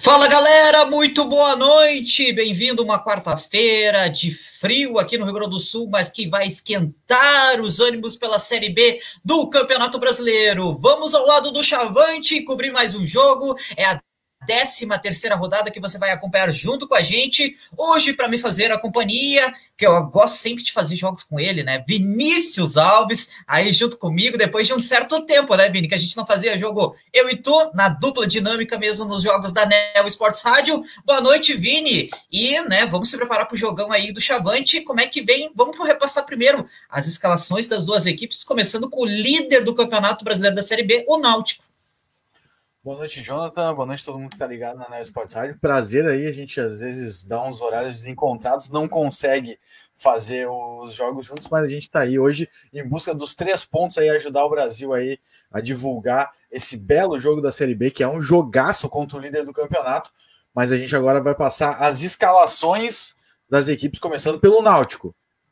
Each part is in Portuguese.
Fala galera, muito boa noite, bem-vindo uma quarta-feira de frio aqui no Rio Grande do Sul, mas que vai esquentar os ânimos pela Série B do Campeonato Brasileiro. Vamos ao lado do Chavante cobrir mais um jogo, é a 13ª rodada que você vai acompanhar junto com a gente. Hoje, para me fazer a companhia, que eu gosto sempre de fazer jogos com ele, né? Vinícius Alves, aí junto comigo, depois de um certo tempo, né, Vini? Que a gente não fazia jogo eu e tu, na dupla dinâmica mesmo nos jogos da Neo Sports Rádio. Boa noite, Vini. E, né, vamos se preparar para o jogão aí do Chavante. Como é que vem? Vamos repassar primeiro as escalações das duas equipes, começando com o líder do Campeonato Brasileiro da Série B, o Náutico. Boa noite, Jonathan. Boa noite a todo mundo que está ligado na Neo Sports Rádio. Prazer aí, a gente às vezes dá uns horários desencontrados, não consegue fazer os jogos juntos, mas a gente está aí hoje em busca dos 3 pontos aí, ajudar o Brasil aí a divulgar esse belo jogo da Série B, que é um jogaço contra o líder do campeonato, mas a gente agora vai passar as escalações das equipes, começando pelo Náutico.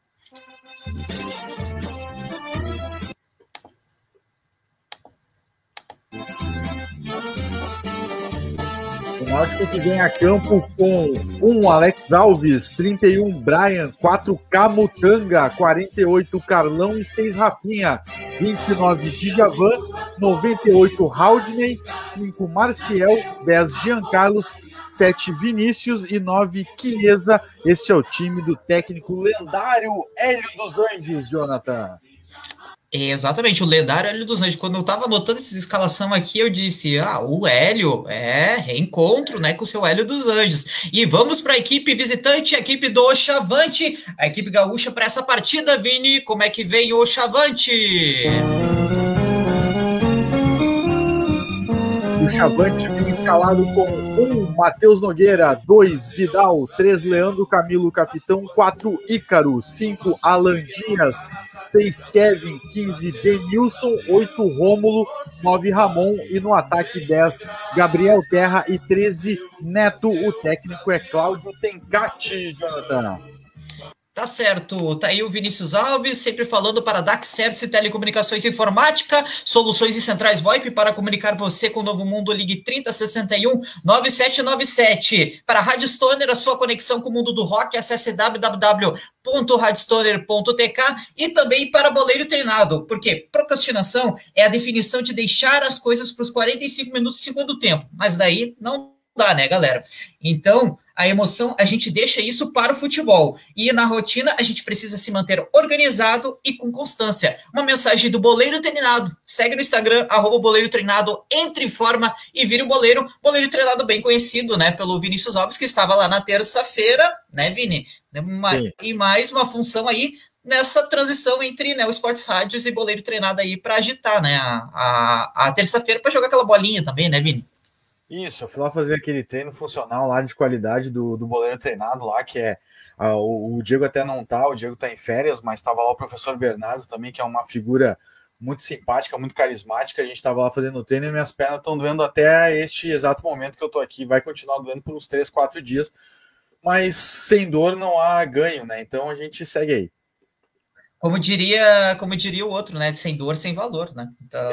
O Náutico que vem a campo com 1 Alex Alves, 31 Brian, 4 Camutanga, 48 Carlão e 6 Rafinha, 29 Djavan, 98 Haldney, 5 Marciel, 10 Jean Carlos, 7 Vinícius e 9 Chiesa. Este é o time do técnico lendário Hélio dos Anjos, Jonathan. Exatamente, o lendário Hélio dos Anjos. Quando eu tava anotando essa escalação aqui, eu disse, o Hélio, reencontro, né, com o seu Hélio dos Anjos. E vamos para a equipe visitante, a equipe do Chavante, a equipe gaúcha para essa partida, Vini, como é que vem o Chavante? O Chavante vem escalado com 1 Matheus Nogueira, 2 Vidal, 3 Leandro Camilo Capitão, 4 Ícaro, 5 Alan Dias, 6 Kevin, 15 Denilson, 8 Rômulo, 9 Ramon e no ataque 10 Gabriel Terra e 13 Neto. O técnico é Cláudio Tencati, Jonathan. Tá certo, tá aí o Vinícius Alves, sempre falando para Daxerce Telecomunicações e Informática, soluções e centrais VoIP para comunicar você com o Novo Mundo, ligue 3061-9797. Para a Rádio Stoner, a sua conexão com o mundo do rock, acesse www.radiostoner.tk e também para Boleiro Treinado, porque procrastinação é a definição de deixar as coisas para os 45 minutos do segundo tempo, mas daí não dá, né, galera? Então, a emoção, a gente deixa isso para o futebol. E na rotina, a gente precisa se manter organizado e com constância. Uma mensagem do Boleiro Treinado. Segue no Instagram, @Boleiro Treinado, entre em forma e vire o Boleiro. Boleiro Treinado bem conhecido, né, pelo Vinícius Alves, que estava lá na terça-feira, né, Vini? E mais uma função aí nessa transição entre, né, o Esportes Rádios e Boleiro Treinado aí para agitar, né, a terça-feira para jogar aquela bolinha também, né, Vini? Isso, eu fui lá fazer aquele treino funcional lá de qualidade do Boleiro Treinado lá, que é o Diego até não tá, o Diego tá em férias, mas estava lá o professor Bernardo também, que é uma figura muito simpática, muito carismática. A gente estava lá fazendo o treino e minhas pernas estão doendo até este exato momento que eu tô aqui, vai continuar doendo por uns 3, 4 dias, mas sem dor não há ganho, né? Então a gente segue aí. Como diria o outro, né? Sem dor, sem valor, né? Então...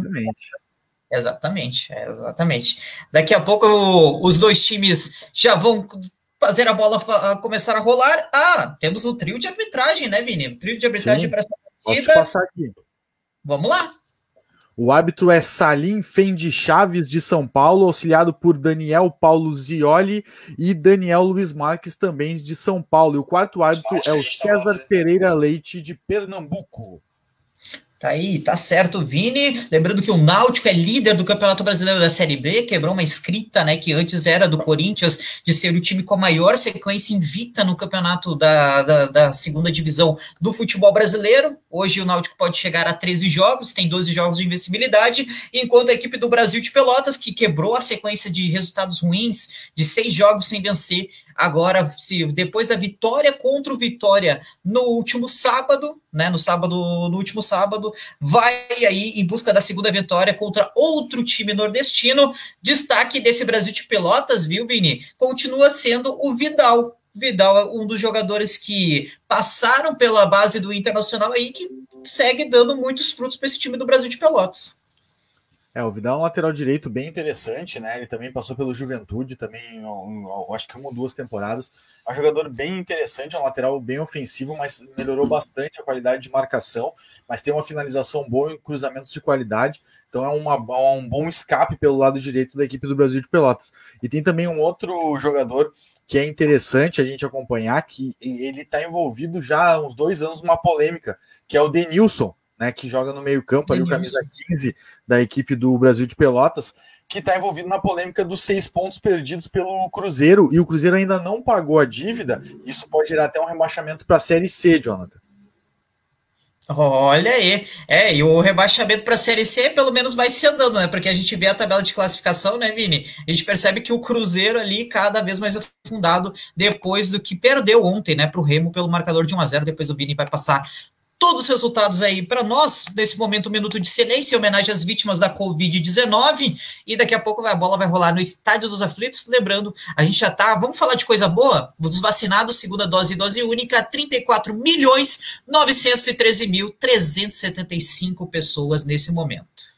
Exatamente. Daqui a pouco os dois times já vão fazer a bola começar a rolar. Temos um trio de arbitragem, né, Vini? Um trio de arbitragem para essa partida. Posso passar aqui. Vamos lá. O árbitro é Salim Fendi Chaves, de São Paulo, auxiliado por Daniel Paulo Zioli e Daniel Luiz Marques, também de São Paulo. E o quarto árbitro é o César Pereira Leite, de Pernambuco. Tá aí, tá certo, Vini. Lembrando que o Náutico é líder do Campeonato Brasileiro da Série B, quebrou uma escrita, né, que antes era do Corinthians, de ser o time com a maior sequência invicta no campeonato da segunda divisão do futebol brasileiro. Hoje o Náutico pode chegar a 13 jogos, tem 12 jogos de invencibilidade, enquanto a equipe do Brasil de Pelotas, que quebrou a sequência de resultados ruins, de 6 jogos sem vencer, agora, depois da vitória contra o Vitória no último sábado, né, no último sábado, vai aí em busca da segunda vitória contra outro time nordestino. Destaque desse Brasil de Pelotas, viu, Vini? Continua sendo o Vidal. Vidal é um dos jogadores que passaram pela base do Internacional aí, que segue dando muitos frutos para esse time do Brasil de Pelotas. O Vidal é um lateral direito bem interessante, né? Ele também passou pelo Juventude, também, acho que 1 ou 2 temporadas. É um jogador bem interessante, é um lateral bem ofensivo, mas melhorou bastante a qualidade de marcação, mas tem uma finalização boa e cruzamentos de qualidade, então é um bom escape pelo lado direito da equipe do Brasil de Pelotas. E tem também um outro jogador que é interessante a gente acompanhar, que ele está envolvido já há uns 2 anos numa polêmica, que é o Denilson, né, que joga no meio-campo, ali o camisa 15 da equipe do Brasil de Pelotas, que está envolvido na polêmica dos 6 pontos perdidos pelo Cruzeiro, e o Cruzeiro ainda não pagou a dívida. Isso pode gerar até um rebaixamento para a Série C, Jonathan. Olha aí, e o rebaixamento para a Série C pelo menos vai se andando, né? Porque a gente vê a tabela de classificação, né, Vini? A gente percebe que o Cruzeiro ali cada vez mais afundado depois do que perdeu ontem, né, para o Remo pelo marcador de 1-0. Depois o Vini vai passar todos os resultados aí para nós, nesse momento, um minuto de silêncio em homenagem às vítimas da Covid-19, e daqui a pouco a bola vai rolar no Estádio dos Aflitos. Lembrando, a gente já tá, vamos falar de coisa boa? Os vacinados, segunda dose e dose única, 34.913.375 pessoas nesse momento.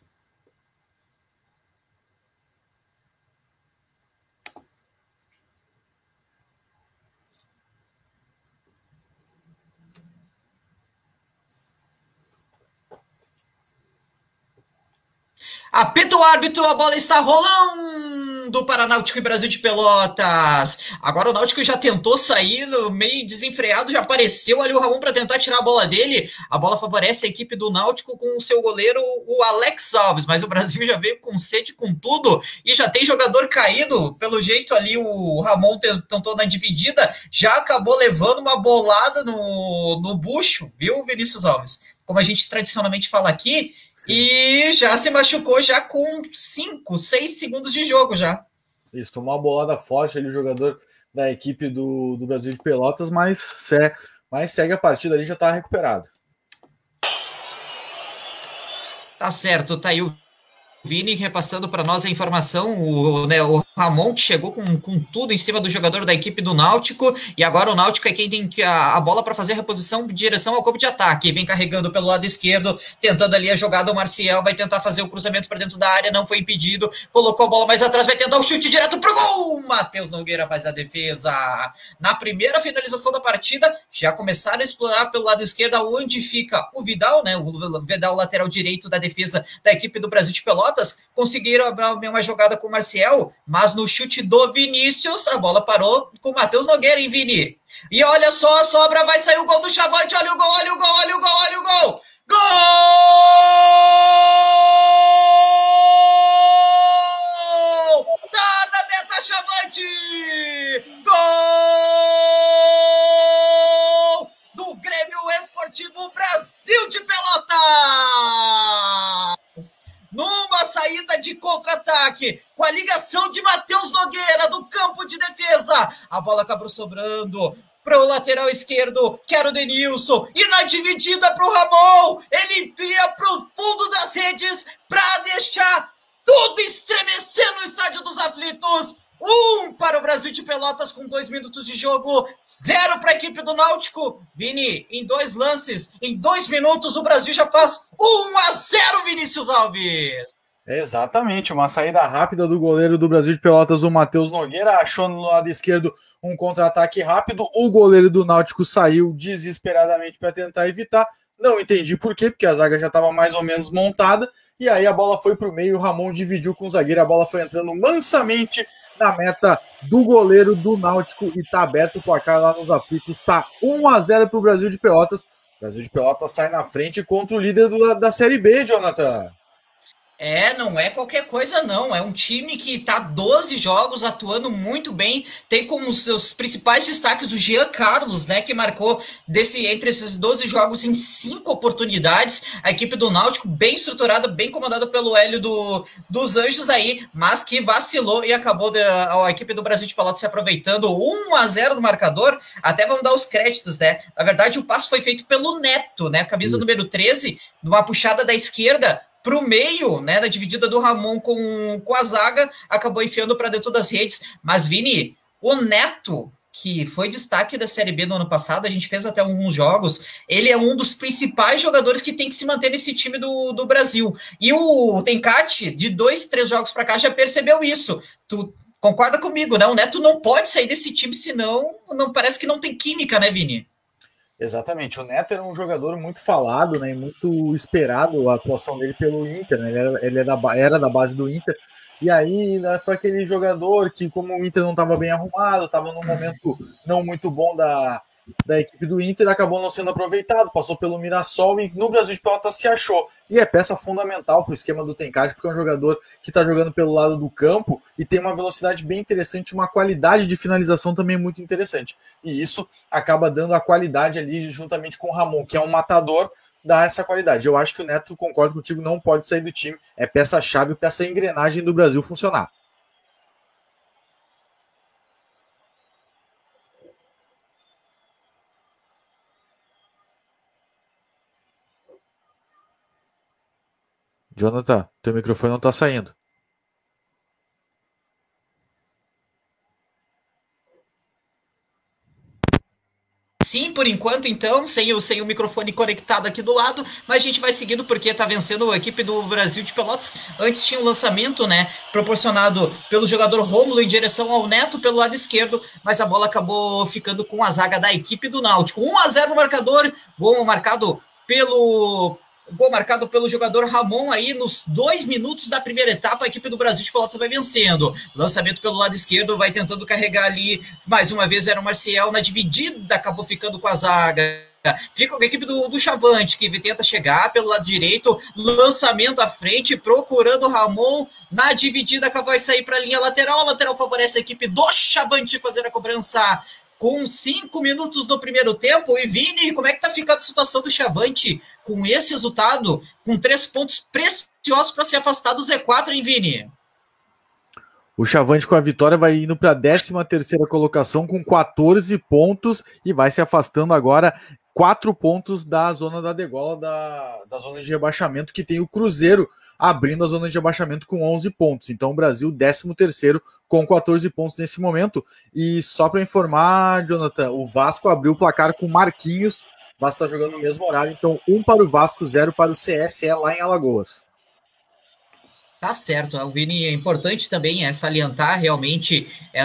Apita o árbitro, a bola está rolando para Náutico e Brasil de Pelotas. Agora o Náutico já tentou sair meio desenfreado, já apareceu ali o Ramon para tentar tirar a bola dele. A bola favorece a equipe do Náutico com o seu goleiro, o Alex Alves, mas o Brasil já veio com sede, com tudo, e já tem jogador caído. Pelo jeito ali o Ramon tentou na dividida, já acabou levando uma bolada no bucho, viu, Vinícius Alves? Como a gente tradicionalmente fala aqui. Sim. E já se machucou já com 5, 6 segundos de jogo já. Isso, tomou uma bolada forte ali o jogador da equipe do Brasil de Pelotas, mas segue a partida ali, já tá recuperado. Tá certo, tá aí o Vini repassando para nós a informação, o Ramon que chegou com tudo em cima do jogador da equipe do Náutico, e agora o Náutico é quem tem a bola para fazer a reposição de direção ao campo de ataque, vem carregando pelo lado esquerdo, tentando ali a jogada, o Marcial vai tentar fazer o cruzamento para dentro da área, não foi impedido, colocou a bola mais atrás, vai tentar o chute direto pro gol, Matheus Nogueira faz a defesa. Na primeira finalização da partida, já começaram a explorar pelo lado esquerdo, onde fica o Vidal, né, o Vidal lateral direito da defesa da equipe do Brasil de Pelotas, conseguiram abrir uma jogada com o Marcial, mas no chute do Vinícius, a bola parou com o Matheus Nogueira, hein, Vini? E olha só, a sobra, vai sair o gol do Chavante, olha o gol, olha o gol, olha o gol, olha o gol! Gol! Tá na meta, Chavante! Gol! Do Grêmio Esportivo Brasil de Pelotas! Numa saída de contra-ataque, com a ligação de Matheus Nogueira do campo de defesa, a bola acabou sobrando para o lateral esquerdo, que era o Denilson, e na dividida para o Ramon, ele envia para o fundo das redes para deixar tudo estremecer no Estádio dos Aflitos. 1 para o Brasil de Pelotas com 2 minutos de jogo, 0 para a equipe do Náutico. Vini, em 2 lances, em 2 minutos, o Brasil já faz 1-0, Vinícius Alves. Exatamente, uma saída rápida do goleiro do Brasil de Pelotas, o Matheus Nogueira, achou no lado esquerdo um contra-ataque rápido, o goleiro do Náutico saiu desesperadamente para tentar evitar, não entendi por quê, porque a zaga já estava mais ou menos montada, e aí a bola foi para o meio, o Ramon dividiu com o zagueiro, a bola foi entrando mansamente na meta do goleiro do Náutico e tá aberto o placar lá nos Aflitos, tá 1-0 para o Brasil de Pelotas. O Brasil de Pelotas sai na frente contra o líder da Série B, Jonathan. Não é qualquer coisa não, é um time que está 12 jogos atuando muito bem, tem como seus principais destaques o Jean Carlos, né, que marcou entre esses 12 jogos em 5 oportunidades, a equipe do Náutico bem estruturada, bem comandada pelo Hélio dos Anjos aí, mas que vacilou e acabou a equipe do Brasil de Pelotas se aproveitando, 1-0 no marcador, até vamos dar os créditos, né, na verdade o passo foi feito pelo Neto, né, camisa número 13, numa puxada da esquerda, para o meio, né, da dividida do Ramon com a zaga, acabou enfiando para dentro das redes, mas Vini, o Neto que foi destaque da Série B no ano passado, a gente fez até alguns jogos, ele é um dos principais jogadores que tem que se manter nesse time do Brasil. E o Tencati, de 2, 3 jogos para cá, já percebeu isso. Tu concorda comigo, né? O Neto não pode sair desse time, senão não parece que não tem química, né, Vini? Exatamente, o Neto era um jogador muito falado, né, muito esperado a atuação dele pelo Inter, né, ele era da base do Inter, e aí, né, foi aquele jogador que, como o Inter não estava bem arrumado, estava num momento não muito bom da equipe do Inter, acabou não sendo aproveitado, passou pelo Mirassol e no Brasil de Pelotas se achou. E é peça fundamental para o esquema do Tencati, porque é um jogador que está jogando pelo lado do campo e tem uma velocidade bem interessante, uma qualidade de finalização também muito interessante. E isso acaba dando a qualidade ali juntamente com o Ramon, que é um matador, dá essa qualidade. Eu acho que o Neto, concordo contigo, não pode sair do time, é peça-chave para essa engrenagem do Brasil funcionar. Jonathan, teu microfone não está saindo. Sim, por enquanto, então, sem o microfone conectado aqui do lado, mas a gente vai seguindo porque tá vencendo a equipe do Brasil de Pelotas. Antes tinha um lançamento, né, proporcionado pelo jogador Rômulo em direção ao Neto pelo lado esquerdo, mas a bola acabou ficando com a zaga da equipe do Náutico. 1-0 no marcador, gol marcado pelo jogador Ramon aí nos 2 minutos da primeira etapa, a equipe do Brasil de Pelotas vai vencendo. Lançamento pelo lado esquerdo, vai tentando carregar ali, mais uma vez era o Marcial na dividida, acabou ficando com a zaga. Fica com a equipe do Chavante, que tenta chegar pelo lado direito, lançamento à frente, procurando o Ramon, na dividida acabou de sair para a lateral favorece a equipe do Chavante fazer a cobrança com 5 minutos no primeiro tempo. E Vini, como é que tá ficando a situação do Chavante com esse resultado, com 3 pontos preciosos para se afastar do Z4, hein, Vini? O Chavante com a vitória vai indo para a 13ª colocação com 14 pontos e vai se afastando agora 4 pontos da zona da degola, da zona de rebaixamento, que tem o Cruzeiro abrindo a zona de rebaixamento com 11 pontos. Então o Brasil 13º com 14 pontos nesse momento. E só para informar, Jonathan, o Vasco abriu o placar com Marquinhos. O Vasco está jogando no mesmo horário, então 1 para o Vasco, 0 para o CSE lá em Alagoas. Tá certo, o Vini, é importante também salientar realmente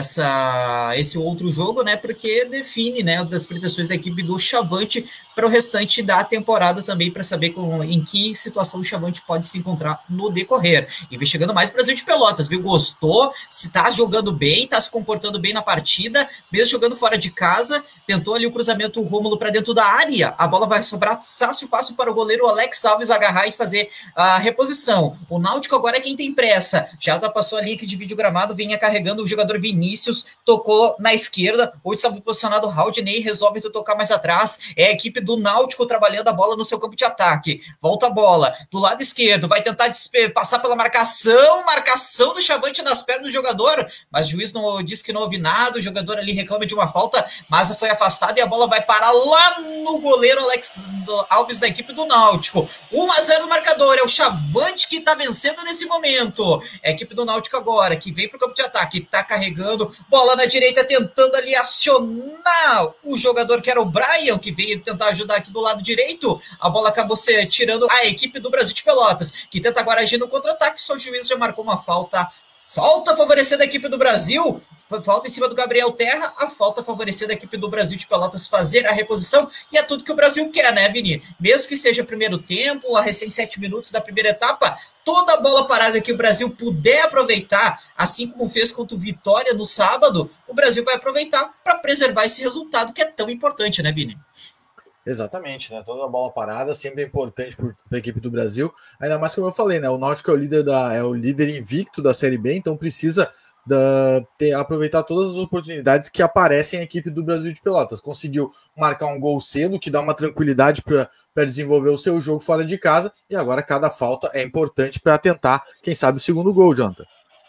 esse outro jogo, né, porque define, né, das pretensões da equipe do Chavante para o restante da temporada também, para saber em que situação o Chavante pode se encontrar no decorrer. E vem chegando mais Brasil de Pelotas, viu? Gostou, se tá jogando bem, tá se comportando bem na partida, mesmo jogando fora de casa, tentou ali o cruzamento, o Rômulo para dentro da área, a bola vai sobrar fácil para o goleiro Alex Alves agarrar e fazer a reposição. O Náutico agora é quem tem pressa, já passou ali que divide o gramado, vinha carregando o jogador Vinícius, tocou na esquerda, hoje estava posicionado o Haldney, resolve tocar mais atrás, é a equipe do Náutico trabalhando a bola no seu campo de ataque, volta a bola, do lado esquerdo, vai tentar passar pela marcação do Chavante nas pernas do jogador, mas o juiz não disse que não houve nada, o jogador ali reclama de uma falta, mas foi afastado e a bola vai parar lá no goleiro Alex Alves da equipe do Náutico. 1-0 no marcador, é o Chavante que está vencendo nesse momento. É a equipe do Náutico agora, que vem para o campo de ataque, está carregando, bola na direita, tentando ali acionar o jogador que era o Brian, que veio tentar ajudar aqui do lado direito. A bola acabou tirando a equipe do Brasil de Pelotas, que tenta agora agir no contra-ataque, só o juiz já marcou uma falta. Falta favorecendo a equipe do Brasil, falta em cima do Gabriel Terra, a falta favorecendo a equipe do Brasil de Pelotas fazer a reposição, e é tudo que o Brasil quer, né, Vini? Mesmo que seja primeiro tempo, a recém 7 minutos da primeira etapa, toda a bola parada que o Brasil puder aproveitar, assim como fez contra o Vitória no sábado, o Brasil vai aproveitar para preservar esse resultado que é tão importante, né, Vini? Exatamente, né? Toda a bola parada sempre é importante para a equipe do Brasil. Ainda mais como eu falei, né? O Náutico é o líder invicto da Série B, então precisa aproveitar todas as oportunidades que aparecem à equipe do Brasil de Pelotas. Conseguiu marcar um gol cedo, que dá uma tranquilidade para desenvolver o seu jogo fora de casa, e agora cada falta é importante para tentar, quem sabe, o segundo gol, Jonathan.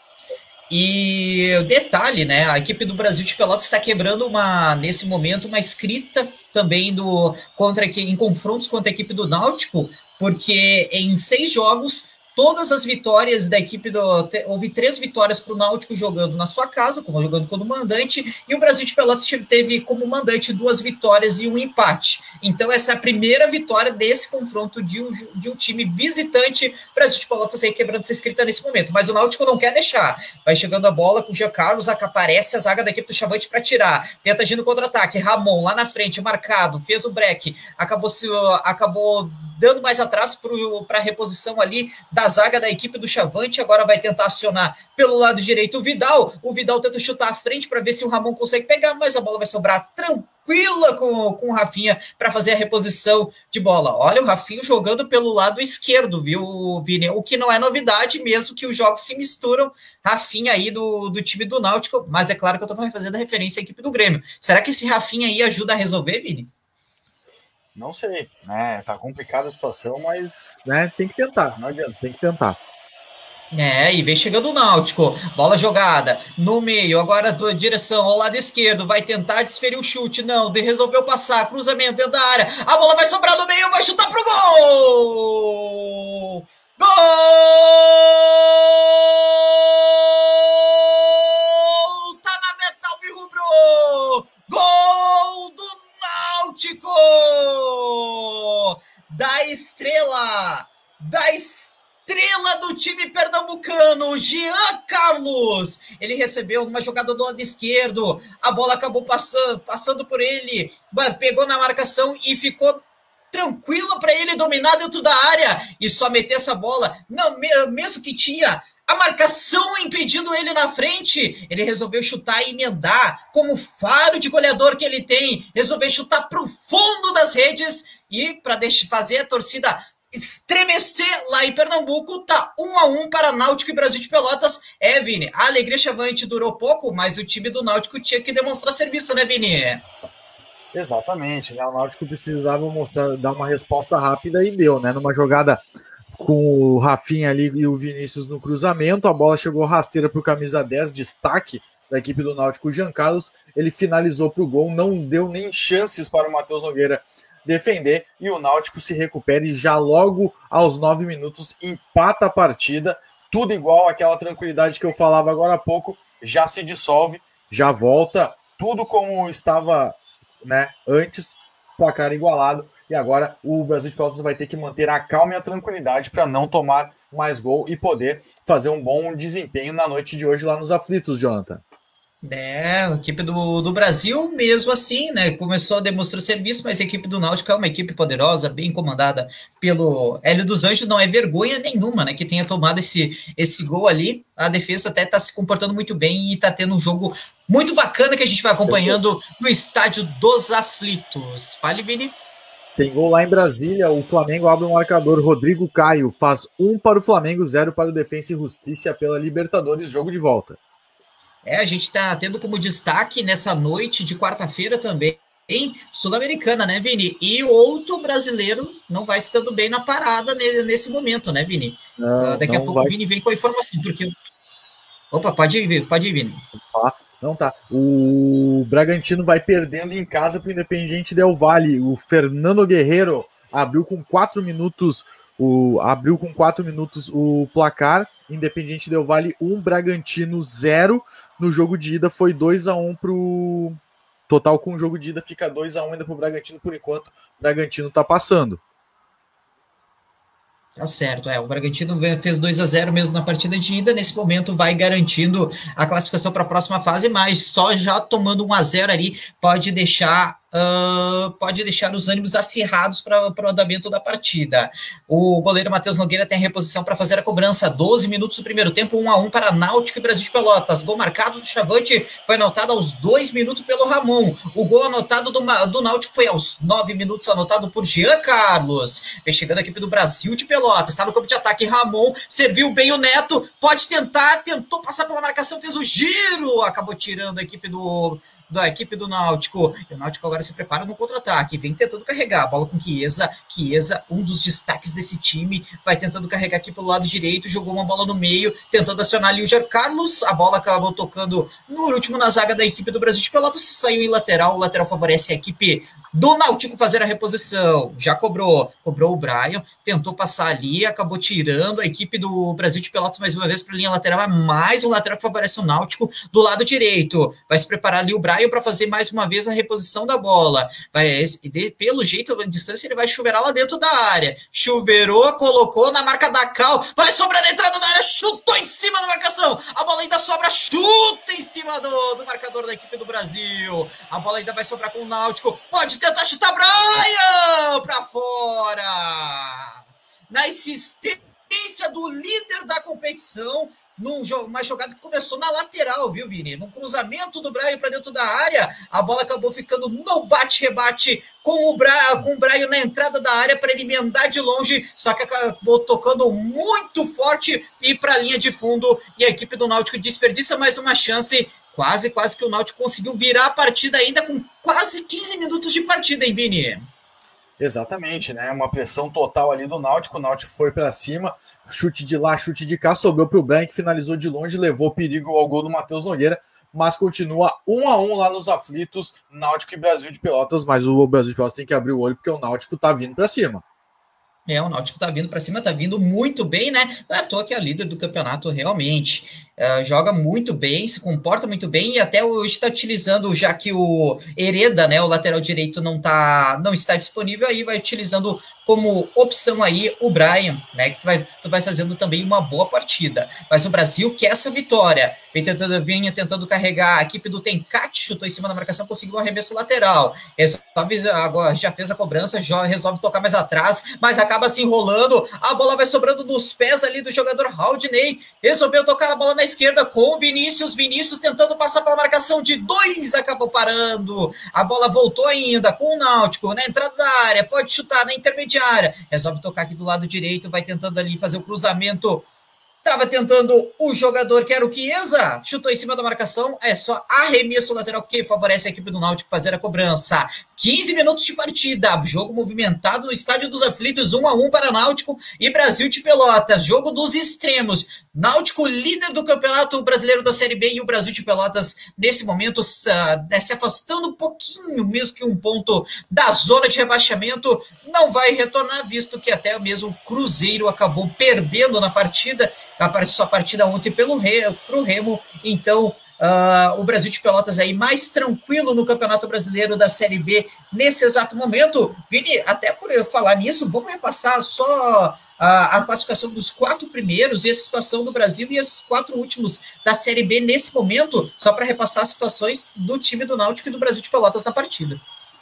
E o detalhe, né? A equipe do Brasil de Pelotas está quebrando nesse momento uma escrita também em confrontos contra a equipe do Náutico, porque em 6 jogos todas as vitórias da equipe houve 3 vitórias para o Náutico jogando na sua casa, jogando como mandante, e o Brasil de Pelotas teve como mandante 2 vitórias e um empate. Então essa é a primeira vitória desse confronto de um time visitante. Brasil de Pelotas aí quebrando essa escrita nesse momento, mas o Náutico não quer deixar, vai chegando a bola com o Jean Carlos, aparece a zaga da equipe do Chavante para tirar, tenta agir no contra-ataque, Ramon lá na frente, marcado, fez o break, acabou dando mais atrás para a reposição ali da zaga da equipe do Chavante. Agora vai tentar acionar pelo lado direito o Vidal tenta chutar à frente para ver se o Ramon consegue pegar, mas a bola vai sobrar tranquila com o Rafinha para fazer a reposição de bola. Olha o Rafinha jogando pelo lado esquerdo, viu, Vini? O que não é novidade, mesmo que os jogos se misturam. Rafinha aí do time do Náutico, mas é claro que eu estou fazendo referência à equipe do Grêmio. Será que esse Rafinha aí ajuda a resolver, Vini? Não sei, né? Tá complicada a situação, mas né, tem que tentar, não adianta, tem que tentar. E vem chegando o Náutico, bola jogada no meio, agora direção ao lado esquerdo, vai tentar desferir o chute, não, resolveu passar, cruzamento dentro da área, a bola vai sobrar no meio, vai chutar pro gol! Gol! Tá na metal birrubro! Gol do Náutico! Da estrela do time pernambucano, Jean Carlos, ele recebeu uma jogada do lado esquerdo, a bola acabou passando por ele, pegou na marcação e ficou tranquilo para ele dominar dentro da área e só meter essa bola, não, mesmo que tinha a marcação impedindo ele na frente, ele resolveu chutar e emendar, como faro de goleador que ele tem, resolveu chutar para o fundo das redes e para fazer a torcida estremecer lá em Pernambuco. Tá 1-1 para Náutico e Brasil de Pelotas. Vini, a alegria Chavante durou pouco, mas o time do Náutico tinha que demonstrar serviço, né, Vini? Exatamente, né? O Náutico precisava dar uma resposta rápida e deu, né? Numa jogada com o Rafinha ali e o Vinícius no cruzamento, a bola chegou rasteira para o camisa 10, destaque da equipe do Náutico, o Jean Carlos, ele finalizou para o gol, não deu nem chances para o Matheus Nogueira defender, e o Náutico se recupera e já logo aos 9 minutos empata a partida, tudo igual àquela tranquilidade que eu falava agora há pouco, já se dissolve, já volta, tudo como estava, né, antes, placar igualado, e agora o Brasil de Pelotas vai ter que manter a calma e a tranquilidade para não tomar mais gol e poder fazer um bom desempenho na noite de hoje lá nos aflitos, Jonathan. A equipe do Brasil, mesmo assim, né, começou a demonstrar serviço, mas a equipe do Náutico é uma equipe poderosa, bem comandada pelo Hélio dos Anjos, não é vergonha nenhuma, né, que tenha tomado esse gol ali. A defesa até está se comportando muito bem e está tendo um jogo muito bacana que a gente vai acompanhando no estádio dos aflitos. Fale, Vini. Tem gol lá em Brasília, o Flamengo abre o marcador, Rodrigo Caio faz 1 para o Flamengo, 0 para o Defensa e Justiça pela Libertadores, jogo de volta. A gente está tendo como destaque nessa noite de quarta-feira também Sul-Americana, né, Vini? E outro brasileiro não vai estando bem na parada nesse momento, né, Vini? Daqui a pouco o Vini vem com a informação, porque... Opa, pode ir, Vini. Não tá. O Bragantino vai perdendo em casa para o Independiente Del Valle. O Fernando Guerreiro abriu com 4 minutos o placar. Independiente Del Valle 1, Bragantino 0. No jogo de ida foi 2-1 pro total, com o jogo de ida fica 2-1 ainda pro Bragantino por enquanto. O Bragantino tá passando. Tá certo, o Bragantino fez 2-0 mesmo na partida de ida, nesse momento vai garantindo a classificação para a próxima fase, mas só já tomando 1-0 ali pode deixar os ânimos acirrados para o andamento da partida. O goleiro Matheus Nogueira tem a reposição para fazer a cobrança, 12 minutos do primeiro tempo, 1-1 para Náutico e Brasil de Pelotas. Gol marcado do Chavante foi anotado aos 2 minutos pelo Ramon. O gol anotado do Náutico foi aos 9 minutos, anotado por Jean Carlos. Vem chegando a equipe do Brasil de Pelotas, está no campo de ataque, Ramon, serviu bem o Neto, pode tentou passar pela marcação, fez o giro, acabou tirando a equipe do da equipe do Náutico. E o Náutico agora se prepara no contra-ataque, vem tentando carregar a bola com Chiesa, um dos destaques desse time, vai tentando carregar aqui pelo lado direito, jogou uma bola no meio, tentando acionar ali o Jair Carlos, a bola acabou tocando no último na zaga da equipe do Brasil de Pelotas, saiu em lateral, o lateral favorece a equipe do Náutico fazer a reposição, já cobrou o Brian, tentou passar ali, acabou tirando a equipe do Brasil de Pelotas mais uma vez para a linha lateral, é mais um lateral que favorece o Náutico do lado direito, vai se preparar ali o Brian para fazer mais uma vez a reposição da bola, pelo jeito, a distância ele vai chuveirar lá dentro da área, chuveirou, colocou na marca da Cal, vai sobrar na entrada da área, chutou em cima da marcação, a bola ainda sobra, chuta em cima do marcador da equipe do Brasil, a bola ainda vai sobrar com o Náutico, pode tentar chutar Brian para fora, na insistência do líder da competição, uma jogada que começou na lateral, viu, Vini? No cruzamento do Brian para dentro da área, a bola acabou ficando no bate-rebate com o Brian na entrada da área para ele emendar de longe, só que acabou tocando muito forte e para a linha de fundo, e a equipe do Náutico desperdiça mais uma chance, quase que o Náutico conseguiu virar a partida ainda com quase 15 minutos de partida, hein, Vini? Exatamente, né? Uma pressão total ali do Náutico, o Náutico foi para cima, chute de lá, chute de cá, sobrou para o Brian, que finalizou de longe, levou perigo ao gol do Matheus Nogueira, mas continua 1-1 lá nos aflitos, Náutico e Brasil de Pelotas, mas o Brasil de Pelotas tem que abrir o olho, porque o Náutico tá vindo para cima. O Náutico tá vindo para cima, tá vindo muito bem, né? Não é à toa que é a líder do campeonato realmente. Joga muito bem, se comporta muito bem e até hoje está utilizando, já que o Hereda, né, o lateral direito não está disponível, aí vai utilizando como opção aí o Brian, né, que vai fazendo também uma boa partida. Mas o Brasil quer essa vitória, vinha tentando carregar a equipe do Tencate, chutou em cima da marcação, conseguiu um arremesso lateral, agora já fez a cobrança, já resolve tocar mais atrás, mas acaba se enrolando, a bola vai sobrando nos pés ali do jogador Haldney, resolveu tocar a bola na esquerda com Vinícius tentando passar pela marcação de 2, acabou parando, a bola voltou ainda com o Náutico, na entrada da área, pode chutar na intermediária, resolve tocar aqui do lado direito, vai tentando ali fazer o cruzamento, estava tentando o jogador que era o Chiesa, chutou em cima da marcação, é só arremesso lateral que favorece a equipe do Náutico fazer a cobrança. 15 minutos de partida, jogo movimentado no Estádio dos Aflitos, 1-1 para Náutico e Brasil de Pelotas, jogo dos extremos. Náutico líder do Campeonato Brasileiro da Série B e o Brasil de Pelotas nesse momento se afastando um pouquinho, mesmo que um ponto da zona de rebaixamento, não vai retornar, visto que até mesmo o Cruzeiro acabou perdendo na partida, sua partida ontem pro Remo, então o Brasil de Pelotas aí mais tranquilo no Campeonato Brasileiro da Série B nesse exato momento. Vini, até por eu falar nisso, vamos repassar só a classificação dos 4 primeiros e a situação do Brasil e os 4 últimos da Série B nesse momento, só para repassar as situações do time do Náutico e do Brasil de Pelotas na partida.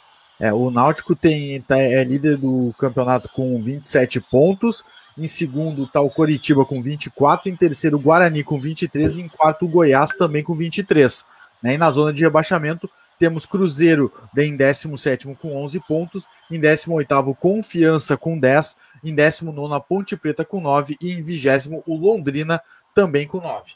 O Náutico é líder do campeonato com 27 pontos, em segundo está o Coritiba com 24, em terceiro o Guarani com 23 e em quarto o Goiás também com 23. E na zona de rebaixamento temos Cruzeiro em 17º com 11 pontos, em 18º Confiança com 10, em 19º a Ponte Preta com 9 e em 20º o Londrina também com 9.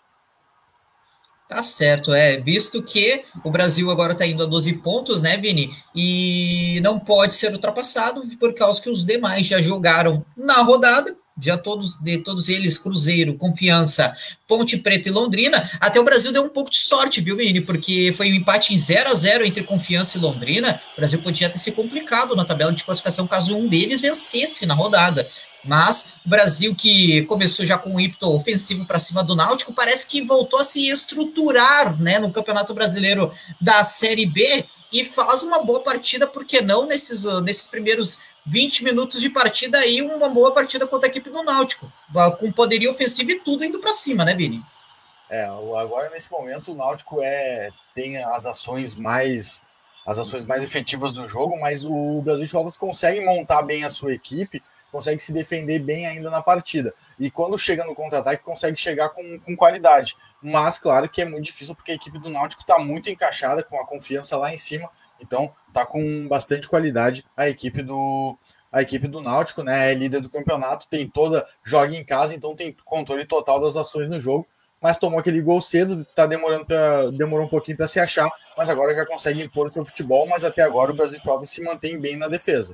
Tá certo, visto que o Brasil agora está indo a 12 pontos, né, Vini? E não pode ser ultrapassado por causa que os demais já jogaram na rodada, já todos eles, Cruzeiro, Confiança, Ponte Preta e Londrina, até o Brasil deu um pouco de sorte, viu, Vini? Porque foi um empate em 0-0 entre Confiança e Londrina, o Brasil podia ter se complicado na tabela de classificação caso um deles vencesse na rodada. Mas o Brasil, que começou já com um ímpeto ofensivo para cima do Náutico, parece que voltou a se estruturar, né, no Campeonato Brasileiro da Série B e faz uma boa partida, por que não, nesses primeiros 20 minutos de partida aí, uma boa partida contra a equipe do Náutico, com poderio ofensivo e tudo indo para cima, né, Vini? Agora nesse momento o Náutico tem as ações mais efetivas do jogo, mas o Brasil de Pelotas consegue montar bem a sua equipe, consegue se defender bem ainda na partida. E quando chega no contra-ataque, consegue chegar com qualidade. Mas, claro que é muito difícil, porque a equipe do Náutico está muito encaixada, com a Confiança lá em cima. Então, está com bastante qualidade a equipe do Náutico, né? É líder do campeonato, joga em casa, então tem controle total das ações no jogo. mas tomou aquele gol cedo, demorou um pouquinho para se achar, mas agora já consegue impor o seu futebol, mas até agora o Brasil de Pelotas se mantém bem na defesa.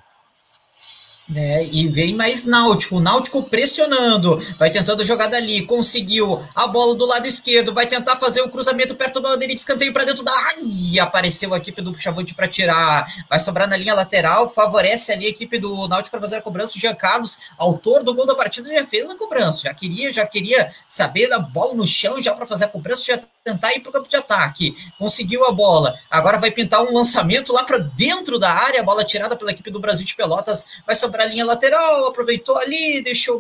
E vem mais Náutico, o Náutico pressionando, vai tentando jogar dali, conseguiu a bola do lado esquerdo, vai tentar fazer o cruzamento perto do bandeira de escanteio para dentro da área, e apareceu a equipe do Chavante para tirar, vai sobrar na linha lateral, favorece ali a equipe do Náutico para fazer a cobrança. O Jean Carlos, autor do gol da partida, já fez a cobrança, já queria saber da bola no chão já para fazer a cobrança, já tentar ir para o campo de ataque, conseguiu a bola, agora vai pintar um lançamento lá para dentro da área, a bola tirada pela equipe do Brasil de Pelotas, vai sobrar a linha lateral, aproveitou ali, deixou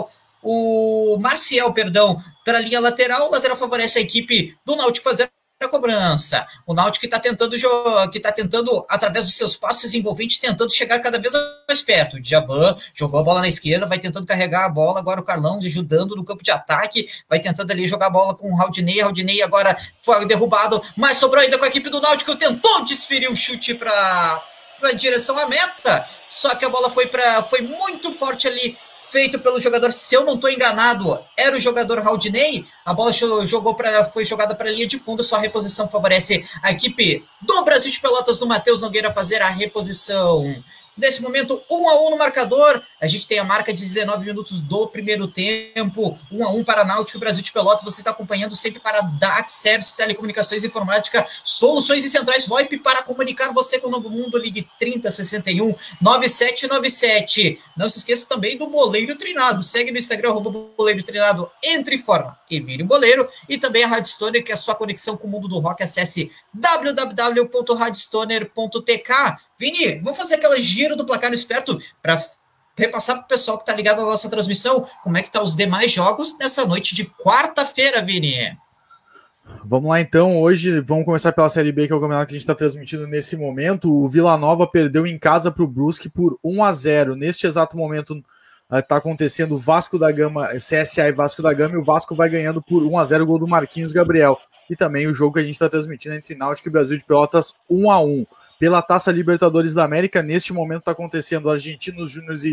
o Marcial, para a linha lateral, o lateral favorece a equipe do Náutico fazer a cobrança. O Náutico que está tentando, através dos seus passos envolventes, tentando chegar cada vez mais perto. O Djavan jogou a bola na esquerda, vai tentando carregar a bola, agora o Carlão ajudando no campo de ataque, vai tentando ali jogar a bola com o Raudinei agora foi derrubado, mas sobrou ainda com a equipe do Náutico, tentou desferir o chute para direção à meta, só que a bola foi muito forte ali, feito pelo jogador, se eu não estou enganado, era o jogador Raudinei, a bola foi jogada para a linha de fundo, só a reposição favorece a equipe do Brasil de Pelotas, do Matheus Nogueira fazer a reposição. Nesse momento, 1-1 no marcador, a gente tem a marca de 19 minutos do primeiro tempo, 1-1 para Náutico e Brasil de Pelotas. Você está acompanhando sempre para Dax Serviços, Telecomunicações e Informática, Soluções e Centrais VoIP para comunicar você com o Novo Mundo. Ligue 3061 9797. Não se esqueça também do Boleiro Treinado, segue no Instagram, Boleiro Treinado, entre em forma e vire um boleiro. E também a Rádio Stoner, que é a sua conexão com o mundo do rock. Acesse www.radiostoner.tk. Vini, vamos fazer aquela giro do placar no esperto para repassar para o pessoal que está ligado à nossa transmissão como é que tá os demais jogos nessa noite de quarta-feira, Vini. Vamos lá então, hoje vamos começar pela Série B, que é o campeonato que a gente está transmitindo nesse momento. O Vila Nova perdeu em casa para o Brusque por 1-0. Neste exato momento está acontecendo Vasco da Gama, CSA e Vasco da Gama, e o Vasco vai ganhando por 1-0 o gol do Marquinhos Gabriel. E também o jogo que a gente está transmitindo entre Náutico e Brasil de Pelotas, 1-1. Pela Taça Libertadores da América, neste momento está acontecendo Argentinos Júniors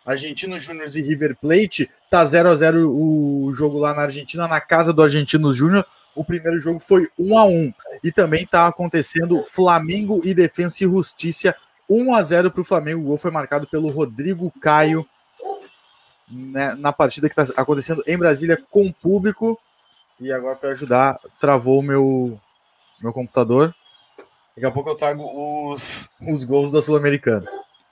e River Plate. Tá 0-0 o jogo lá na Argentina, na casa do Argentinos Júnior. O primeiro jogo foi 1-1. E também está acontecendo Flamengo e Defensa e Justiça, 1-0 para o Flamengo. O gol foi marcado pelo Rodrigo Caio, né, na partida que está acontecendo em Brasília com público. E agora, para ajudar, travou o meu computador. Daqui a pouco eu trago os gols da Sul-Americana.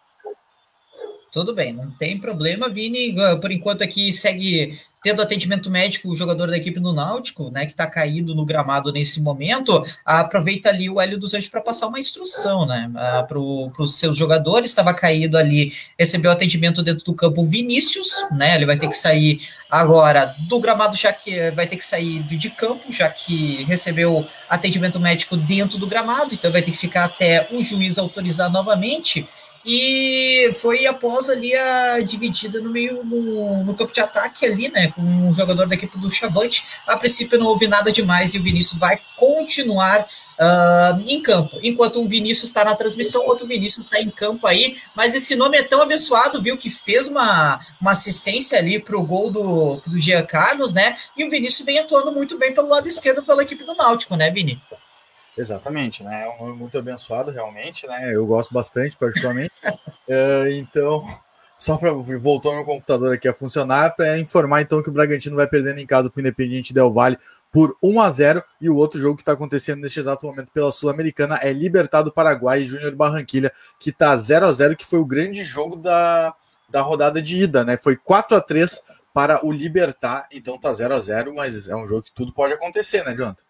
Tudo bem, não tem problema, Vini. Por enquanto aqui segue tendo atendimento médico o jogador da equipe do Náutico, né, que está caído no gramado nesse momento. Aproveita ali o Hélio dos Anjos para passar uma instrução, né, para os seus jogadores. Estava caído ali, recebeu atendimento dentro do campo Vinícius, né, ele vai ter que sair agora do gramado, já que vai ter que sair de campo, já que recebeu atendimento médico dentro do gramado, então vai ter que ficar até o juiz autorizar novamente. E foi após ali a dividida no campo de ataque ali, né, com o jogador da equipe do Chavante. A princípio não houve nada demais e o Vinícius vai continuar em campo. Enquanto um Vinícius está na transmissão, outro Vinícius está em campo aí, mas esse nome é tão abençoado, viu, que fez uma assistência ali para o gol do Jean Carlos, né, e o Vinícius vem atuando muito bem pelo lado esquerdo pela equipe do Náutico, né, Vini? Exatamente, né? É um nome muito abençoado, realmente, né? Eu gosto bastante, particularmente. Então, só para voltar meu computador aqui a funcionar, para informar então que o Bragantino vai perdendo em casa para o Independiente Del Valle por 1-0, e o outro jogo que está acontecendo neste exato momento pela Sul-Americana é Libertad do Paraguai e Júnior Barranquilla, que está 0-0, que foi o grande jogo da rodada de ida, né? Foi 4-3 para o Libertad, então tá 0-0, mas é um jogo que tudo pode acontecer, né, Jonathan?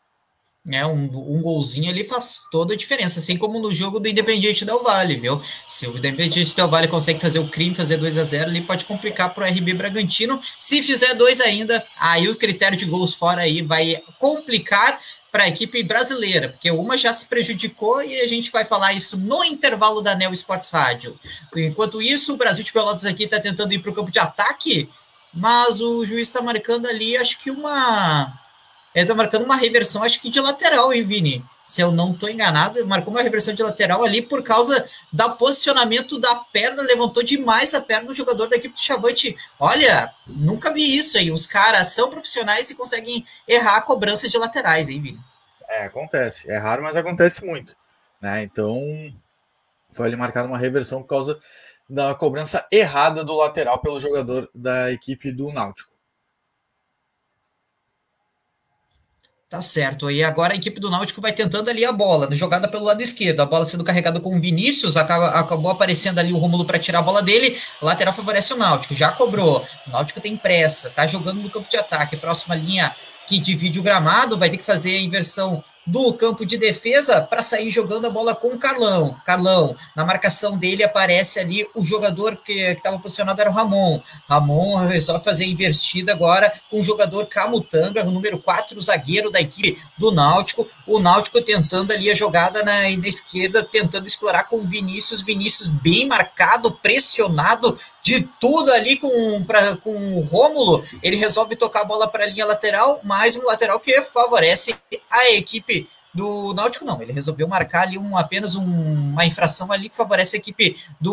Um golzinho ali faz toda a diferença, assim como no jogo do Independiente Del Valle, viu? Se o Independiente Del Valle consegue fazer o crime, fazer 2-0, ele pode complicar para o RB Bragantino. Se fizer 2 ainda, aí o critério de gols fora aí vai complicar para a equipe brasileira, porque uma já se prejudicou e a gente vai falar isso no intervalo da Neo Sports Rádio. Enquanto isso, o Brasil de Pelotas aqui está tentando ir para o campo de ataque, mas o juiz está marcando ali, acho que uma Ele tá marcando uma reversão, acho que de lateral, hein, Vini? Se eu não tô enganado, marcou uma reversão de lateral ali por causa do posicionamento da perna, levantou demais a perna do jogador da equipe do Chavante. Olha, nunca vi isso aí. Os caras são profissionais e conseguem errar a cobrança de laterais, hein, Vini? Acontece. É raro, mas acontece muito, né? Então, foi ali marcada uma reversão por causa da cobrança errada do lateral pelo jogador da equipe do Náutico. Tá certo. E agora a equipe do Náutico vai tentando ali a bola, jogada pelo lado esquerdo. A bola sendo carregada com o Vinícius, acabou aparecendo ali o Rômulo para tirar a bola dele. O lateral favorece o Náutico, já cobrou. O Náutico tem pressa, tá jogando no campo de ataque. Próxima linha que divide o gramado, vai ter que fazer a inversão do campo de defesa para sair jogando a bola com o Carlão. Carlão, na marcação dele aparece ali o jogador que estava posicionado era o Ramon. Ramon resolve fazer a invertida agora com o jogador Camutanga, o número 4, zagueiro da equipe do Náutico. O Náutico tentando ali a jogada na esquerda, tentando explorar com o Vinícius. Vinícius bem marcado, pressionado de tudo ali com o Rômulo. Ele resolve tocar a bola para a linha lateral, mais um lateral que favorece a equipe do Náutico. Não, ele resolveu marcar ali apenas uma infração ali que favorece a equipe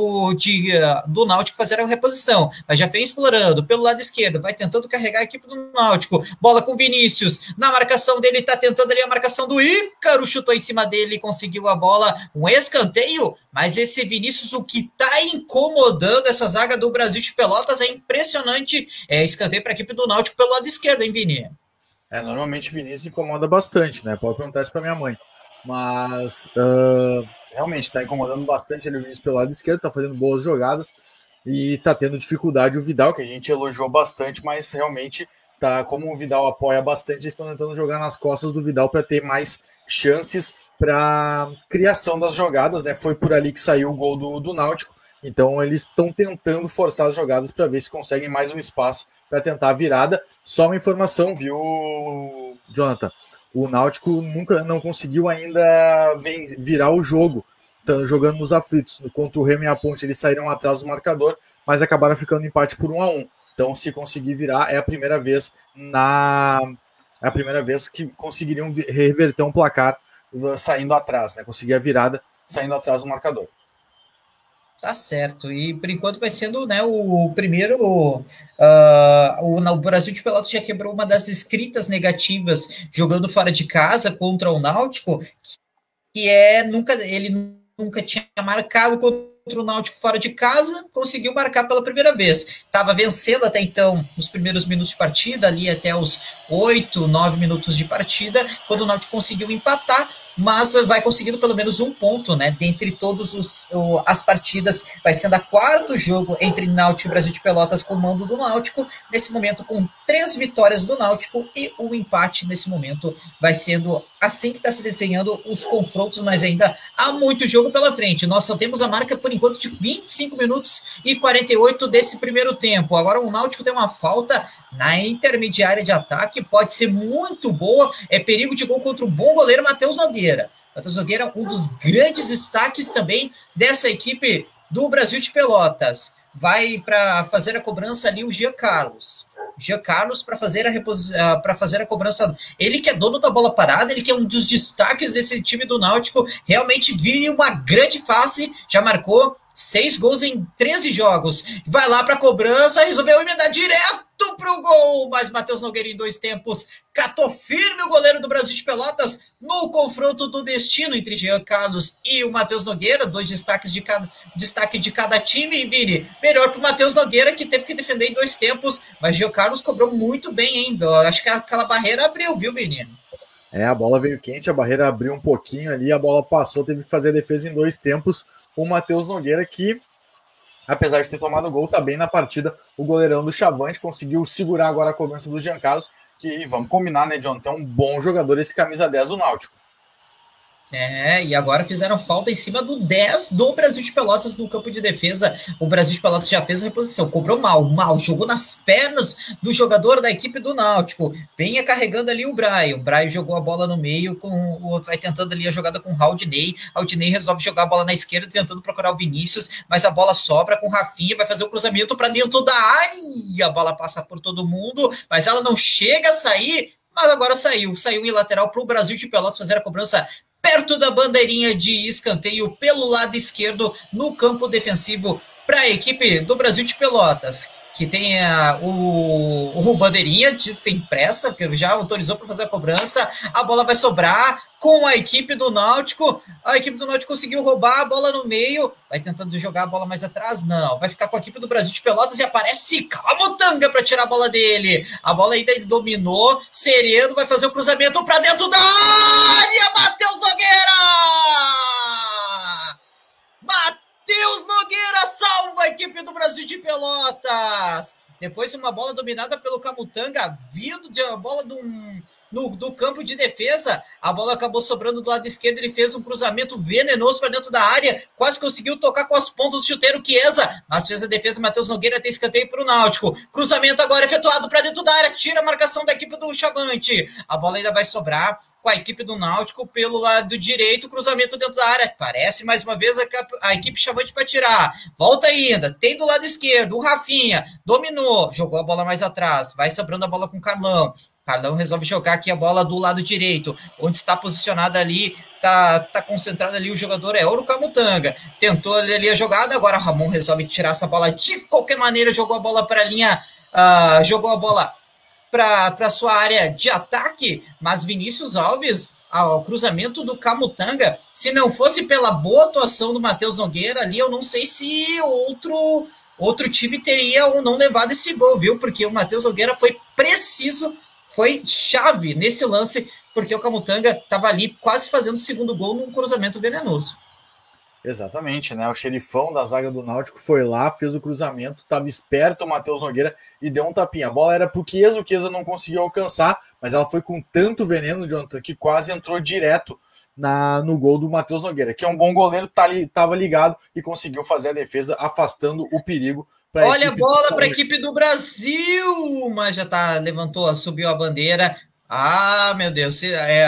do Náutico fazer a reposição, mas já vem explorando pelo lado esquerdo, vai tentando carregar a equipe do Náutico, bola com Vinícius, na marcação dele, tá tentando ali a marcação do Ícaro, chutou em cima dele, conseguiu a bola, um escanteio, mas esse Vinícius, o que tá incomodando essa zaga do Brasil de Pelotas é impressionante, escanteio para a equipe do Náutico pelo lado esquerdo, hein, Vini? Normalmente o Vinícius incomoda bastante, né? Pode perguntar isso para minha mãe. Mas realmente está incomodando bastante ele, o Vinícius pelo lado esquerdo, está fazendo boas jogadas e está tendo dificuldade o Vidal, que a gente elogiou bastante, mas realmente tá, como o Vidal apoia bastante, eles estão tentando jogar nas costas do Vidal para ter mais chances para criação das jogadas, né? Foi por ali que saiu o gol do Náutico. Então eles estão tentando forçar as jogadas para ver se conseguem mais um espaço para tentar a virada. Só uma informação, viu, Jonathan? O Náutico nunca não conseguiu ainda virar o jogo, jogando nos aflitos. Contra o Remo e a Ponte eles saíram atrás do marcador, mas acabaram ficando no empate por 1-1. Então, se conseguir virar, é a primeira vez que conseguiriam reverter um placar saindo atrás, né? Conseguir a virada saindo atrás do marcador. Tá certo, e por enquanto vai sendo, né, o primeiro, o Brasil de Pelotas já quebrou uma das escritas negativas jogando fora de casa contra o Náutico, que ele nunca tinha marcado contra o Náutico fora de casa, conseguiu marcar pela primeira vez. Estava vencendo até então, nos primeiros minutos de partida, ali até os 8, 9 minutos de partida, quando o Náutico conseguiu empatar, mas vai conseguindo pelo menos um ponto, né? Dentre todas as partidas, vai sendo a quarto jogo entre Náutico e Brasil de Pelotas com o mando do Náutico, nesse momento com 3 vitórias do Náutico e um empate nesse momento. Vai sendo assim que está se desenhando os confrontos, mas ainda há muito jogo pela frente. Nós só temos a marca, por enquanto, de 25 minutos e 48 desse primeiro tempo. Agora o Náutico tem uma falta na intermediária de ataque, pode ser muito boa, é perigo de gol contra o bom goleiro Matheus Nogueira. Matheus Nogueira, um dos grandes destaques também dessa equipe do Brasil de Pelotas. Vai para fazer a cobrança ali o Jean Carlos para fazer a cobrança. Ele que é dono da bola parada, ele que é um dos destaques desse time do Náutico, realmente vive uma grande fase, já marcou 6 gols em 13 jogos. Vai lá para a cobrança, resolveu emendar direto para o gol, mas Matheus Nogueira em 2 tempos catou firme o goleiro do Brasil de Pelotas no confronto do destino entre Jean Carlos e o Matheus Nogueira, 2 destaque de cada time, e Vini, melhor para o Matheus Nogueira, que teve que defender em 2 tempos, mas Jean Carlos cobrou muito bem ainda. Acho que aquela barreira abriu, viu, Vini? A bola veio quente, a barreira abriu um pouquinho ali, a bola passou, teve que fazer a defesa em 2 tempos. O Matheus Nogueira, que apesar de ter tomado gol, tá bem na partida. O goleirão do Chavante conseguiu segurar agora a cobrança do Jean Carlos, que vamos combinar, né, John? É um bom jogador esse camisa 10 do Náutico. E agora fizeram falta em cima do 10 do Brasil de Pelotas no campo de defesa. O Brasil de Pelotas já fez a reposição, cobrou mal, jogou nas pernas do jogador da equipe do Náutico. Venha carregando ali o Brian. O Brian jogou a bola no meio, com o outro vai tentando ali a jogada com o Haldinei. Haldinei resolve jogar a bola na esquerda, tentando procurar o Vinícius, mas a bola sobra com o Rafinha, vai fazer o cruzamento para dentro da área. A bola passa por todo mundo, mas ela não chega a sair. mas agora saiu em lateral para o Brasil de Pelotas fazer a cobrança perto da bandeirinha de escanteio pelo lado esquerdo no campo defensivo para a equipe do Brasil de Pelotas, que tem o bandeirinha, diz que tem pressa, porque já autorizou para fazer a cobrança, a bola vai sobrar com a equipe do Náutico conseguiu roubar a bola no meio, vai tentando jogar a bola mais atrás, não, vai ficar com a equipe do Brasil de Pelotas e aparece Camutanga para tirar a bola dele, a bola ainda ele dominou, Sereno vai fazer o cruzamento para dentro da área, Matheus Nogueira! Matheus Nogueira salva a equipe do Brasil de Pelotas. Depois uma bola dominada pelo Camutanga, vindo de a bola do campo de defesa, a bola acabou sobrando do lado esquerdo, ele fez um cruzamento venenoso para dentro da área, quase conseguiu tocar com as pontas do chuteiro Chiesa, mas fez a defesa, Matheus Nogueira tem escanteio para o Náutico, cruzamento agora efetuado para dentro da área, tira a marcação da equipe do Chavante, a bola ainda vai sobrar com a equipe do Náutico pelo lado direito, cruzamento dentro da área, parece mais uma vez a equipe Chavante para tirar, volta ainda, tem do lado esquerdo, o Rafinha, dominou, jogou a bola mais atrás, vai sobrando a bola com o Carlão resolve jogar aqui a bola do lado direito, onde está posicionado ali, tá concentrado ali o jogador, é Ouro Camutanga, tentou ali a jogada, agora Ramon resolve tirar essa bola de qualquer maneira, jogou a bola para a linha, jogou a bola para sua área de ataque, mas Vinícius Alves, ao cruzamento do Camutanga, se não fosse pela boa atuação do Matheus Nogueira ali, eu não sei se outro time teria ou não levado esse gol, viu? Porque o Matheus Nogueira foi preciso, foi chave nesse lance, porque o Camutanga estava ali quase fazendo o segundo gol num cruzamento venenoso. Exatamente, né? O xerifão da zaga do Náutico foi lá, fez o cruzamento, estava esperto o Matheus Nogueira e deu um tapinha. A bola era pro Chiesa, o Chiesa não conseguiu alcançar, mas ela foi com tanto veneno, Jonathan, que quase entrou direto no gol do Matheus Nogueira, que é um bom goleiro, estava ligado e conseguiu fazer a defesa, afastando o perigo. Olha a bola para a equipe do Brasil, mas já subiu a bandeira. Ah, meu Deus,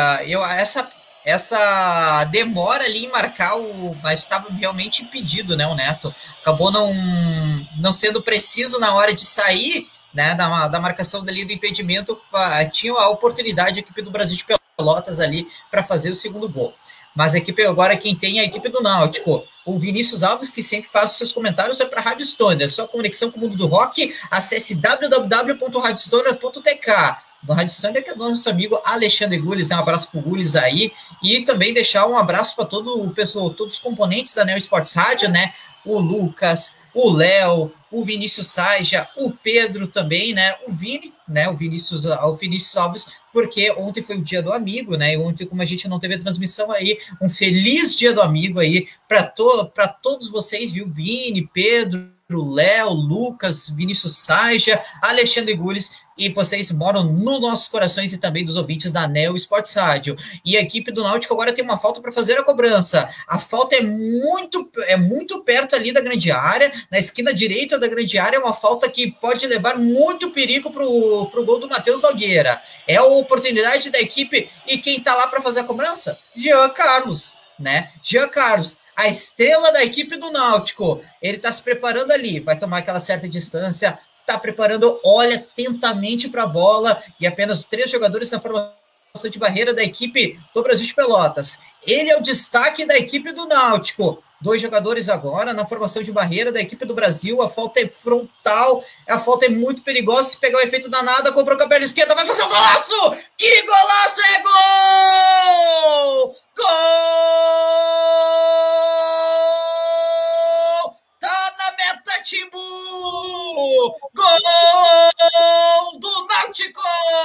essa demora ali em marcar mas estava realmente impedido, né, o Neto. Acabou não sendo preciso na hora de sair, né, da marcação dali do impedimento, tinha a oportunidade a equipe do Brasil de Pelotas ali para fazer o segundo gol. Mas a equipe agora, quem tem é a equipe do Náutico. O Vinícius Alves, que sempre faz os seus comentários, é para a Rádio Stoner. Sua conexão com o mundo do rock, acesse www.radiostoner.tk. Do Rádio Stoner, que é do nosso amigo Alexandre Gules, né? Um abraço para o Gules aí. E também deixar um abraço para todos os componentes da Neo Sports Rádio, né? O Lucas, o Léo, o Vinícius Saja, o Pedro também, né? O Vini, né? O Vinícius Alves, porque ontem foi o dia do amigo, né? E ontem, como a gente não teve a transmissão aí, um feliz dia do amigo aí para todos vocês, viu? Vini, Pedro, Léo, Lucas, Vinícius Saja, Alexandre Gules, e vocês moram nos nossos corações e também dos ouvintes da Neo Sports Rádio. E a equipe do Náutico agora tem uma falta para fazer a cobrança. A falta é muito perto ali da grande área, na esquina direita da grande área, é uma falta que pode levar muito perigo para o gol do Matheus Nogueira. É a oportunidade da equipe, e quem está lá para fazer a cobrança? Jean Carlos, né? Jean Carlos, a estrela da equipe do Náutico. Ele está se preparando ali, vai tomar aquela certa distância, está preparando, olha atentamente para a bola, e apenas 3 jogadores na formação de barreira da equipe do Brasil de Pelotas. Ele é o destaque da equipe do Náutico. 2 jogadores agora na formação de barreira da equipe do Brasil. A falta é frontal, a falta é muito perigosa. Se pegar o efeito danado, cobrou com a perna esquerda, vai fazer o golaço! Que golaço! É gol! Gol! Tá na meta, Timbu! Gol do Náutico!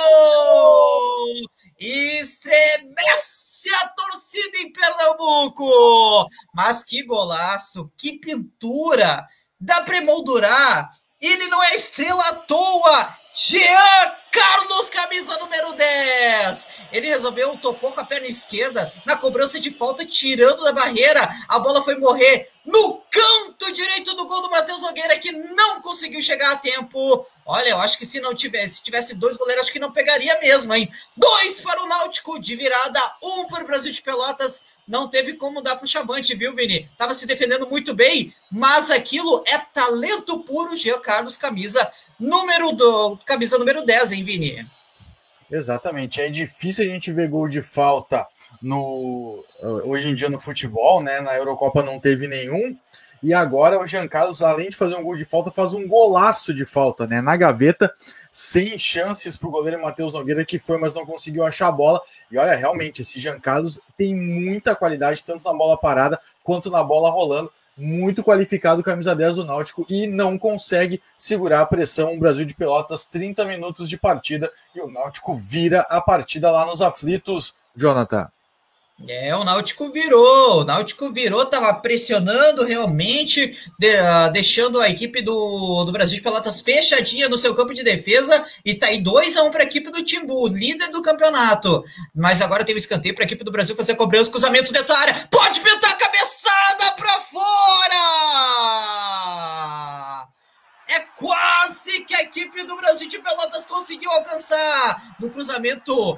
Estremece a torcida em Pernambuco! Mas que golaço, que pintura! Dá para emoldurar. Ele não é estrela à toa. Jean Carlos, camisa número 10. Ele resolveu, tocou com a perna esquerda na cobrança de falta, tirando da barreira. A bola foi morrer no canto direito do gol do Matheus Nogueira, que não conseguiu chegar a tempo. Olha, eu acho que se tivesse 2 goleiros, acho que não pegaria mesmo, hein? 2 para o Náutico de virada, 1 para o Brasil de Pelotas. Não teve como dar para o Chavante, viu, Vini? Tava se defendendo muito bem, mas aquilo é talento puro. Jean Carlos, camisa número 10, hein, Vini? Exatamente, é difícil a gente ver gol de falta hoje em dia no futebol, né? Na Eurocopa não teve nenhum, e agora o Jean Carlos, além de fazer um gol de falta, faz um golaço de falta, né? Na gaveta, sem chances para o goleiro Matheus Nogueira, que foi, mas não conseguiu achar a bola. E olha, realmente, esse Jean Carlos tem muita qualidade, tanto na bola parada quanto na bola rolando. Muito qualificado, camisa 10 do Náutico, e não consegue segurar a pressão. O Brasil de Pelotas, 30 minutos de partida, e o Náutico vira a partida lá nos aflitos, Jonathan. O Náutico virou, tava pressionando realmente, deixando a equipe do Brasil de Pelotas fechadinha no seu campo de defesa, e tá aí 2-1 para a equipe do Timbu, líder do campeonato. Mas agora tem um escanteio para a equipe do Brasil fazer cobrança, cruzamento dentro da área, pode pintar a cabeçada para fora! É quase que a equipe do Brasil de Pelotas conseguiu alcançar no cruzamento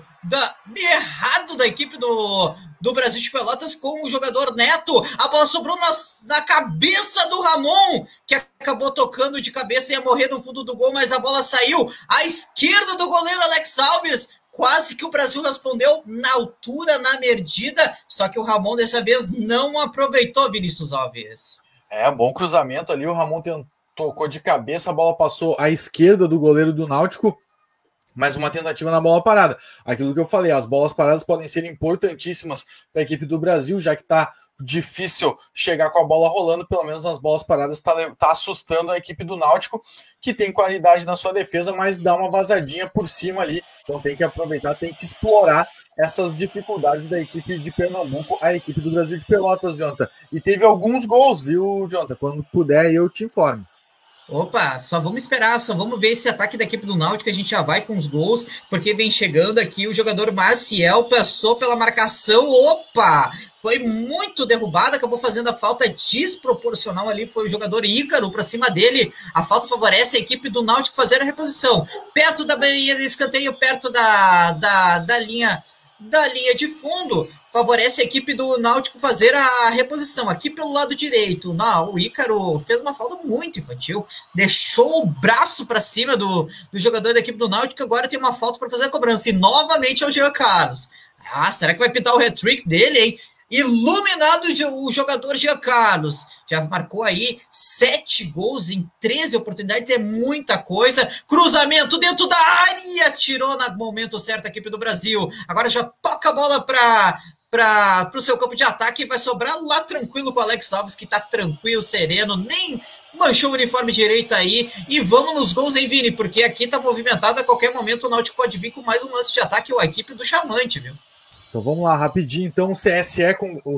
errado da equipe do Brasil de Pelotas com o jogador Neto. A bola sobrou na cabeça do Ramon, que acabou tocando de cabeça e ia morrer no fundo do gol, mas a bola saiu à esquerda do goleiro Alex Alves. Quase que o Brasil respondeu na altura, na medida, só que o Ramon dessa vez não aproveitou, Vinícius Alves. Bom cruzamento ali, o Ramon tocou de cabeça, a bola passou à esquerda do goleiro do Náutico, mais uma tentativa na bola parada. Aquilo que eu falei, as bolas paradas podem ser importantíssimas para a equipe do Brasil, já que está difícil chegar com a bola rolando, pelo menos nas bolas paradas tá assustando a equipe do Náutico, que tem qualidade na sua defesa, mas dá uma vazadinha por cima ali, então tem que aproveitar, tem que explorar essas dificuldades da equipe de Pernambuco, a equipe do Brasil de Pelotas, Jonathan. E teve alguns gols, viu, Jonathan? Quando puder, eu te informo. Opa, só vamos esperar, só vamos ver esse ataque da equipe do Náutico, a gente já vai com os gols, porque vem chegando aqui o jogador Marcial, passou pela marcação, opa, foi muito derrubado, acabou fazendo a falta desproporcional ali, foi o jogador Ícaro para cima dele, a falta favorece a equipe do Náutico fazer a reposição, perto da linha de escanteio, perto da linha de fundo, favorece a equipe do Náutico fazer a reposição. Aqui pelo lado direito, o Ícaro fez uma falta muito infantil, deixou o braço para cima do jogador da equipe do Náutico, agora tem uma falta para fazer a cobrança, e novamente é o Jean Carlos. Será que vai pintar o hat-trick dele, hein? Iluminado o jogador Jean Carlos, já marcou aí 7 gols em 13 oportunidades, é muita coisa, cruzamento dentro da área, tirou no momento certo a equipe do Brasil, agora já toca a bola para o seu campo de ataque e vai sobrar lá tranquilo com o Alex Alves, que tá tranquilo, sereno, nem manchou o uniforme direito aí, e vamos nos gols, hein, Vini, porque aqui tá movimentado, a qualquer momento o Náutico pode vir com mais um lance de ataque, ou a equipe do Chamante, viu? Então vamos lá, rapidinho. Então CSA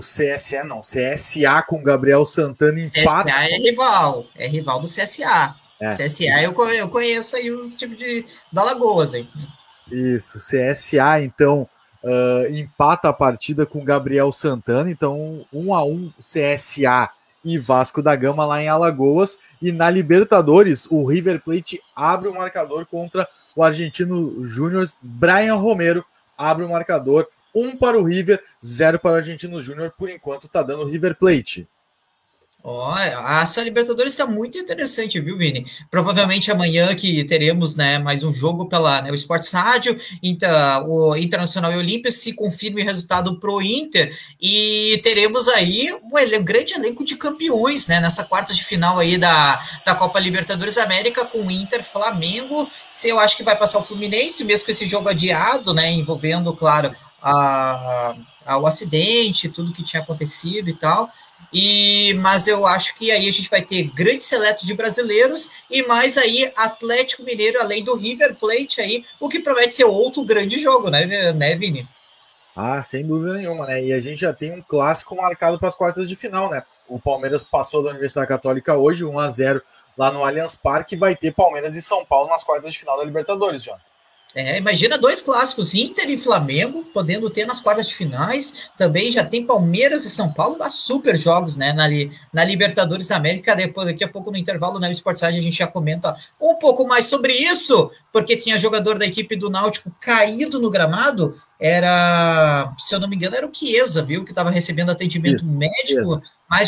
com Gabriel Santana empata. CSA é rival do CSA. CSA eu conheço aí os tipos da Alagoas, hein? Isso, CSA então empata a partida com Gabriel Santana, então 1-1 CSA e Vasco da Gama lá em Alagoas, e na Libertadores o River Plate abre o marcador contra o Argentino Júnior, Brian Romero abre o marcador, 1 para o River, 0 para o Argentino Júnior, por enquanto tá dando River Plate. Essa Libertadores está muito interessante, viu, Vini? Provavelmente amanhã que teremos, né, mais um jogo pela o Esportes Rádio, o Internacional e Olímpia, se confirme o resultado pro Inter, e teremos aí um grande elenco de campeões, né, nessa quarta de final aí da Copa Libertadores América, com o Inter, Flamengo, eu acho que vai passar o Fluminense, mesmo com esse jogo adiado, né, envolvendo, claro, o acidente, tudo que tinha acontecido e tal, mas eu acho que aí a gente vai ter grande seleto de brasileiros e mais aí Atlético Mineiro, além do River Plate aí, o que promete ser outro grande jogo, né, Vini? Sem dúvida nenhuma, né? E a gente já tem um clássico marcado para as quartas de final, né? O Palmeiras passou da Universidade Católica hoje, 1-0 lá no Allianz Parque, e vai ter Palmeiras e São Paulo nas quartas de final da Libertadores, João. Imagina 2 clássicos, Inter e Flamengo, podendo ter nas quartas de finais. Também já tem Palmeiras e São Paulo, super jogos, né, na Libertadores da América. Daqui a pouco no intervalo, né, o Sportside, a gente já comenta um pouco mais sobre isso, porque tinha jogador da equipe do Náutico caído no gramado, se eu não me engano, era o Chiesa, viu, que estava recebendo atendimento médico, mas já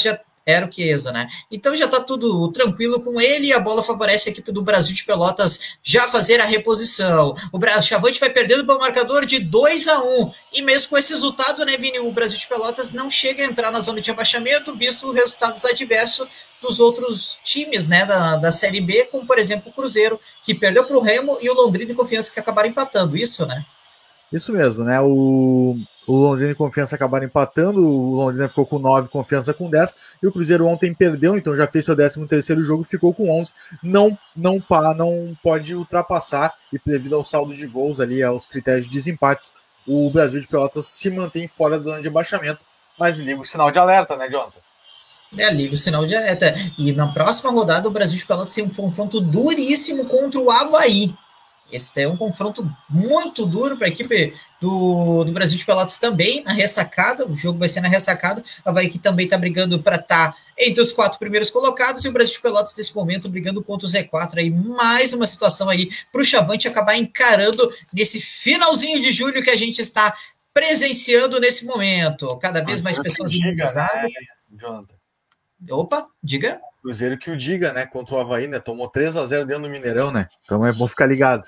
era o Chiesa, né? Então já tá tudo tranquilo com ele e a bola favorece a equipe do Brasil de Pelotas já fazer a reposição. O Chavante vai perdendo pelo marcador de 2-1 e mesmo com esse resultado, né, Vini, o Brasil de Pelotas não chega a entrar na zona de abaixamento, visto os resultados adversos dos outros times, né, da Série B, como por exemplo o Cruzeiro, que perdeu para o Remo, e o Londrina e Confiança que acabaram empatando, isso, né? Isso mesmo, né? O Londrina e Confiança acabaram empatando, o Londrina ficou com 9, Confiança com 10, e o Cruzeiro ontem perdeu, então já fez seu 13º jogo, ficou com 11, não pode ultrapassar, e devido ao saldo de gols ali, aos critérios de desempates, o Brasil de Pelotas se mantém fora da zona de abaixamento, mas liga o sinal de alerta, né, Jonathan? Liga o sinal de alerta. E na próxima rodada o Brasil de Pelotas tem um confronto duríssimo contra o Avaí. Esse é um confronto muito duro para a equipe do Brasil de Pelotas também, na ressacada. O jogo vai ser na ressacada. A Avaí que também está brigando para estar entre os 4 primeiros colocados, e o Brasil de Pelotas nesse momento brigando contra o Z4. Aí mais uma situação aí para o Chavante acabar encarando nesse finalzinho de julho que a gente está presenciando nesse momento. Cada vez mais pessoas imunizadas. Jonathan. Opa, diga. Cruzeiro que o diga, né? Contra o Avaí, né? Tomou 3-0 dentro do Mineirão, né? Então é bom ficar ligado.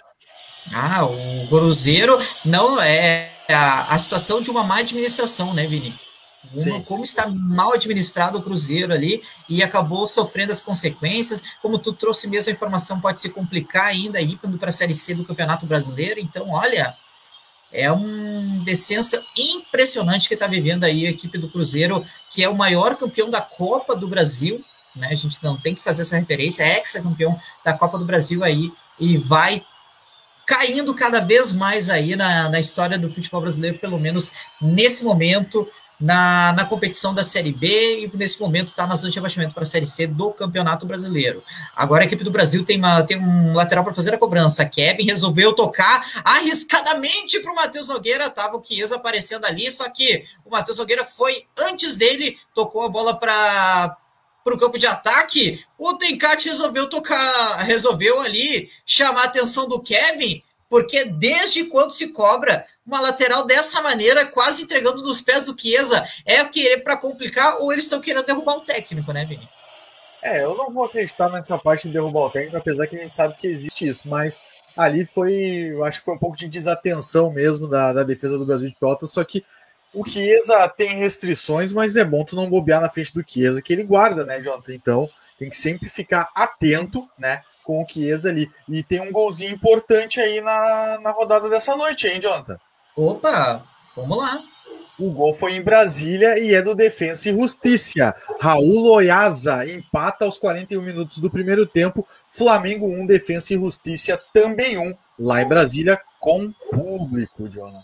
O Cruzeiro não é a situação de uma má administração, né, Vini? Como está mal administrado o Cruzeiro ali e acabou sofrendo as consequências. Como tu trouxe mesmo, a informação pode se complicar ainda aí para a Série C do Campeonato Brasileiro. Então, olha, é um descenso impressionante que está vivendo aí a equipe do Cruzeiro, que é o maior campeão da Copa do Brasil, né? A gente não tem que fazer essa referência, é ex-campeão da Copa do Brasil aí, e vai caindo cada vez mais aí na história do futebol brasileiro, pelo menos nesse momento, na competição da Série B, e nesse momento está na zona de abaixamento para a Série C do Campeonato Brasileiro. Agora a equipe do Brasil tem um lateral para fazer a cobrança. Kevin resolveu tocar arriscadamente para o Matheus Nogueira, estava o Chiesa aparecendo ali, só que o Matheus Nogueira foi antes dele, tocou a bola para o campo de ataque. O Tencate resolveu ali chamar a atenção do Kevin, porque desde quando se cobra uma lateral dessa maneira, quase entregando nos pés do Chiesa, é querer para complicar, ou eles estão querendo derrubar o técnico, né, Vini? Eu não vou acreditar nessa parte de derrubar o técnico, apesar que a gente sabe que existe isso, mas ali eu acho que foi um pouco de desatenção mesmo da defesa do Brasil de Pelotas, só que o Chiesa tem restrições, mas é bom tu não bobear na frente do Chiesa, que ele guarda, né, Jonathan? Então, tem que sempre ficar atento, né, com o Chiesa ali. E tem um golzinho importante aí na rodada dessa noite, hein, Jonathan? Opa, vamos lá. O gol foi em Brasília e é do Defensa e Justiça. Raul Loyaza empata aos 41 minutos do primeiro tempo. Flamengo 1, Defensa e Justiça também 1, lá em Brasília, com público, Jonathan.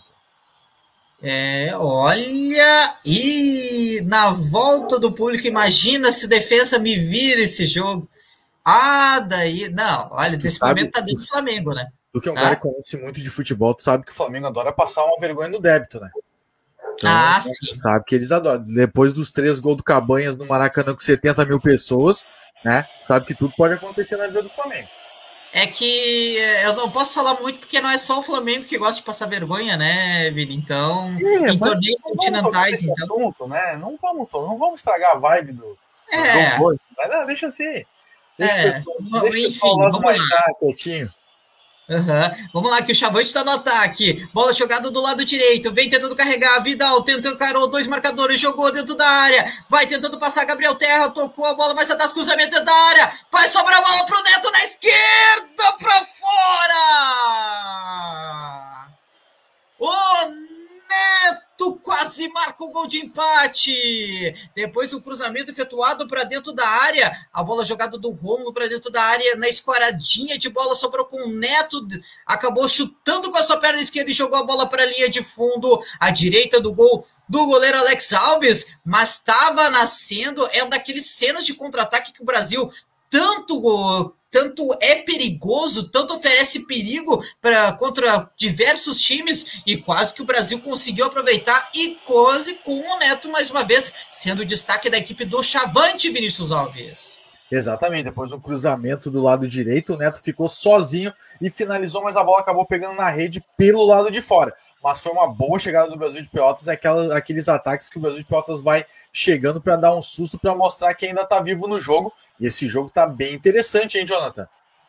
Olha, e na volta do público, imagina se o Defensa me vira esse jogo. Daí, não, olha, nesse momento tá dentro do Flamengo, né? Tu que é um cara que conhece muito de futebol, tu sabe que o Flamengo adora passar uma vergonha no débito, né? Então, sim. Sabe que eles adoram. Depois dos 3 gols do Cabanhas no Maracanã com 70 mil pessoas, né? Sabe que tudo pode acontecer na vida do Flamengo. É que eu não posso falar muito porque não é só o Flamengo que gosta de passar vergonha, né, Vini? Então, em torneios continentais, então. Assunto, né? Não vamos estragar a vibe do jogo, mas não, deixa assim. Deixa vamos lá. Quietinho. Vamos lá, que o Chavante está no ataque. Bola jogada do lado direito. Vem tentando carregar. Vidal tentou, encarou 2 marcadores. Jogou dentro da área. Vai tentando passar. Gabriel Terra tocou a bola, mas atrás, cruzamento dentro da área. Vai sobrar a bola pro Neto na esquerda, para fora. O Neto quase marca o gol de empate. Depois o cruzamento efetuado para dentro da área. A bola jogada do Rômulo para dentro da área. Na escoradinha de bola sobrou com o Neto. Acabou chutando com a sua perna esquerda e jogou a bola para a linha de fundo. À direita do gol do goleiro Alex Alves. Mas estava nascendo. É uma daqueles cenas de contra-ataque que o Brasil tanto é perigoso, tanto oferece perigo contra diversos times, e quase que o Brasil conseguiu aproveitar, e quase com o Neto, mais uma vez, sendo o destaque da equipe do Chavante, Vinícius Alves. Exatamente, depois do cruzamento do lado direito, o Neto ficou sozinho e finalizou, mas a bola acabou pegando na rede pelo lado de fora. mas foi uma boa chegada do Brasil de Pelotas, aqueles ataques que o Brasil de Pelotas vai chegando para dar um susto, para mostrar que ainda está vivo no jogo, e esse jogo está bem interessante, hein, Jonathan?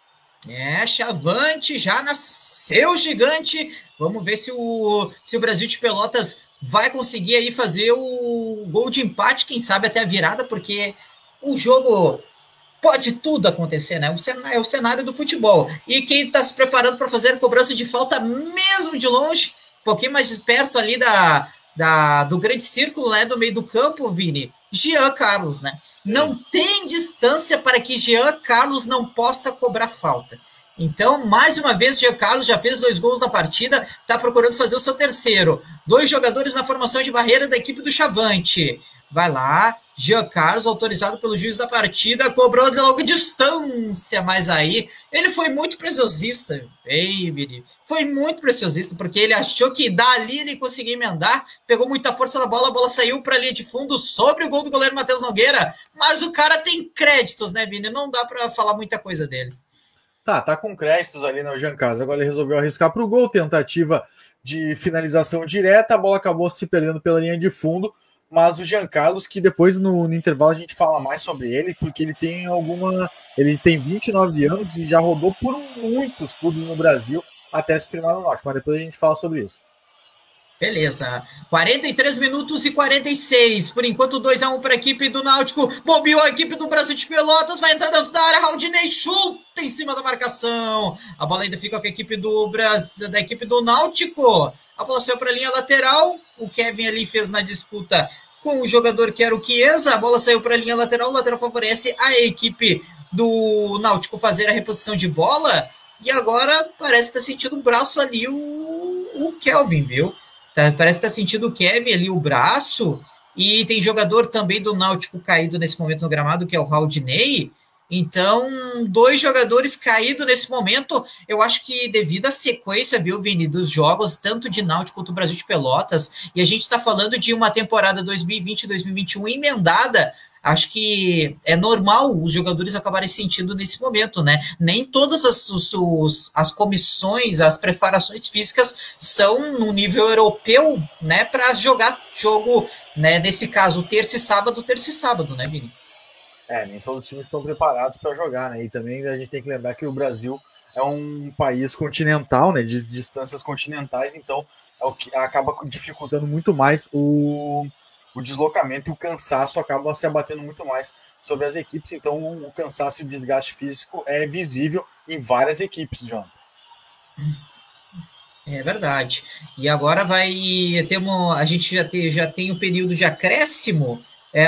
Chavante já nasceu gigante. Vamos ver se o Brasil de Pelotas vai conseguir aí fazer o gol de empate, quem sabe até a virada, porque o jogo pode tudo acontecer, né? É o cenário do futebol. E quem está se preparando para fazer a cobrança de falta, mesmo de longe, um pouquinho mais perto ali do grande círculo, né? Do meio do campo, Vini, Jean Carlos, né? Não tem distância para que Jean Carlos não possa cobrar falta. Então, mais uma vez, Jean Carlos já fez 2 gols na partida, está procurando fazer o seu terceiro. 2 jogadores na formação de barreira da equipe do Chavante. Vai lá, Jean Carlos, autorizado pelo juiz da partida, cobrou de logo distância, mas aí ele foi muito preciosista, foi muito preciosista, porque ele achou que dali ele conseguia emendar, pegou muita força na bola, a bola saiu para a linha de fundo sobre o gol do goleiro Matheus Nogueira, mas o cara tem créditos, né, Vini? Não dá para falar muita coisa dele. Tá com créditos ali, né, o Jean Carlos, agora ele resolveu arriscar para o gol, tentativa de finalização direta, a bola acabou se perdendo pela linha de fundo, mas o Jean Carlos, que depois no intervalo a gente fala mais sobre ele, porque ele tem 29 anos e já rodou por muitos clubes no Brasil até se firmar no Náutico, mas depois a gente fala sobre isso. Beleza, 43 minutos e 46, por enquanto 2-1 para a equipe do Náutico, bobeou a equipe do Brasil de Pelotas, vai entrar dentro da área, Raudinei chuta em cima da marcação, a bola ainda fica com a equipe da equipe do Náutico, a bola saiu para a linha lateral, o Kevin ali fez na disputa com o jogador que era o Chiesa, a bola saiu para a linha lateral, o lateral favorece a equipe do Náutico fazer a reposição de bola, e agora parece estar sentindo o braço ali o Kelvin, viu? Parece que está sentindo o Kevin ali, o braço, e tem jogador também do Náutico caído nesse momento no gramado, que é o Raudinei. Então, 2 jogadores caídos nesse momento, eu acho que devido à sequência, viu, Vini, dos jogos, tanto de Náutico quanto do Brasil de Pelotas, e a gente está falando de uma temporada 2020-2021 emendada, acho que é normal os jogadores acabarem sentindo nesse momento, né? Nem todas as comissões, as preparações físicas são no nível europeu, né? Para jogar jogo, né? Nesse caso, terça e sábado, né, Vini? Nem todos os times estão preparados para jogar, né? E também a gente tem que lembrar que o Brasil é um país continental, né? De distâncias continentais, então é o que acaba dificultando muito mais o deslocamento, e o cansaço acaba se abatendo muito mais sobre as equipes, então o cansaço e o desgaste físico é visível em várias equipes, John. É verdade. E agora vai ter a gente já tem um período de acréscimo.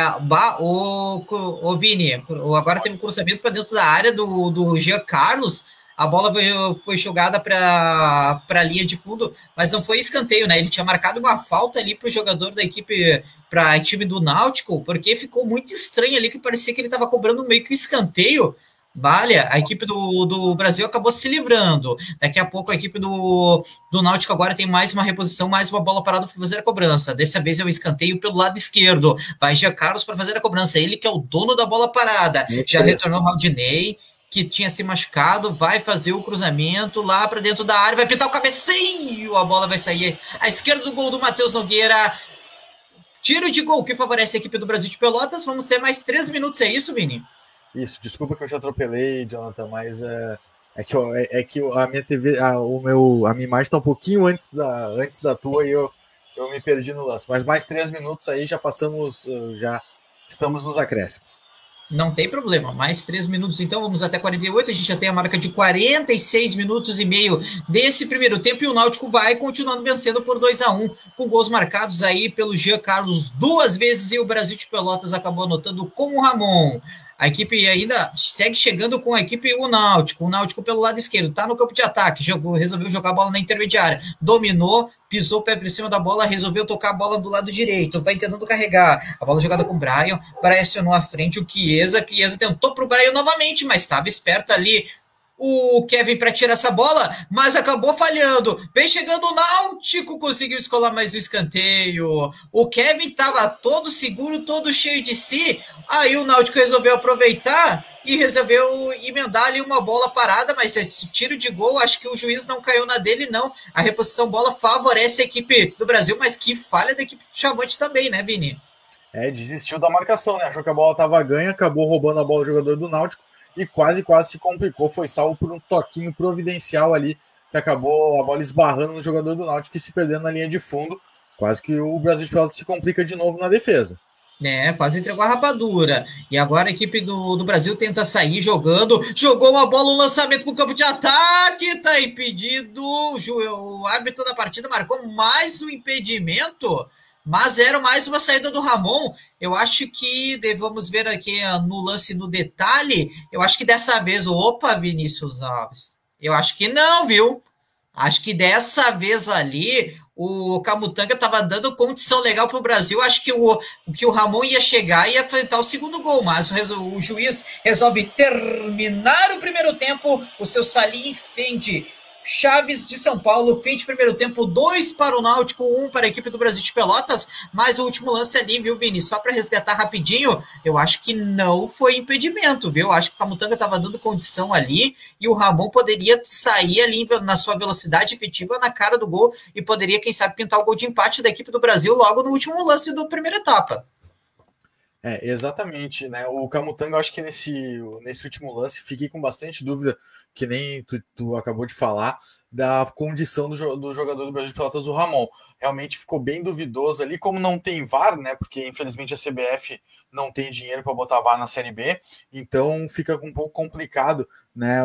O Vini, agora teve um cruzamento para dentro da área do Jean Carlos. A bola foi jogada para a linha de fundo, mas não foi escanteio, né? Ele tinha marcado uma falta ali para o jogador da equipe, para o time do Náutico, porque ficou muito estranho ali, que parecia que ele estava cobrando meio que um escanteio. Vale, a equipe do Brasil acabou se livrando. Daqui a pouco a equipe do Náutico agora tem mais uma reposição, mais uma bola parada para fazer a cobrança. Dessa vez é o escanteio pelo lado esquerdo. Vai Jean Carlos para fazer a cobrança. Ele que é o dono da bola parada. Já retornou o Raudinei, que tinha se machucado, vai fazer o cruzamento lá para dentro da área, vai pintar o cabeceio, a bola vai sair à esquerda do gol do Matheus Nogueira. Tiro de gol que favorece a equipe do Brasil de Pelotas. Vamos ter mais 3 minutos, é isso, Vini? Isso, desculpa que eu te atropelei, Jonathan, mas é que a minha TV, a minha imagem está um pouquinho antes da tua e eu me perdi no lance. Mas mais 3 minutos aí, já estamos nos acréscimos. Não tem problema, mais 3 minutos, então vamos até 48, a gente já tem a marca de 46 minutos e meio desse primeiro tempo, e o Náutico vai continuando vencendo por 2-1, com gols marcados aí pelo Jean Carlos 2 vezes, e o Brasil de Pelotas acabou anotando com o Ramon. A equipe ainda segue chegando com a equipe o Náutico pelo lado esquerdo, tá no campo de ataque, resolveu jogar a bola na intermediária, dominou, pisou o pé por cima da bola, resolveu tocar a bola do lado direito, vai tentando carregar, a bola jogada com o Brian, pressionou à frente o Chiesa tentou pro Brian novamente, mas estava esperto ali o Kevin para tirar essa bola, mas acabou falhando. Vem chegando o Náutico, conseguiu escolar mais um escanteio. O Kevin estava todo seguro, todo cheio de si. Aí o Náutico resolveu aproveitar e resolveu emendar ali uma bola parada, mas tiro de gol, acho que o juiz não caiu na dele, não. A reposição bola favorece a equipe do Brasil, mas que falha da equipe do Chavante também, né, Vini? Desistiu da marcação, né? Achou que a bola estava ganha, acabou roubando a bola do jogador do Náutico e quase se complicou. Foi salvo por um toquinho providencial ali, que acabou a bola esbarrando no jogador do Náutico e se perdendo na linha de fundo. Quase que o Brasil de Pelotas se complica de novo na defesa. Quase entregou a rapadura. E agora a equipe do Brasil tenta sair jogando. Jogou uma bola, um lançamento para o campo de ataque. Tá impedido. O árbitro da partida marcou mais um impedimento. Mas era mais uma saída do Ramon. Eu acho que vamos ver aqui no lance, no detalhe. Eu acho que dessa vez, opa, Vinícius Alves. Eu acho que não, viu? Acho que dessa vez ali o Camutanga estava dando condição legal para o Brasil. Acho que o Ramon ia chegar e ia enfrentar o segundo gol, mas o juiz resolve terminar o primeiro tempo. O seu Salim Fendi Chaves de São Paulo, fim de primeiro tempo, 2 para o Náutico, 1 para a equipe do Brasil de Pelotas, mas o último lance ali, viu, Vini? Só para resgatar rapidinho, eu acho que não foi impedimento, viu? Eu acho que o Camutanga estava dando condição ali e o Ramon poderia sair ali na sua velocidade efetiva na cara do gol e poderia, quem sabe, pintar o gol de empate da equipe do Brasil logo no último lance da primeira etapa. Exatamente, né? O Camutanga, eu acho que nesse último lance, fiquei com bastante dúvida, que nem tu acabou de falar, da condição do jogador do Brasil de Pelotas, o Ramon. Realmente ficou bem duvidoso ali, como não tem VAR, né? Porque infelizmente a CBF não tem dinheiro para botar VAR na Série B, então fica um pouco complicado, né?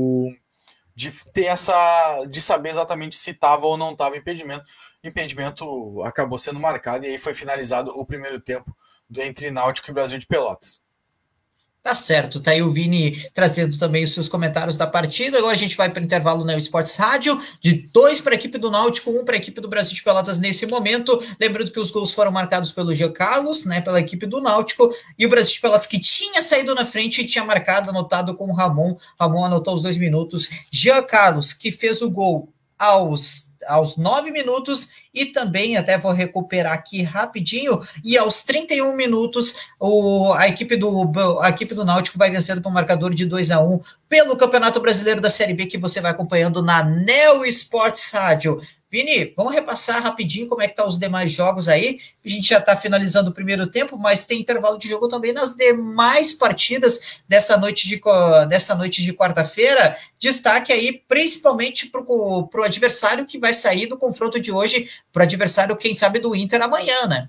De saber exatamente se estava ou não estava impedimento. Impedimento acabou sendo marcado e aí foi finalizado o primeiro tempo entre Náutico e Brasil de Pelotas. Tá certo, tá aí o Vini trazendo também os seus comentários da partida. Agora a gente vai para o intervalo na Esportes Rádio, de 2 para a equipe do Náutico, 1 para a equipe do Brasil de Pelotas nesse momento. Lembrando que os gols foram marcados pelo Jean Carlos, né, pela equipe do Náutico, e o Brasil de Pelotas, que tinha saído na frente e tinha marcado, anotado com o Ramon. Ramon anotou os 2 minutos. Jean Carlos, que fez o gol aos 9 minutos, e também, até vou recuperar aqui rapidinho, e aos 31 minutos, a equipe do Náutico vai vencendo com um marcador de 2-1 pelo Campeonato Brasileiro da Série B, que você vai acompanhando na Neo Esportes Rádio. Vini, vamos repassar rapidinho como é que tá os demais jogos aí. A gente já está finalizando o primeiro tempo, mas tem intervalo de jogo também nas demais partidas dessa noite de quarta-feira. Destaque aí principalmente para o adversário que vai sair do confronto de hoje, para o adversário, quem sabe, do Inter amanhã, né?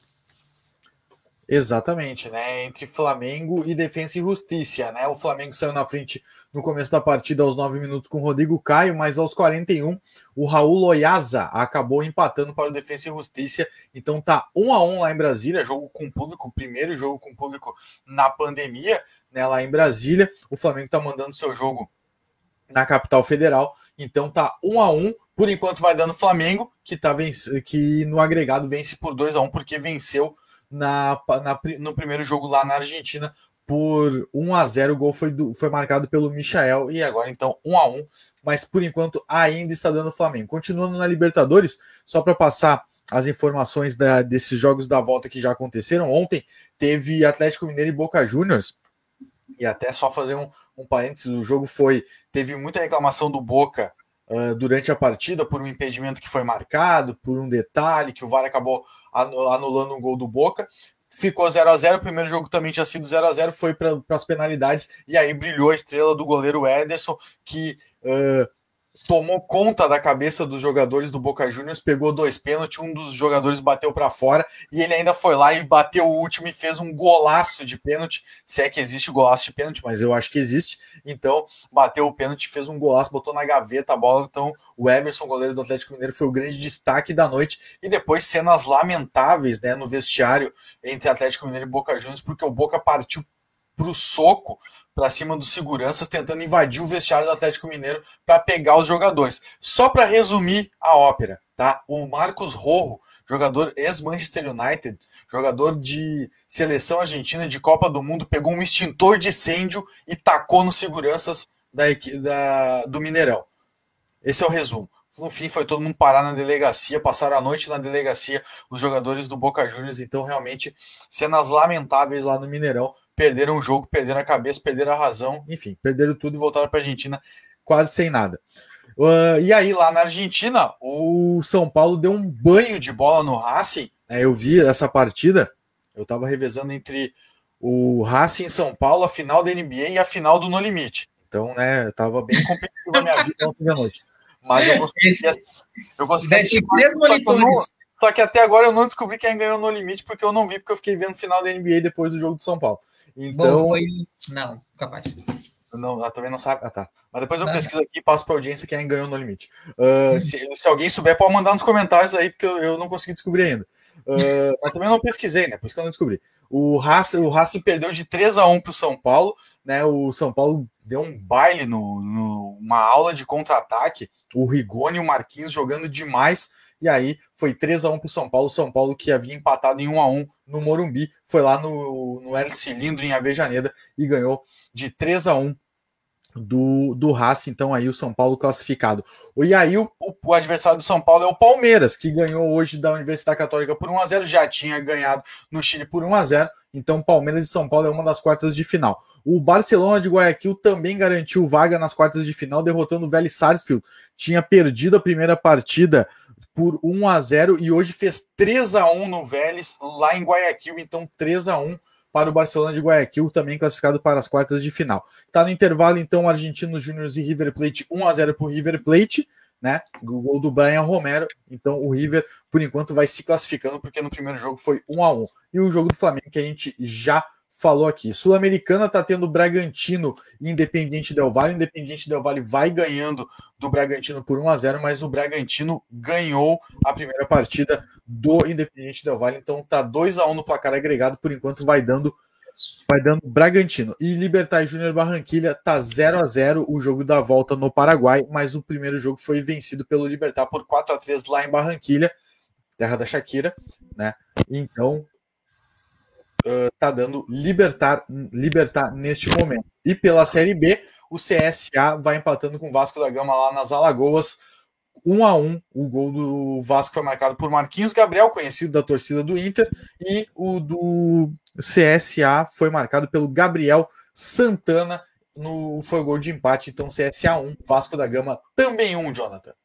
Exatamente, né? Entre Flamengo e Defensa e Justiça, né? O Flamengo saiu na frente no começo da partida aos 9 minutos com o Rodrigo Caio, mas aos 41 o Raul Loiasa acabou empatando para o Defensa e Justiça. Então tá 1-1 lá em Brasília, jogo com público, primeiro jogo com público na pandemia, né? Lá em Brasília, o Flamengo tá mandando seu jogo na capital federal, então tá 1-1. Por enquanto vai dando Flamengo, que no agregado vence por 2-1, porque venceu no primeiro jogo lá na Argentina por 1-0. O gol foi marcado pelo Michael e agora então 1-1, mas por enquanto ainda está dando Flamengo. Continuando na Libertadores, só para passar as informações desses jogos da volta que já aconteceram. Ontem teve Atlético Mineiro e Boca Juniors, e até só fazer um parênteses, o jogo teve muita reclamação do Boca durante a partida por um impedimento que foi marcado, por um detalhe que o VAR acabou anulando um gol do Boca. Ficou 0-0, o primeiro jogo também tinha sido 0-0, foi para as penalidades, e aí brilhou a estrela do goleiro Ederson, que tomou conta da cabeça dos jogadores do Boca Juniors, pegou 2 pênaltis, um dos jogadores bateu para fora, e ele ainda foi lá e bateu o último e fez um golaço de pênalti, se é que existe golaço de pênalti, mas eu acho que existe. Então bateu o pênalti, fez um golaço, botou na gaveta a bola. Então o Everson, goleiro do Atlético Mineiro, foi o grande destaque da noite. E depois cenas lamentáveis, né, no vestiário entre Atlético Mineiro e Boca Juniors, porque o Boca partiu pro soco para cima dos seguranças, tentando invadir o vestiário do Atlético Mineiro para pegar os jogadores. Só para resumir a ópera, tá? O Marcos Rojo, jogador ex-Manchester United, jogador de seleção argentina de Copa do Mundo, pegou um extintor de incêndio e tacou nos seguranças do Mineirão. Esse é o resumo. No fim, foi todo mundo parar na delegacia, passaram a noite na delegacia, os jogadores do Boca Juniors. Então, realmente, cenas lamentáveis lá no Mineirão. Perderam o jogo, perderam a cabeça, perderam a razão, enfim, perderam tudo e voltaram para a Argentina quase sem nada. E aí, lá na Argentina, o São Paulo deu um banho de bola no Racing. Né? Eu vi essa partida, eu estava revezando entre o Racing São Paulo, a final da NBA e a final do No Limite. Então, né, estava bem competitiva a minha vida ontem à noite. Mas eu consegui assistir. Só que até agora eu não descobri quem ganhou No Limite, porque eu não vi, porque eu fiquei vendo o final da NBA depois do jogo do São Paulo. Então, bom, foi... Não, capaz. Não, também não sabe. Ah, tá. Mas depois eu pesquiso aqui e passo para a audiência quem ganhou No Limite. Se alguém souber, pode mandar nos comentários aí, porque eu não consegui descobrir ainda. Mas também não pesquisei, né? Por isso que eu não descobri. O Racing perdeu de 3-1 para o São Paulo. Né? O São Paulo deu um baile numa aula de contra-ataque. O Rigoni e o Marquinhos jogando demais. E aí foi 3-1 para o São Paulo. O São Paulo, que havia empatado em 1-1 no Morumbi, foi lá no El Cilindro, em Avejaneda, e ganhou de 3-1 do Racing. Então aí o São Paulo classificado. E aí o adversário do São Paulo é o Palmeiras, que ganhou hoje da Universidade Católica por 1-0, já tinha ganhado no Chile por 1-0. Então Palmeiras e São Paulo é uma das quartas de final. O Barcelona de Guayaquil também garantiu vaga nas quartas de final, derrotando o Vélez Sarsfield. Tinha perdido a primeira partida por 1-0 e hoje fez 3-1 no Vélez, lá em Guayaquil. Então 3-1 para o Barcelona de Guayaquil, também classificado para as quartas de final. Está no intervalo, então, Argentinos Júniors e River Plate, 1-0 para o River Plate, né? O gol do Brian Romero. Então o River, por enquanto, vai se classificando, porque no primeiro jogo foi 1-1. E o jogo do Flamengo, que a gente já falou aqui. Sul-Americana está tendo Bragantino e Independiente Del Valle. Independiente Del Valle vai ganhando do Bragantino por 1-0, mas o Bragantino ganhou a primeira partida do Independiente Del Valle. Então está 2-1 no placar agregado. Por enquanto vai dando Bragantino. E Libertad Júnior Barranquilha está 0-0 o jogo da volta no Paraguai, mas o primeiro jogo foi vencido pelo Libertad por 4-3 lá em Barranquilha, terra da Shakira, né? Então tá dando Libertad neste momento. E pela Série B, o CSA vai empatando com o Vasco da Gama lá nas Alagoas, 1-1. O gol do Vasco foi marcado por Marquinhos Gabriel, conhecido da torcida do Inter, e o do CSA foi marcado pelo Gabriel Santana, foi o gol de empate. Então CSA 1, Vasco da Gama também 1, Jonathan.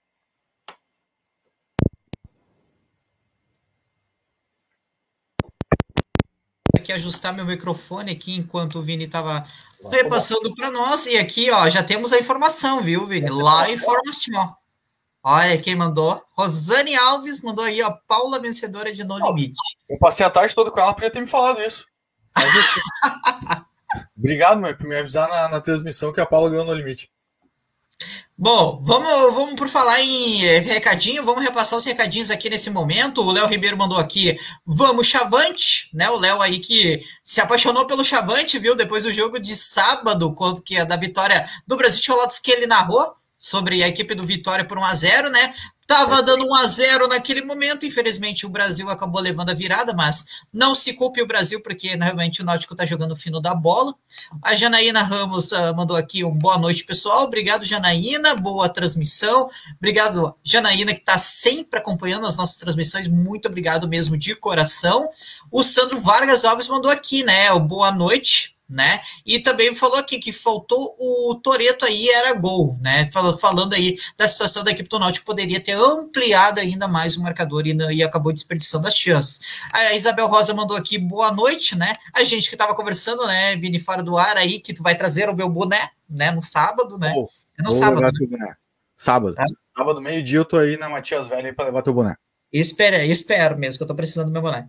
Aqui ajustar meu microfone aqui enquanto o Vini estava repassando para nós. E aqui, ó, já temos a informação, viu, Vini? Lá a informação. Olha quem mandou. Rosane Alves mandou aí, ó, Paula vencedora de No Limite. Eu passei a tarde toda com ela, podia ter me falado isso. Mas obrigado, meu, por me avisar na transmissão que a Paula ganhou No Limite. Bom, vamos por falar em recadinho, vamos repassar os recadinhos aqui nesse momento. O Léo Ribeiro mandou aqui, vamos Chavante, né? O Léo aí que se apaixonou pelo Chavante, viu? Depois do jogo de sábado, quando que é da vitória do Brasil de Pelotas que ele narrou sobre a equipe do Vitória por 1-0, né? Tava dando 1-0 naquele momento, infelizmente o Brasil acabou levando a virada, mas não se culpe o Brasil, porque realmente o Náutico tá jogando o fino da bola. A Janaína Ramos mandou aqui um boa noite, pessoal. Obrigado, Janaína, boa transmissão. Obrigado, Janaína, que tá sempre acompanhando as nossas transmissões. Muito obrigado mesmo, de coração. O Sandro Vargas Alves mandou aqui, né, o boa noite, né? E também falou aqui que faltou o Toretto aí, era gol, né? Falando aí da situação da equipe do Náutico, poderia ter ampliado ainda mais o marcador e acabou desperdiçando as chances. A Isabel Rosa mandou aqui boa noite, né? A gente que estava conversando, né, Vini, fora do ar aí, que tu vai trazer o meu boné, né, no sábado, né? É no sábado. Né? Sábado. Sábado, meio-dia, eu tô aí na Matias Velha para levar teu boné. Espero mesmo, que eu tô precisando do meu boné.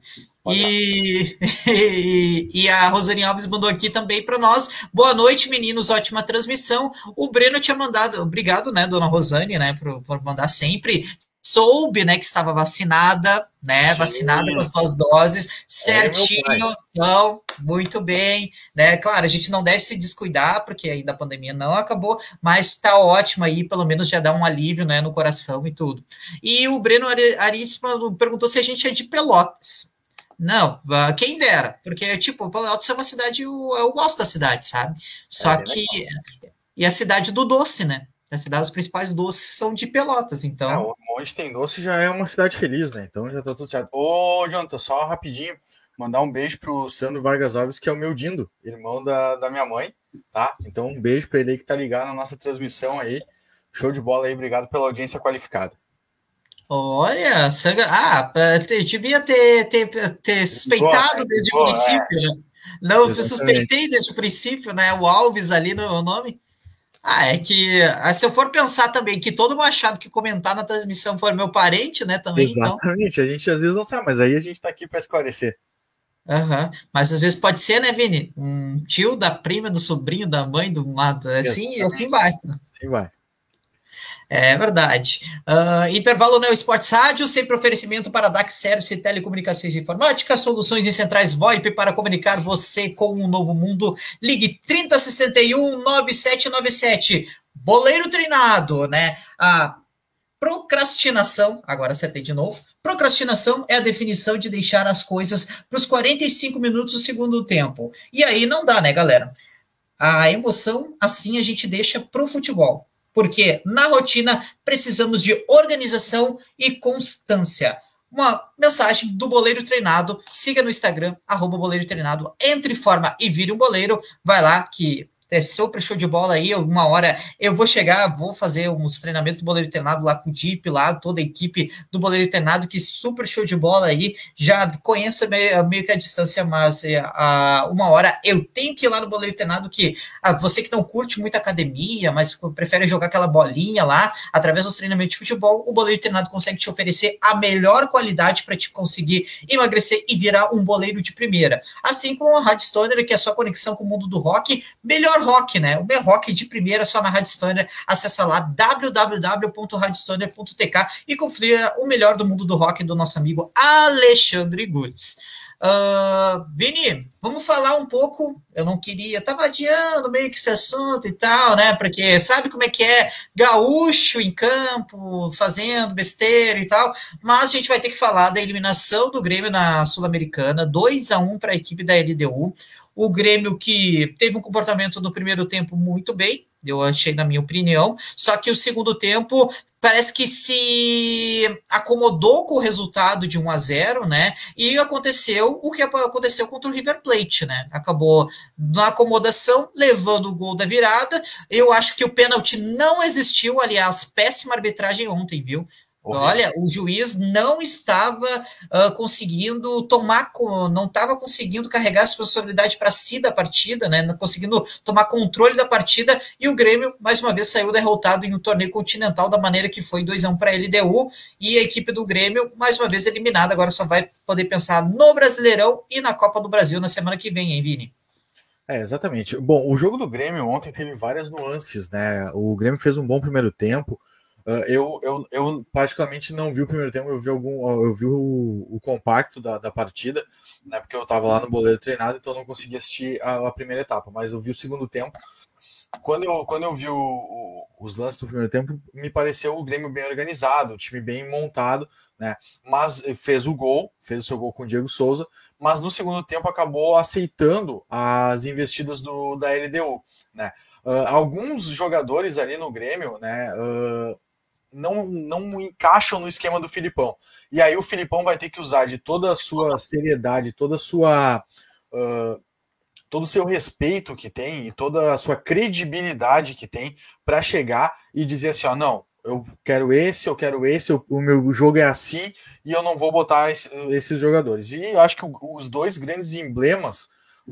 E a Rosane Alves mandou aqui também para nós. Boa noite, meninos, ótima transmissão. O Breno tinha mandado, obrigado, né, dona Rosane, né, por mandar sempre. Soube, né, que estava vacinada, né, vacinada com as 2 doses, certinho, então, muito bem, né, claro, a gente não deve se descuidar, porque ainda a pandemia não acabou, mas tá ótimo aí, pelo menos já dá um alívio, né, no coração e tudo. E o Breno Arides perguntou se a gente é de Pelotas. Não, quem dera, porque, tipo, Pelotas é uma cidade, eu gosto da cidade, sabe, só que, e a cidade do doce, né, Na cidade, os principais doces são de Pelotas, então... Onde tem doce já é uma cidade feliz, né? Então já tá tudo certo. Ô, Jonathan, só rapidinho, mandar um beijo pro Sandro Vargas Alves, que é o meu Dindo, irmão da minha mãe, tá? Então um beijo pra ele aí que tá ligado na nossa transmissão aí. Show de bola aí, obrigado pela audiência qualificada. Olha, devia ter suspeitado desde o princípio, né? Não, Exatamente. suspeitei desde o princípio, né? O Alves ali no nome. É que se eu for pensar também que todo Machado que comentar na transmissão for meu parente, né, também, Exatamente, então... a gente às vezes não sabe, mas aí a gente tá aqui para esclarecer. Mas às vezes pode ser, né, Vini? Um tio da prima, do sobrinho, da mãe, do lado, assim vai. Assim vai. É verdade. Intervalo Neo Esportes Rádio, sempre oferecimento para DAC Service, Telecomunicações e Informática, soluções em centrais VoIP para comunicar você com um novo mundo. Ligue 3061-9797. Boleiro treinado, né? A procrastinação, agora acertei de novo. Procrastinação é a definição de deixar as coisas para os 45 minutos do segundo tempo. E aí não dá, né, galera? A emoção, assim, a gente deixa pro futebol. Porque na rotina precisamos de organização e constância. Uma mensagem do Boleiro Treinado. Siga no Instagram, @Boleiro Treinado. Entre forma e vire um boleiro. Vai lá que é super show de bola aí. Uma hora eu vou chegar, vou fazer uns treinamentos do Boleiro Treinado lá com o Deep, lá toda a equipe do Boleiro Treinado, que super show de bola aí. Já conheço meio que a distância, mas uma hora eu tenho que ir lá no Boleiro Treinado, que você que não curte muito academia, mas prefere jogar aquela bolinha lá, através dos treinamentos de futebol, o Boleiro Treinado consegue te oferecer a melhor qualidade para te conseguir emagrecer e virar um boleiro de primeira. Assim como a Rádio Stoner, que é a sua conexão com o mundo do rock, melhor rock, né? O meu rock de primeira só na Rádio Stoner. Acessa lá www.radiostoner.tk e confira o melhor do mundo do rock do nosso amigo Alexandre Gutz. Vini, vamos falar um pouco. Eu não queria, tava adiando meio que esse assunto e tal, né? Porque sabe como é que é gaúcho em campo, fazendo besteira e tal. Mas a gente vai ter que falar da eliminação do Grêmio na Sul-Americana, 2-1 para a equipe da LDU. O Grêmio que teve um comportamento no primeiro tempo muito bem, eu achei, na minha opinião, só que o segundo tempo parece que se acomodou com o resultado de 1-0, né? E aconteceu o que aconteceu contra o River Plate, né? Acabou na acomodação, levando o gol da virada. Eu acho que o pênalti não existiu, aliás, péssima arbitragem ontem, viu? Olha, o juiz não estava conseguindo não estava conseguindo carregar a responsabilidade para si da partida, né? Não conseguindo tomar controle da partida, e o Grêmio, mais uma vez, saiu derrotado em um torneio continental da maneira que foi, 2-1 para a LDU, e a equipe do Grêmio, mais uma vez, eliminada. Agora só vai poder pensar no Brasileirão e na Copa do Brasil na semana que vem, hein, Vini? Exatamente. Bom, o jogo do Grêmio ontem teve várias nuances, né? O Grêmio fez um bom primeiro tempo. Eu particularmente não vi o primeiro tempo, eu vi o compacto da partida, né, porque eu estava lá no Boleiro Treinado, então não consegui assistir a primeira etapa, mas eu vi o segundo tempo. Quando eu vi os lances do primeiro tempo, me pareceu o Grêmio bem organizado, o time bem montado, né, mas fez o seu gol com o Diego Souza, mas no segundo tempo acabou aceitando as investidas da LDU, né. Alguns jogadores ali no Grêmio, né, não encaixam no esquema do Filipão. E aí o Filipão vai ter que usar de toda a sua seriedade, todo o seu respeito que tem e toda a sua credibilidade que tem para chegar e dizer assim, não, eu quero esse, o meu jogo é assim e eu não vou botar esses jogadores. E eu acho que os dois grandes emblemas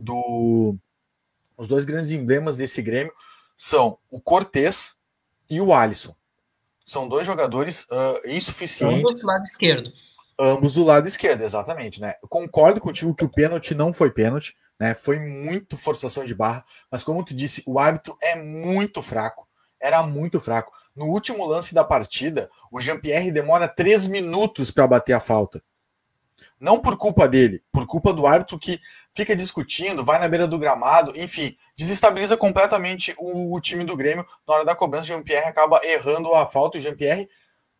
desse Grêmio são o Cortez e o Alisson. São dois jogadores insuficientes. Ambos do lado esquerdo. Ambos do lado esquerdo, exatamente, né? Eu concordo contigo que o pênalti não foi pênalti, né? Foi muito forçação de barra, mas como tu disse, o árbitro é muito fraco. Era muito fraco. No último lance da partida, o Jean-Pierre demora 3 minutos para bater a falta. Não por culpa dele, por culpa do árbitro que fica discutindo, vai na beira do gramado, enfim, desestabiliza completamente o time do Grêmio. Na hora da cobrança, o Jean-Pierre acaba errando a falta. O Jean-Pierre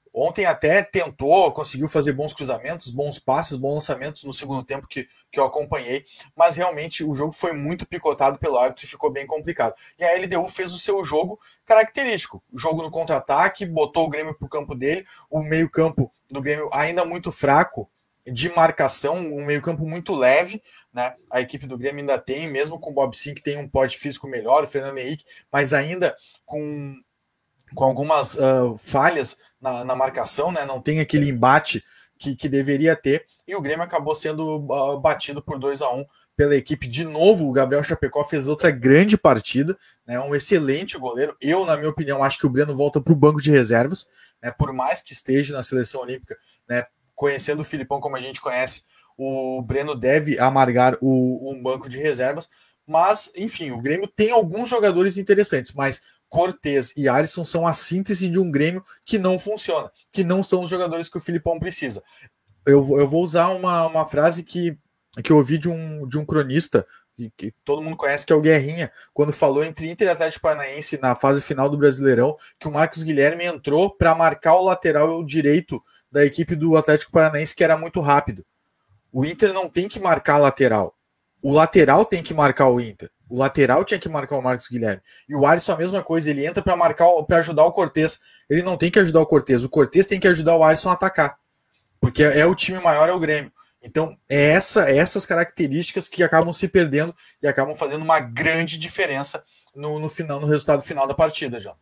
Ontem até tentou, conseguiu fazer bons cruzamentos, bons passes, bons lançamentos no segundo tempo que eu acompanhei, mas realmente o jogo foi muito picotado pelo árbitro e ficou bem complicado. E a LDU fez o seu jogo característico, jogo no contra-ataque, botou o Grêmio para o campo dele, o meio-campo do Grêmio ainda muito fraco de marcação, um meio-campo muito leve, né? A equipe do Grêmio ainda tem, mesmo com o Bob Sim, que tem um porte físico melhor, o Fernando Henrique, mas ainda com algumas falhas na marcação, né? Não tem aquele embate que deveria ter, e o Grêmio acabou sendo batido por 2-1 pela equipe. De novo, o Gabriel Chapecó fez outra grande partida, né? Um excelente goleiro. Eu, na minha opinião, acho que o Breno volta para o banco de reservas, né? Por mais que esteja na seleção olímpica, né? Conhecendo o Filipão como a gente conhece, o Breno deve amargar um banco de reservas, mas, enfim, o Grêmio tem alguns jogadores interessantes, mas Cortez e Alisson são a síntese de um Grêmio que não funciona, que não são os jogadores que o Filipão precisa. Eu vou usar uma frase que eu ouvi de um cronista, que todo mundo conhece, que é o Guerrinha, quando falou entre Inter e Atlético Paranaense na fase final do Brasileirão, que o Marcos Guilherme entrou para marcar o lateral direito da equipe do Atlético Paranaense, que era muito rápido. O Inter não tem que marcar a lateral. O lateral tem que marcar o Inter. O lateral tinha que marcar o Marcos Guilherme. E o Alisson a mesma coisa, ele entra para ajudar o Cortez. Ele não tem que ajudar o Cortez tem que ajudar o Alisson a atacar. Porque é o time maior, é o Grêmio. Então, essas características que acabam se perdendo e acabam fazendo uma grande diferença no final, no resultado final da partida, Jota.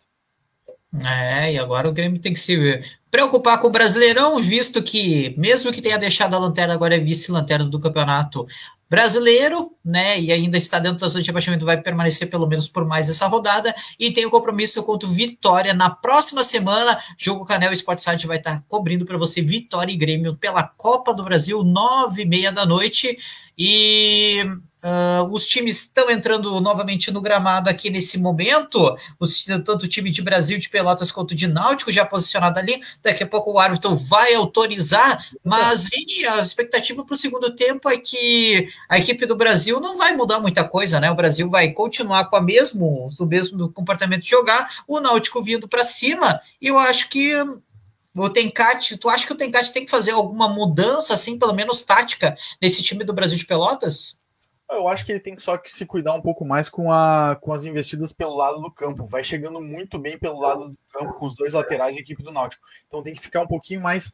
E agora o Grêmio tem que se preocupar com o Brasileirão, visto que, mesmo que tenha deixado a lanterna, agora é vice-lanterna do Campeonato Brasileiro, né, e ainda está dentro da zona de rebaixamento, vai permanecer pelo menos por mais essa rodada, e tem o compromisso contra o Vitória na próxima semana. Jogo Canel Sport Site vai estar cobrindo para você Vitória e Grêmio pela Copa do Brasil, 9h30 da noite, e os times estão entrando novamente no gramado aqui nesse momento, tanto o time de Brasil de Pelotas quanto de Náutico já posicionado ali. Daqui a pouco o árbitro vai autorizar, mas Vini, a expectativa para o segundo tempo é que a equipe do Brasil não vai mudar muita coisa, né? O Brasil vai continuar com o mesmo comportamento de jogar, o Náutico vindo para cima, e eu acho que o Tencate, tu acha que o Tencate tem que fazer alguma mudança, assim, pelo menos tática, nesse time do Brasil de Pelotas? Eu acho que ele tem só que se cuidar um pouco mais com as investidas pelo lado do campo. Vai chegando muito bem pelo lado do campo com os dois laterais da equipe do Náutico. Então tem que ficar um pouquinho mais...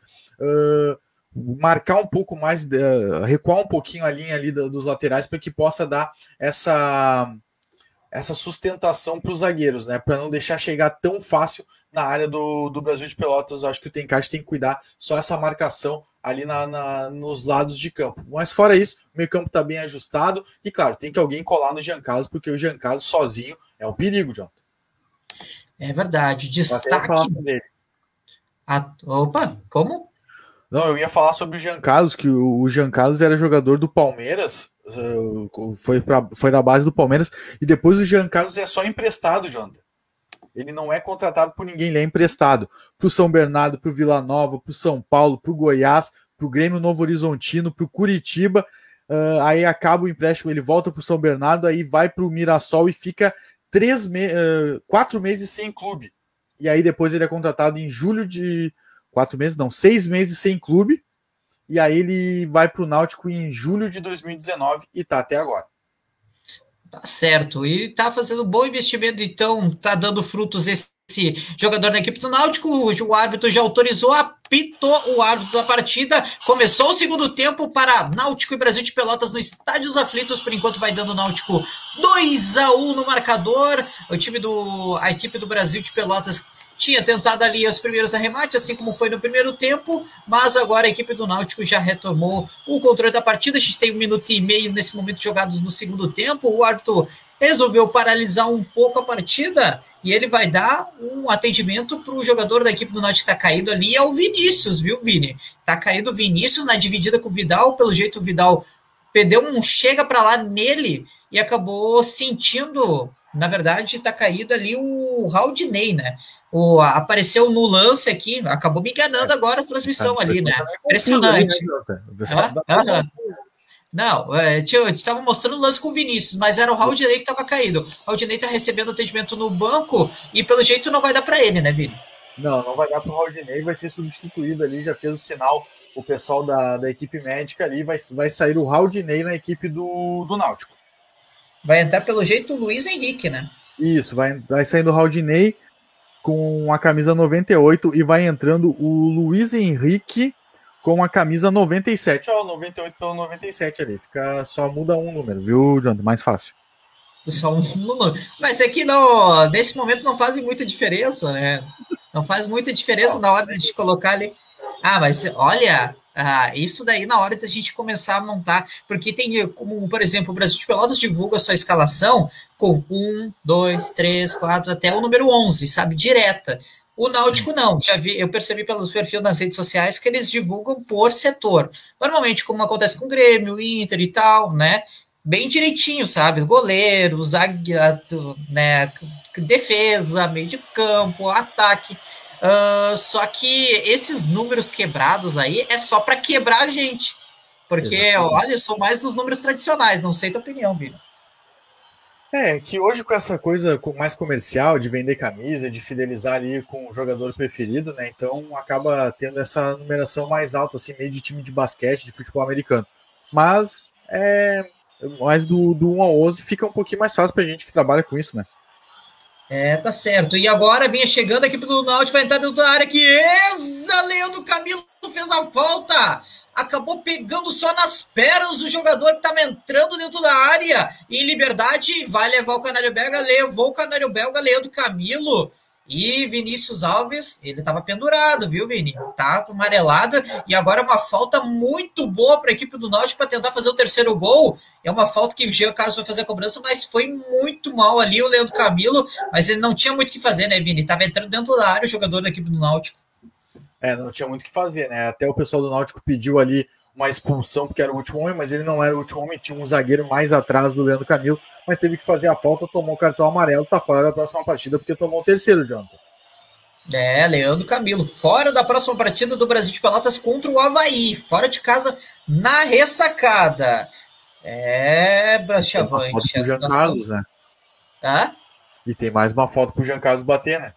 marcar um pouco mais, recuar um pouquinho a linha ali dos laterais para que possa dar essa sustentação para os zagueiros, né? Para não deixar chegar tão fácil na área do Brasil de Pelotas. Eu acho que o Tencate tem que cuidar só essa marcação ali nos lados de campo. Mas fora isso, o meio campo está bem ajustado e, claro, tem que alguém colar no Jean Carlos, porque o Jean Carlos sozinho é um perigo, John. É verdade. Destaque... Opa, como? Não, eu ia falar sobre o Jean Carlos, que o Jean Carlos era jogador do Palmeiras, foi da base do Palmeiras, e depois o Jean Carlos é só emprestado, Jonathan. Ele não é contratado por ninguém, ele é emprestado para o São Bernardo, para o Vila Nova, para o São Paulo, para o Goiás, para o Grêmio Novo Horizontino, para o Curitiba, aí acaba o empréstimo, ele volta para o São Bernardo, aí vai para o Mirassol e fica 4 meses sem clube. E aí depois ele é contratado em julho de... 6 meses sem clube, e aí ele vai para o Náutico em julho de 2019 e tá até agora. Tá certo, e tá fazendo um bom investimento, então tá dando frutos esse jogador da equipe do Náutico. O árbitro já autorizou, apitou o árbitro da partida, começou o segundo tempo para Náutico e Brasil de Pelotas no Estádio dos Aflitos. Por enquanto vai dando Náutico 2-1 no marcador. A equipe do Brasil de Pelotas tinha tentado ali os primeiros arremates, assim como foi no primeiro tempo, mas agora a equipe do Náutico já retomou o controle da partida. A gente tem 1 minuto e meio nesse momento jogados no segundo tempo. O árbitro resolveu paralisar um pouco a partida e ele vai dar um atendimento para o jogador da equipe do Náutico que está caído ali, é o Vinícius, viu, Vini? Está caído o Vinícius na dividida com o Vidal. Pelo jeito o Vidal perdeu um chega para lá nele e acabou sentindo, na verdade está caído ali o Raudinei, né? Apareceu no lance aqui, acabou me enganando agora a transmissão ali, né? Impressionante. Não, eu estava mostrando o lance com o Vinícius, mas era o Raudinei que estava caído. O Raudinei está recebendo atendimento no banco e pelo jeito não vai dar para ele, né, Vini? Não vai dar para o Raudinei, vai ser substituído ali, já fez o sinal o pessoal da equipe médica ali, vai sair o Raudinei na equipe do Náutico. Vai entrar pelo jeito o Luiz Henrique, né? Isso, vai saindo o Raudinei com a camisa 98 e vai entrando o Luiz Henrique com a camisa 97. Ó, 98 pelo 97 ali, só muda um número, viu, Jonathan? Mais fácil. Só um número. Mas é que não, nesse momento não faz muita diferença, né? Não faz muita diferença na hora de colocar ali. Ah, mas olha, isso daí na hora da gente começar a montar, porque tem, como, por exemplo, o Brasil de Pelotas divulga a sua escalação com 1, 2, 3, 4, até o número 11, sabe, direta. O Náutico não, eu percebi pelos perfis nas redes sociais que eles divulgam por setor. Normalmente, como acontece com o Grêmio, Inter e tal, né? Bem direitinho, sabe? Goleiro, zagueiro, né? Defesa, meio de campo, ataque. Só que esses números quebrados aí é só para quebrar a gente. Porque, olha, eu sou mais dos números tradicionais, não sei a tua opinião, Bino. Que hoje com essa coisa mais comercial, de vender camisa, de fidelizar ali com o jogador preferido, né? Então acaba tendo essa numeração mais alta, assim, meio de time de basquete, de futebol americano. Mas do 1 ao 11 fica um pouquinho mais fácil pra gente que trabalha com isso, né? Tá certo. E agora vinha chegando aqui pro Náutico, vai entrar dentro da área que Leandro Camilo fez a falta. Acabou pegando só nas pernas o jogador que estava entrando dentro da área. E Liberdade vai levar o Canário Belga, levou o Canário Belga, Leandro Camilo. E Vinícius Alves, ele estava pendurado, viu, Vini? Tá amarelado. E agora uma falta muito boa para a equipe do Náutico para tentar fazer o terceiro gol. É uma falta que o Jean Carlos vai fazer a cobrança, mas foi muito mal ali o Leandro Camilo. Mas ele não tinha muito o que fazer, né, Vini? Estava entrando dentro da área o jogador da equipe do Náutico. Não tinha muito o que fazer, né? Até o pessoal do Náutico pediu ali uma expulsão, porque era o último homem, mas ele não era o último homem, tinha um zagueiro mais atrás do Leandro Camilo, mas teve que fazer a falta, tomou o cartão amarelo, tá fora da próxima partida, porque tomou o terceiro, Jonathan. Leandro Camilo, fora da próxima partida do Brasil de Pelotas contra o Avaí, fora de casa na ressacada. Brachavante. O Jean Carlos, né? E tem mais uma foto pro Jean Carlos bater, né?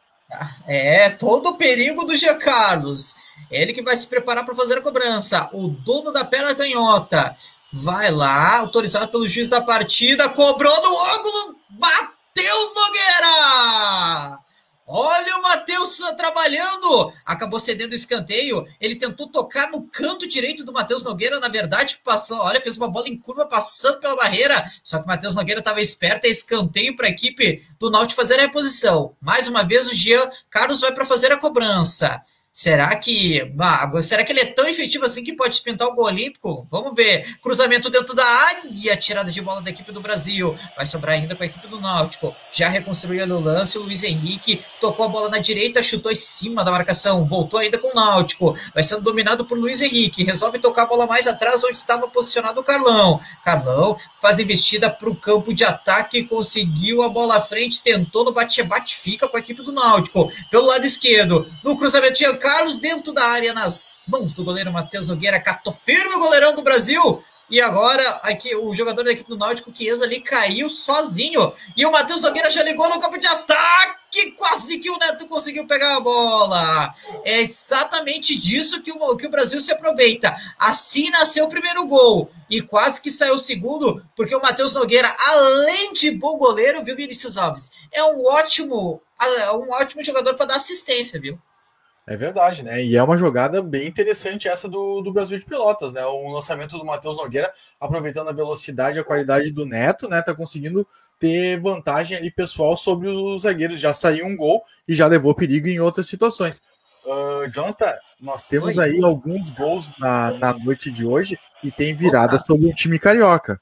Todo o perigo do Jean Carlos. Ele que vai se preparar para fazer a cobrança. O dono da perna canhota vai lá, autorizado pelo juiz da partida, cobrou no ângulo, Matheus Nogueira! Olha o Matheus trabalhando, acabou cedendo o escanteio, ele tentou tocar no canto direito do Matheus Nogueira, na verdade passou, fez uma bola em curva passando pela barreira, só que o Matheus Nogueira estava esperto, escanteio para a equipe do Náutico fazer a reposição. Mais uma vez o Jean Carlos vai para fazer a cobrança. Será que ele é tão efetivo assim que pode pintar o gol olímpico? Vamos ver. Cruzamento dentro da área, tirada de bola da equipe do Brasil. Vai sobrar ainda com a equipe do Náutico. Já reconstruiu o lance, o Luiz Henrique tocou a bola na direita, chutou em cima da marcação, voltou ainda com o Náutico. Vai sendo dominado por Luiz Henrique. Resolve tocar a bola mais atrás onde estava posicionado o Carlão. Carlão faz investida para o campo de ataque, conseguiu a bola à frente, tentou no bate-bate, fica com a equipe do Náutico. Pelo lado esquerdo, no cruzamento de Carlos dentro da área, nas mãos do goleiro Matheus Nogueira, catou firme o goleirão do Brasil, e agora aqui o jogador da equipe do Náutico, Chiesa, ali caiu sozinho, e o Matheus Nogueira já ligou no campo de ataque, quase que o Neto conseguiu pegar a bola. É exatamente disso que o Brasil se aproveita. Assim nasceu o primeiro gol, e quase que saiu o segundo, porque o Matheus Nogueira, além de bom goleiro, viu, Vinícius Alves, é um ótimo jogador para dar assistência, viu? É verdade, né? E é uma jogada bem interessante essa do Brasil de Pelotas, né? O lançamento do Matheus Nogueira, aproveitando a velocidade e a qualidade do Neto, né? Tá conseguindo ter vantagem ali pessoal sobre os zagueiros. Já saiu um gol e já levou perigo em outras situações. Jonathan, nós temos aí alguns gols na noite de hoje e tem virada sobre o time carioca.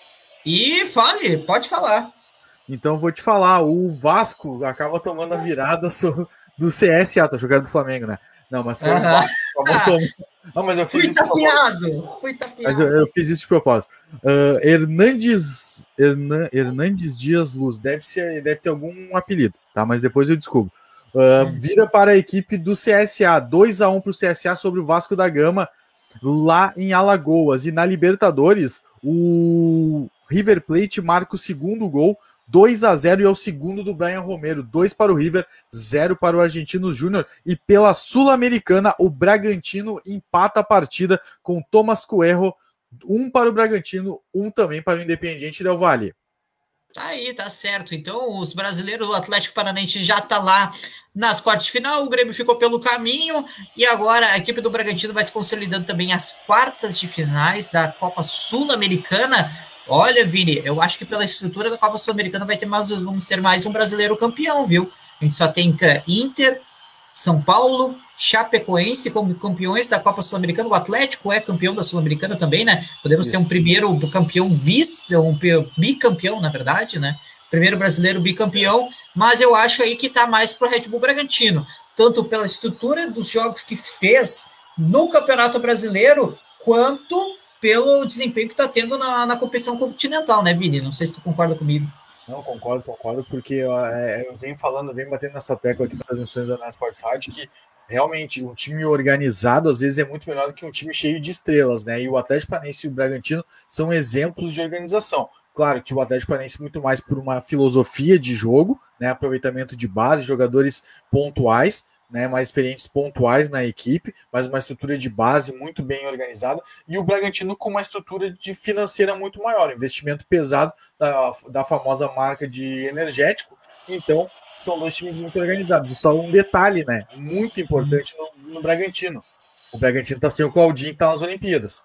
E pode falar. Então vou te falar, o Vasco acaba tomando a virada do CSA, tô jogando do Flamengo, né? Não, mas foi o Vasco. Mas eu fiz isso Fui tapeado. Mas eu fiz isso de propósito. Hernandes Dias Luz, deve ter algum apelido, tá? Mas depois eu descubro. Vira para a equipe do CSA, 2-1 para o CSA sobre o Vasco da Gama, lá em Alagoas. E na Libertadores, o River Plate marca o segundo gol 2-0 e é o segundo do Brian Romero, 2 para o River, 0 para o Argentinos Júnior. E pela Sul-Americana, o Bragantino empata a partida com Thomas Coelho, 1 para o Bragantino, 1 também para o Independiente Del Valle. Tá aí, tá certo. Então, os brasileiros, o Atlético Paranaense já tá lá nas quartas de final, o Grêmio ficou pelo caminho, e agora a equipe do Bragantino vai se consolidando também às quartas de finais da Copa Sul-Americana. Olha, Vini, eu acho que pela estrutura da Copa Sul-Americana vamos ter mais um brasileiro campeão, viu? A gente só tem Inter, São Paulo, Chapecoense como campeões da Copa Sul-Americana. O Atlético é campeão da Sul-Americana também, né? Podemos ter um primeiro campeão um bicampeão, na verdade, né? Primeiro brasileiro bicampeão, mas eu acho aí que tá mais pro Red Bull Bragantino, tanto pela estrutura dos jogos que fez no Campeonato Brasileiro, quanto pelo desempenho que tá tendo na competição continental, né, Vini? Não sei se tu concorda comigo. Não, concordo, porque eu venho batendo nessa tecla aqui nessas missões da Sport Hard, que realmente um time organizado às vezes é muito melhor do que um time cheio de estrelas, né? E o Atlético Paranaense e o Bragantino são exemplos de organização. Claro que o Atlético Paranaense muito mais por uma filosofia de jogo, né? Aproveitamento de base, jogadores pontuais, né, mais experientes pontuais na equipe, mas uma estrutura de base muito bem organizada, e o Bragantino com uma estrutura de financeira muito maior, investimento pesado da famosa marca de energético. Então, são dois times muito organizados. E só um detalhe, né, muito importante no Bragantino. O Bragantino está sem o Claudinho, que está nas Olimpíadas.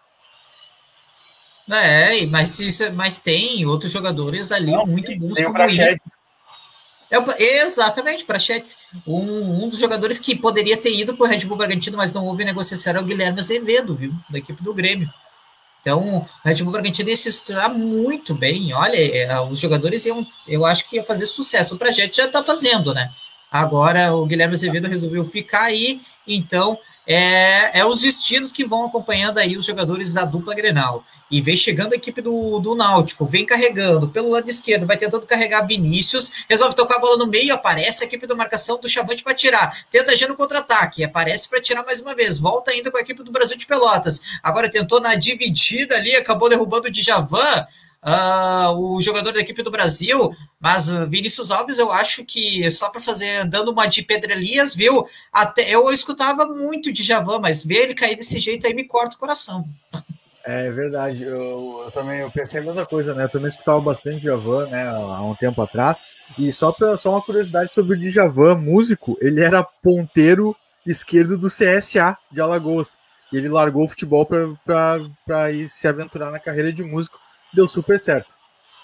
Mas tem outros jogadores ali muito bons. Tem o Prachetes. Exatamente, Prachetes. Um dos jogadores que poderia ter ido para o Red Bull Bragantino, mas não houve negociação, é o Guilherme Azevedo, viu? Da equipe do Grêmio. Então, o Red Bull Bragantino ia se estruturar muito bem. Olha, os jogadores eu acho que ia fazer sucesso. O Prachetes já está fazendo, né? Agora o Guilherme Azevedo resolveu ficar aí, então os destinos que vão acompanhando aí os jogadores da dupla Grenal. E vem chegando a equipe do Náutico, vem carregando pelo lado esquerdo, vai tentando carregar Vinícius, resolve tocar a bola no meio, aparece a equipe da marcação do Chavante para tirar, tenta agir no contra-ataque, aparece para tirar mais uma vez, volta ainda com a equipe do Brasil de Pelotas, agora tentou na dividida ali, acabou derrubando o Djavan, o jogador da equipe do Brasil, mas Vinícius Alves, eu acho que só para fazer, dando uma de Pedro Elias, viu? Até eu escutava muito de Djavan, mas ver ele cair desse jeito aí me corta o coração. É verdade, eu também pensei a mesma coisa, né? Eu também escutava bastante Djavan, né, há um tempo atrás. E só uma curiosidade sobre o Djavan, músico, ele era ponteiro esquerdo do CSA de Alagoas. E ele largou o futebol para ir se aventurar na carreira de músico. Deu super certo.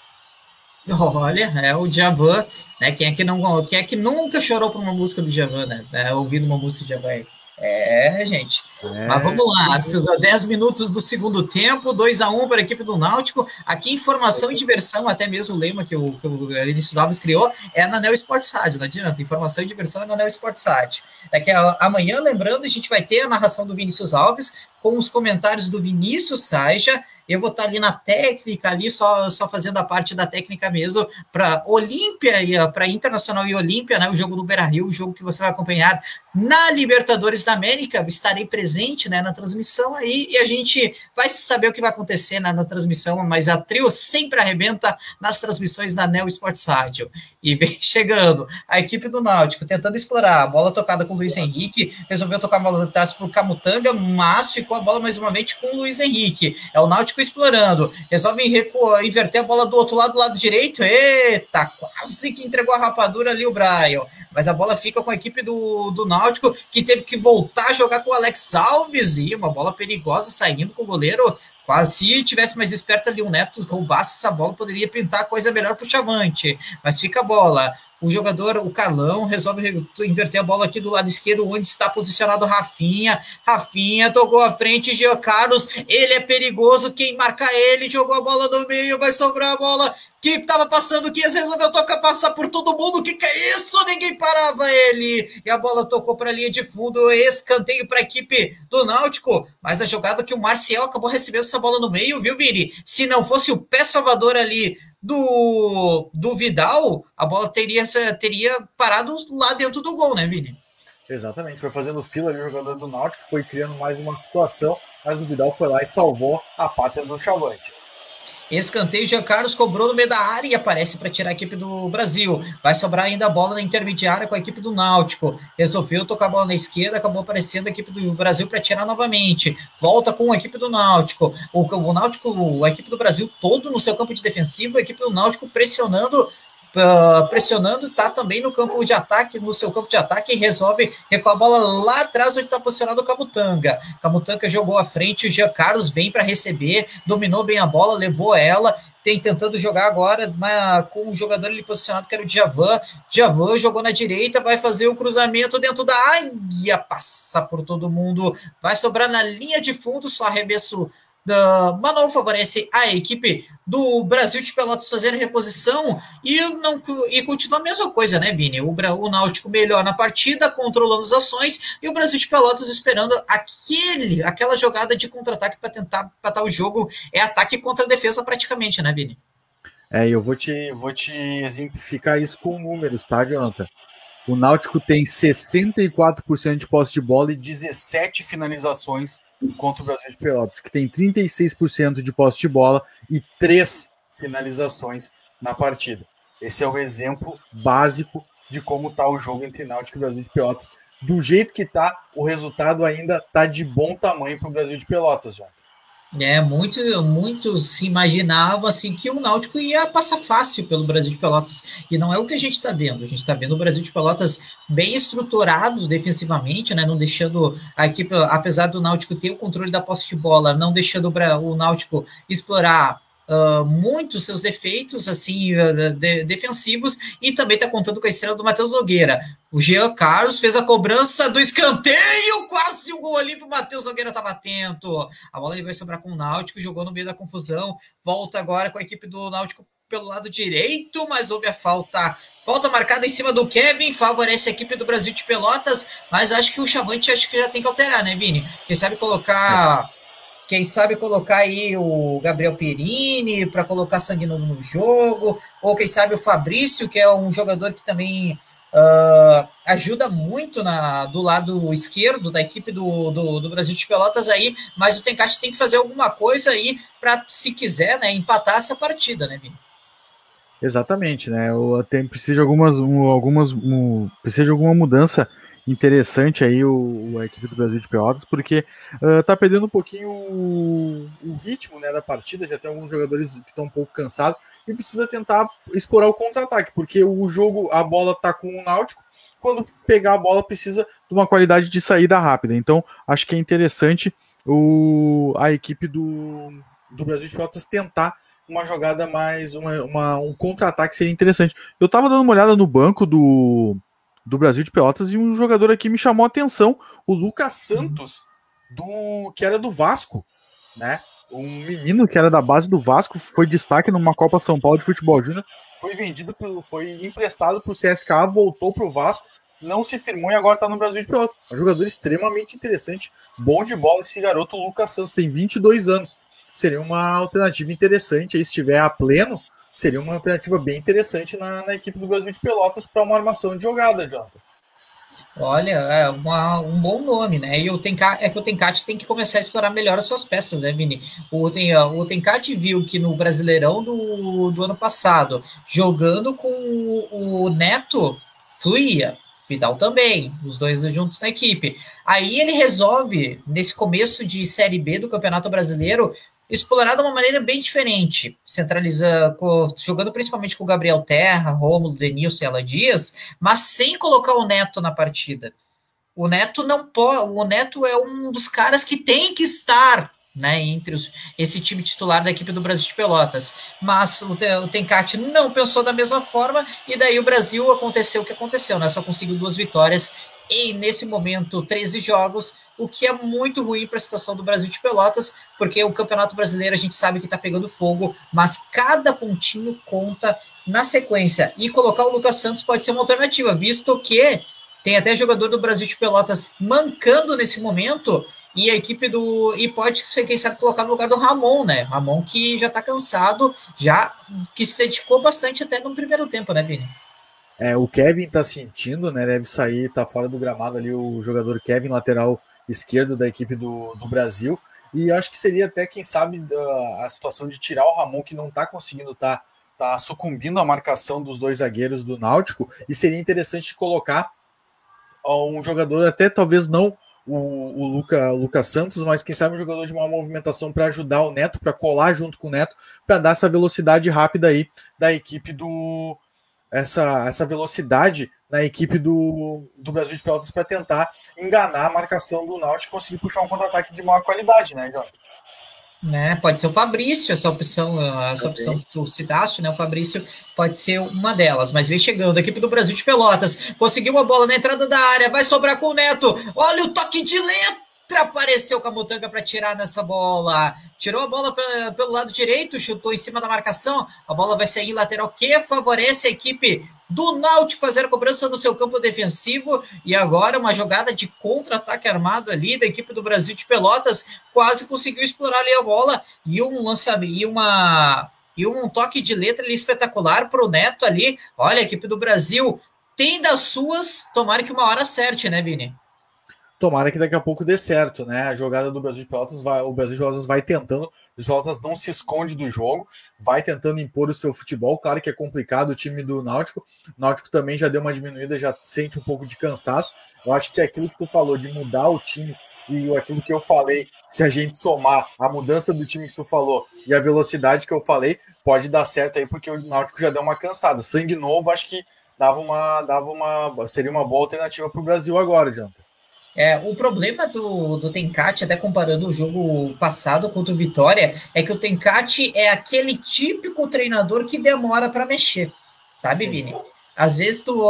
Olha, o Djavan, né? Quem é que nunca chorou por uma música do Djavan, né? Ouvindo uma música do Djavan. Gente. Mas vamos lá, 10 minutos do segundo tempo, 2-1 para a equipe do Náutico. Aqui, informação e diversão, até mesmo o lema que o Vinícius Alves criou, é na Neo Sports Rádio, não adianta. Informação e diversão é na Neo Sports Rádio. Daqui amanhã, lembrando, a gente vai ter a narração do Vinícius Alves, com os comentários do Vinícius Saija. Eu vou estar ali na técnica, ali só fazendo a parte da técnica mesmo, para Olímpia, para Internacional e Olímpia, né, o jogo do Beira-Rio, o jogo que você vai acompanhar na Libertadores da América. Estarei presente, né, na transmissão aí, e a gente vai saber o que vai acontecer na transmissão, mas a Trio sempre arrebenta nas transmissões da Neo Sports Rádio. E vem chegando a equipe do Náutico, tentando explorar, a bola tocada com o Luiz Henrique, resolveu tocar a bola atrás para o Camutanga, mas ficou a bola mais uma vez com o Luiz Henrique. É o Náutico explorando, resolve inverter a bola do outro lado, do lado direito. Eita, quase que entregou a rapadura ali o Brian, mas a bola fica com a equipe do Náutico, que teve que voltar a jogar com o Alex Alves, e uma bola perigosa saindo com o goleiro. Quase, se tivesse mais esperto ali, o Neto roubasse essa bola, poderia pintar coisa melhor para o Chavante, mas fica a bola. O jogador, o Carlão, resolve inverter a bola aqui do lado esquerdo, onde está posicionado o Rafinha. Rafinha tocou à frente, Jean Carlos, ele é perigoso, quem marca ele, jogou a bola no meio, vai sobrar a bola, que estava passando, que resolveu passar por todo mundo, que é isso? Ninguém parava ele, e a bola tocou para a linha de fundo, escanteio para a equipe do Náutico, mas a jogada que o Marcial acabou recebendo essa bola no meio, viu, Vini? Se não fosse o pé salvador ali do Vidal, a bola teria parado lá dentro do gol, né, Vini? Exatamente, foi fazendo fila ali o jogador do Náutico, foi criando mais uma situação, mas o Vidal foi lá e salvou a pátria do Chavante. Escanteio, Jean Carlos cobrou no meio da área e aparece para tirar a equipe do Brasil. Vai sobrar ainda a bola na intermediária com a equipe do Náutico. Resolveu tocar a bola na esquerda, acabou aparecendo a equipe do Brasil para tirar novamente. Volta com a equipe do Náutico. O Náutico, a equipe do Brasil todo no seu campo de defensivo, a equipe do Náutico pressionando, tá também no campo de ataque, no seu campo de ataque, e resolve recuar a bola lá atrás onde está posicionado o Camutanga. Camutanga jogou à frente, o Jean Carlos vem para receber, dominou bem a bola, levou ela, tentando jogar agora com o jogador ali posicionado, que era o Djavan. Djavan jogou na direita, vai fazer o cruzamento dentro da área, passa por todo mundo, vai sobrar na linha de fundo, só arremesso Manuel favorece a equipe do Brasil de Pelotas fazendo reposição e continua a mesma coisa, né, Vini? O Náutico melhor na partida, controlando as ações, e o Brasil de Pelotas esperando aquela jogada de contra-ataque para tentar empatar o jogo. É ataque contra defesa praticamente, né, Vini? Eu vou te exemplificar isso com números, tá, Jonathan? O Náutico tem 64% de posse de bola e 17 finalizações contra o Brasil de Pelotas, que tem 36% de posse de bola e 3 finalizações na partida. Esse é o exemplo básico de como está o jogo entre Náutico e Brasil de Pelotas. Do jeito que está, o resultado ainda está de bom tamanho para o Brasil de Pelotas, Jota. Muitos se imaginavam assim, que o Náutico ia passar fácil pelo Brasil de Pelotas, e não é o que a gente está vendo. A gente está vendo o Brasil de Pelotas bem estruturado defensivamente, né, não deixando a equipe, apesar do Náutico ter o controle da posse de bola, não deixando o Náutico explorar muitos seus defeitos assim defensivos, e também está contando com a estrela do Matheus Nogueira. O Jean Carlos fez a cobrança do escanteio, quase um gol ali para o Matheus Nogueira, estava atento. A bola vai sobrar com o Náutico, jogou no meio da confusão, volta agora com a equipe do Náutico pelo lado direito, mas houve a falta marcada em cima do Kevin, favorece a equipe do Brasil de Pelotas, mas acho que o Chavante já tem que alterar, né, Vini? Quem sabe colocar aí o Gabriel Perini para colocar sangue novo no jogo, ou quem sabe o Fabrício, que é um jogador que também ajuda muito do lado esquerdo da equipe do Brasil de Pelotas aí, mas o Tencate tem que fazer alguma coisa aí para, se quiser, né, empatar essa partida, né, Vini? Exatamente, né? Precisa de precisa de alguma mudança interessante aí a equipe do Brasil de Pelotas, porque tá perdendo um pouquinho o ritmo, né, da partida. Já tem alguns jogadores que estão um pouco cansados e precisa tentar explorar o contra-ataque, porque o jogo, a bola tá com o Náutico, quando pegar a bola precisa de uma qualidade de saída rápida. Então acho que é interessante a equipe do Brasil de Pelotas tentar uma jogada mais, um contra-ataque seria interessante. Eu tava dando uma olhada no banco do Brasil de Pelotas e um jogador aqui me chamou a atenção, o Lucas Santos, que era do Vasco, né? Um menino que era da base do Vasco, foi destaque numa Copa São Paulo de Futebol Júnior, foi emprestado para o CSKA, voltou para o Vasco, não se firmou e agora está no Brasil de Pelotas. É um jogador extremamente interessante, bom de bola esse garoto. O Lucas Santos tem 22 anos, seria uma alternativa interessante aí, se estiver a pleno. Seria uma alternativa bem interessante na equipe do Brasil de Pelotas para uma armação de jogada, Jonathan. Olha, é um bom nome, né? E o Tencate tem que começar a explorar melhor as suas peças, né, Vini? O Tencate viu que no Brasileirão do ano passado, jogando com o Neto, fluía. Vidal também, os dois juntos na equipe. Aí ele resolve, nesse começo de Série B do Campeonato Brasileiro, explorar de uma maneira bem diferente, jogando principalmente com o Gabriel Terra, Rômulo, Denilson e Alan Dias, mas sem colocar o Neto na partida. O Neto é um dos caras que tem que estar, né, entre esse time titular da equipe do Brasil de Pelotas, mas o Tencate não pensou da mesma forma, e daí o Brasil aconteceu o que aconteceu, né? Só conseguiu 2 vitórias e, nesse momento, 13 jogos, o que é muito ruim para a situação do Brasil de Pelotas, porque o Campeonato Brasileiro a gente sabe que está pegando fogo, mas cada pontinho conta na sequência, e colocar o Lucas Santos pode ser uma alternativa, visto que tem até jogador do Brasil de Pelotas mancando nesse momento, e a equipe e pode ser, quem sabe, colocar no lugar do Ramon, né? Ramon que já está cansado, que se dedicou bastante até no primeiro tempo, né, Vini? O Kevin tá sentindo, né? Deve sair, tá fora do gramado ali o jogador Kevin, lateral esquerdo da equipe do Brasil. E acho que seria até, quem sabe, a situação de tirar o Ramon, que não tá conseguindo, tá sucumbindo à marcação dos dois zagueiros do Náutico. E seria interessante colocar um jogador, até talvez não o Lucas Santos, mas quem sabe um jogador de uma movimentação para ajudar o Neto, para colar junto com o Neto, para dar essa velocidade rápida aí da equipe essa velocidade na equipe do Brasil de Pelotas para tentar enganar a marcação do Náutico e conseguir puxar um contra-ataque de maior qualidade, né, Jonathan? Pode ser o Fabrício, essa opção que tu citaste, né? O Fabrício pode ser uma delas, mas vem chegando a equipe do Brasil de Pelotas, conseguiu uma bola na entrada da área, vai sobrar com o Neto, olha o toque de letra, apareceu o Camutanga para tirar nessa bola, tirou a bola pelo lado direito, chutou em cima da marcação, a bola vai sair lateral, que favorece a equipe do Náutico fazer a cobrança no seu campo defensivo, e agora uma jogada de contra-ataque armado ali da equipe do Brasil de Pelotas, quase conseguiu explorar ali a bola, e um lançamento, e um toque de letra ali espetacular para o Neto ali. Olha, a equipe do Brasil tem das suas, tomara que uma hora acerte, né, Vini? Tomara que daqui a pouco dê certo, né? A jogada do Brasil de Pelotas o Brasil de Pelotas vai tentando, o Brasil de Pelotas não se esconde do jogo, vai tentando impor o seu futebol. Claro que é complicado o time do Náutico. O Náutico também já deu uma diminuída, já sente um pouco de cansaço. Eu acho que aquilo que tu falou de mudar o time e aquilo que eu falei, se a gente somar a mudança do time que tu falou e a velocidade que eu falei, pode dar certo aí, porque o Náutico já deu uma cansada. Sangue novo, acho que seria uma boa alternativa para o Brasil agora, Janta. O problema do Tencate, até comparando o jogo passado contra o Vitória, é que o Tencate é aquele típico treinador que demora para mexer, sabe, sim, Vini? Às vezes tu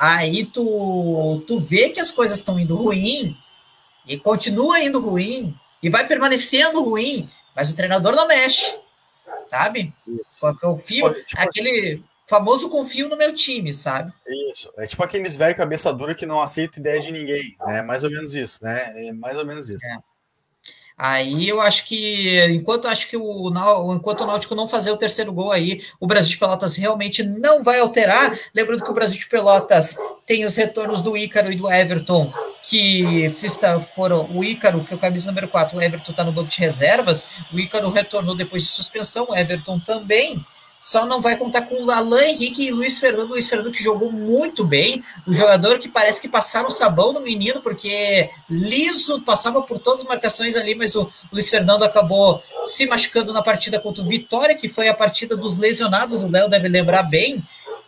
vê que as coisas estão indo ruim e continua indo ruim e vai permanecendo ruim, mas o treinador não mexe, sabe? Aquele famoso confio no meu time, sabe? Isso, é tipo aqueles velhos cabeça dura que não aceita ideia de ninguém, né? Mais ou menos isso, né? É mais ou menos isso. Aí eu acho que, enquanto o Náutico não fazer o terceiro gol aí, o Brasil de Pelotas realmente não vai alterar. Lembrando que o Brasil de Pelotas tem os retornos do Ícaro e do Everton, que foram o Ícaro, que é o camisa número 4, o Everton está no banco de reservas, o Ícaro retornou depois de suspensão, o Everton também. Só não vai contar com o Alan Henrique e Luiz Fernando que jogou muito bem, o jogador que parece que passaram sabão no menino, porque liso, passava por todas as marcações ali, mas o Luiz Fernando acabou se machucando na partida contra o Vitória, que foi a partida dos lesionados, o Léo deve lembrar bem,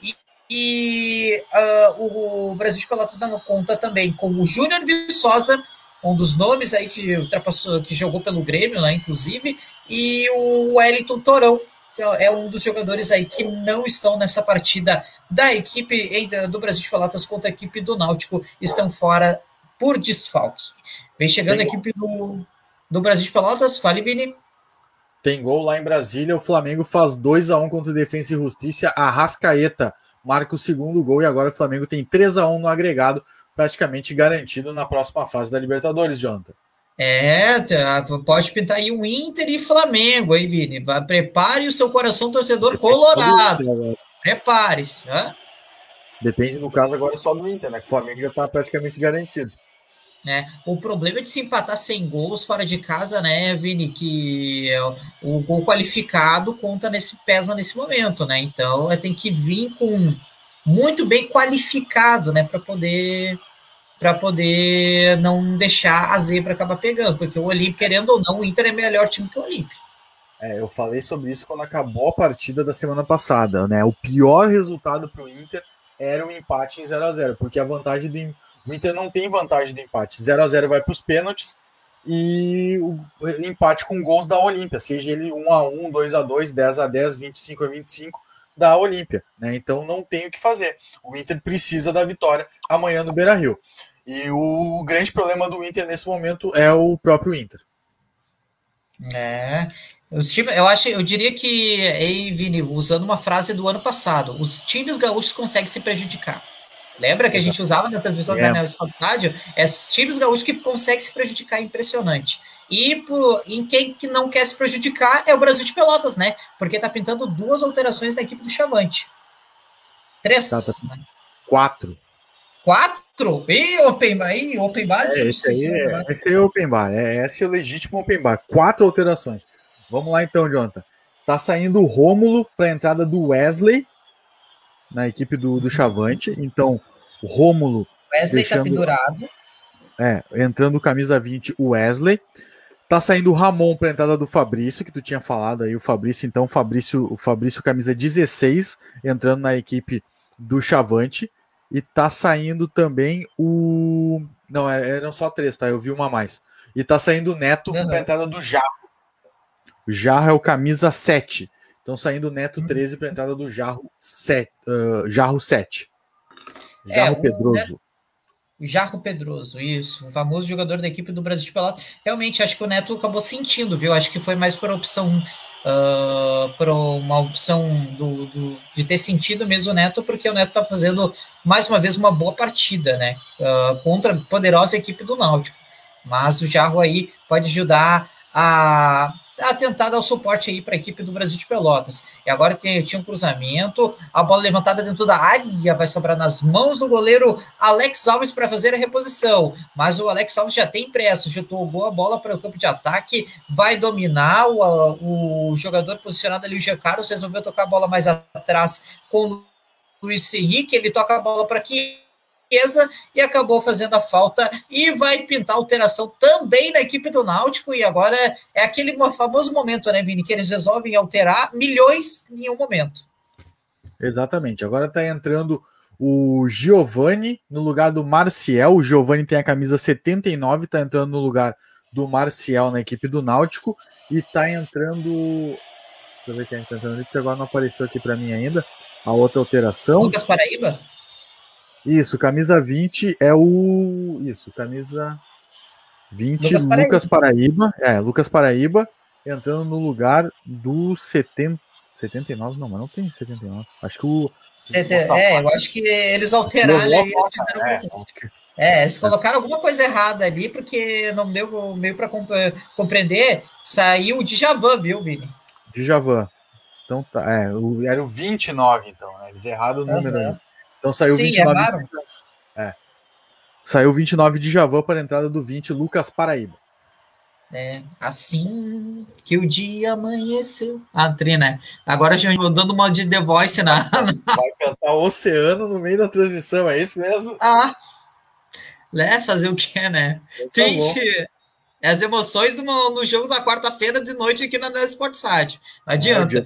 o Brasil de Pelotas não conta também com o Júnior Viçosa, um dos nomes aí que jogou pelo Grêmio, né, inclusive, e o Wellington Torão, é um dos jogadores aí que não estão nessa partida da equipe do Brasil de Pelotas contra a equipe do Náutico, estão fora por desfalque. Vem chegando a equipe do Brasil de Pelotas, fale, Vini. Tem gol lá em Brasília, o Flamengo faz 2-1 contra o Defensa e Justiça, Arrascaeta marca o segundo gol e agora o Flamengo tem 3-1 no agregado, praticamente garantido na próxima fase da Libertadores, Jonathan. Pode pintar aí um Inter e Flamengo, aí, Vini. Prepare o seu coração torcedor colorado. Prepare-se. Depende, no caso, agora só do Inter, né? Que o Flamengo já está praticamente garantido. O problema é de se empatar sem gols fora de casa, né, Vini? Que o gol qualificado pesa nesse momento, né? Então tem que vir com muito bem qualificado, né? Para poder não deixar a zebra acabar pegando, porque o Olímpio, querendo ou não, o Inter é melhor time que o Olímpio. Eu falei sobre isso quando acabou a partida da semana passada, né? O pior resultado para o Inter era um empate em 0-0, porque o Inter não tem vantagem do empate. 0-0 vai para os pênaltis e o empate com gols da Olímpia, seja ele 1-1, 2-2, 10-10, 25-25, da Olímpia, né? Então não tem o que fazer. O Inter precisa da vitória amanhã no Beira-Rio. E o grande problema do Inter nesse momento é o próprio Inter. Eu diria que, Vini, usando uma frase do ano passado, os times gaúchos conseguem se prejudicar. Lembra que a gente usava na transmissão da Anel Estádio? Os times gaúchos que conseguem se prejudicar, é impressionante. E em quem que não quer se prejudicar é o Brasil de Pelotas, né? Porque tá pintando 2 alterações na equipe do Chavante. 3. 4. 4? Ih, open bar. Esse aí é open bar. Esse é o legítimo open bar. 4 alterações. Vamos lá então, Jonathan. Tá saindo o Rômulo para a entrada do Wesley na equipe do Chavante. Então, o Rômulo Wesley tá pendurado. Entrando camisa 20, o Wesley. Tá saindo o Ramon para a entrada do Fabrício, que tu tinha falado aí, o Fabrício. Então, o Fabrício camisa 16, entrando na equipe do Chavante. E tá saindo também o... Não, eram só 3, tá? Eu vi uma a mais. E tá saindo o Neto para a entrada do Jarro. O Jarro é o camisa 7. Então, saindo o Neto 13 para a entrada do Jarro 7. Jarro Pedroso. O Jarro Pedroso, isso, o famoso jogador da equipe do Brasil de Pelotas. Realmente, acho que o Neto acabou sentindo, viu? Acho que foi mais por uma opção de ter sentido mesmo o Neto, porque o Neto tá fazendo, mais uma vez, uma boa partida, né? Contra a poderosa equipe do Náutico. Mas o Jarro aí pode ajudar a tentar dar o suporte aí para a equipe do Brasil de Pelotas. E agora tinha um cruzamento, a bola levantada dentro da área, vai sobrar nas mãos do goleiro Alex Alves para fazer a reposição, mas o Alex Alves já tem pressa, jogou a bola para o campo de ataque, vai dominar o jogador posicionado ali, o Jean Carlos, resolveu tocar a bola mais atrás com o Luiz Henrique, ele toca a bola para aqui, e acabou fazendo a falta e vai pintar alteração também na equipe do Náutico. E agora é aquele famoso momento, né, Vini, que eles resolvem alterar milhões em um momento. Exatamente, agora tá entrando o Giovani no lugar do Marcial. O Giovani tem a camisa 79, tá entrando no lugar do Marcial na equipe do Náutico. E tá entrando... Deixa eu ver quem tá entrando ali, porque agora não apareceu aqui para mim ainda a outra alteração. Lucas Paraíba? Isso, camisa 20 é o... Isso, camisa 20, Lucas Paraíba. Lucas Paraíba entrando no lugar do 79, não, mas não tem 79. Acho que o... eu acho que eles alteraram aí. Eles colocaram alguma coisa errada ali, porque não deu meio para compreender. Saiu o Djavan, viu, Vini? Djavan. Então tá, era o 29, então, né? Eles erraram o número aí. Então saiu 29. Saiu 29 de Djavan para a entrada do 20, Lucas Paraíba. Assim que o dia amanheceu. Trina. Agora já dando uma de The Voice na. Vai cantar Oceano no meio da transmissão, é isso mesmo? Fazer o que, né? Triste. As emoções no jogo da quarta-feira de noite aqui na Esportes Rádio. Não adianta.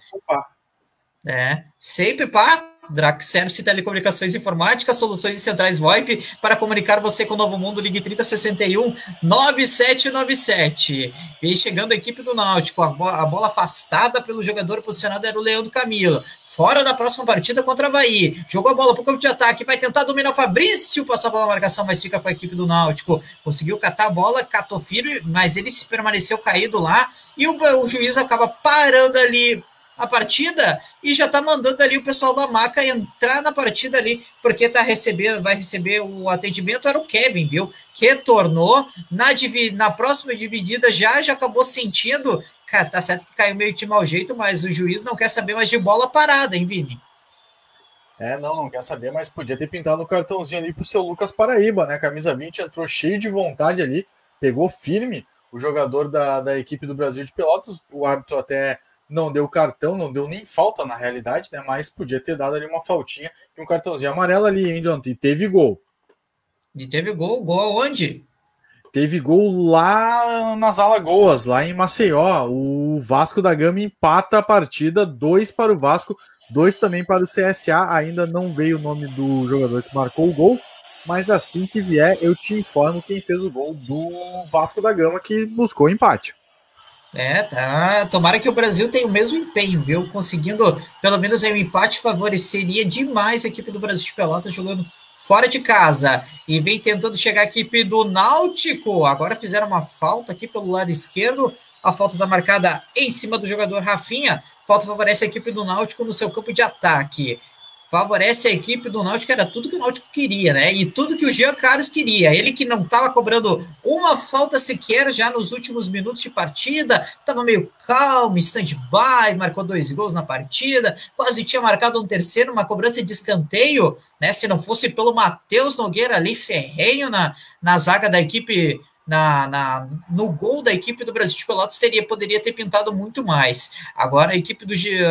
Sempre Draxerce Telecomunicações Informáticas, soluções e centrais VoIP para comunicar você com o Novo Mundo. Ligue 3061 9797. Vem chegando a equipe do Náutico, a bola afastada pelo jogador posicionado era o Leandro Camilo, fora da próxima partida contra a Avaí, jogou a bola para o campo de ataque, vai tentar dominar o Fabrício, passou a bola na marcação, mas fica com a equipe do Náutico, conseguiu catar a bola, catou firme, mas ele permaneceu caído lá, e o juiz acaba parando ali a partida e já tá mandando ali o pessoal da Maca entrar na partida ali, porque vai receber o atendimento, era o Kevin, viu? Que retornou na próxima dividida, já acabou sentindo, cara, tá certo que caiu meio de mau jeito, mas o juiz não quer saber mais de bola parada, hein, Vini? Não quer saber, mas podia ter pintado o cartãozinho ali pro seu Lucas Paraíba, né? Camisa 20 entrou cheio de vontade ali, pegou firme o jogador da equipe do Brasil de Pelotas, o árbitro até não deu cartão, não deu nem falta na realidade, né? Mas podia ter dado ali uma faltinha e um cartãozinho amarelo ali, hein, Jonathan? E teve gol. Gol aonde? Teve gol lá nas Alagoas, lá em Maceió. O Vasco da Gama empata a partida, 2 para o Vasco, 2 também para o CSA. Ainda não veio o nome do jogador que marcou o gol, mas assim que vier eu te informo quem fez o gol do Vasco da Gama, que buscou empate. Tomara que o Brasil tenha o mesmo empenho, viu? Conseguindo pelo menos um empate favoreceria demais a equipe do Brasil de Pelotas jogando fora de casa. E vem tentando chegar a equipe do Náutico. Agora fizeram uma falta aqui pelo lado esquerdo. A falta está marcada em cima do jogador Rafinha. Falta favorece a equipe do Náutico no seu campo de ataque. favorece a equipe do Náutico, era tudo que o Náutico queria, né? E tudo que o Jean Carlos queria. Ele que não estava cobrando uma falta sequer já nos últimos minutos de partida, estava meio calmo, stand-by, marcou 2 gols na partida, quase tinha marcado um terceiro, uma cobrança de escanteio, né? Se não fosse pelo Matheus Nogueira ali, ferrenho na zaga da equipe. No gol da equipe do Brasil de Pelotas poderia ter pintado muito mais. Agora a equipe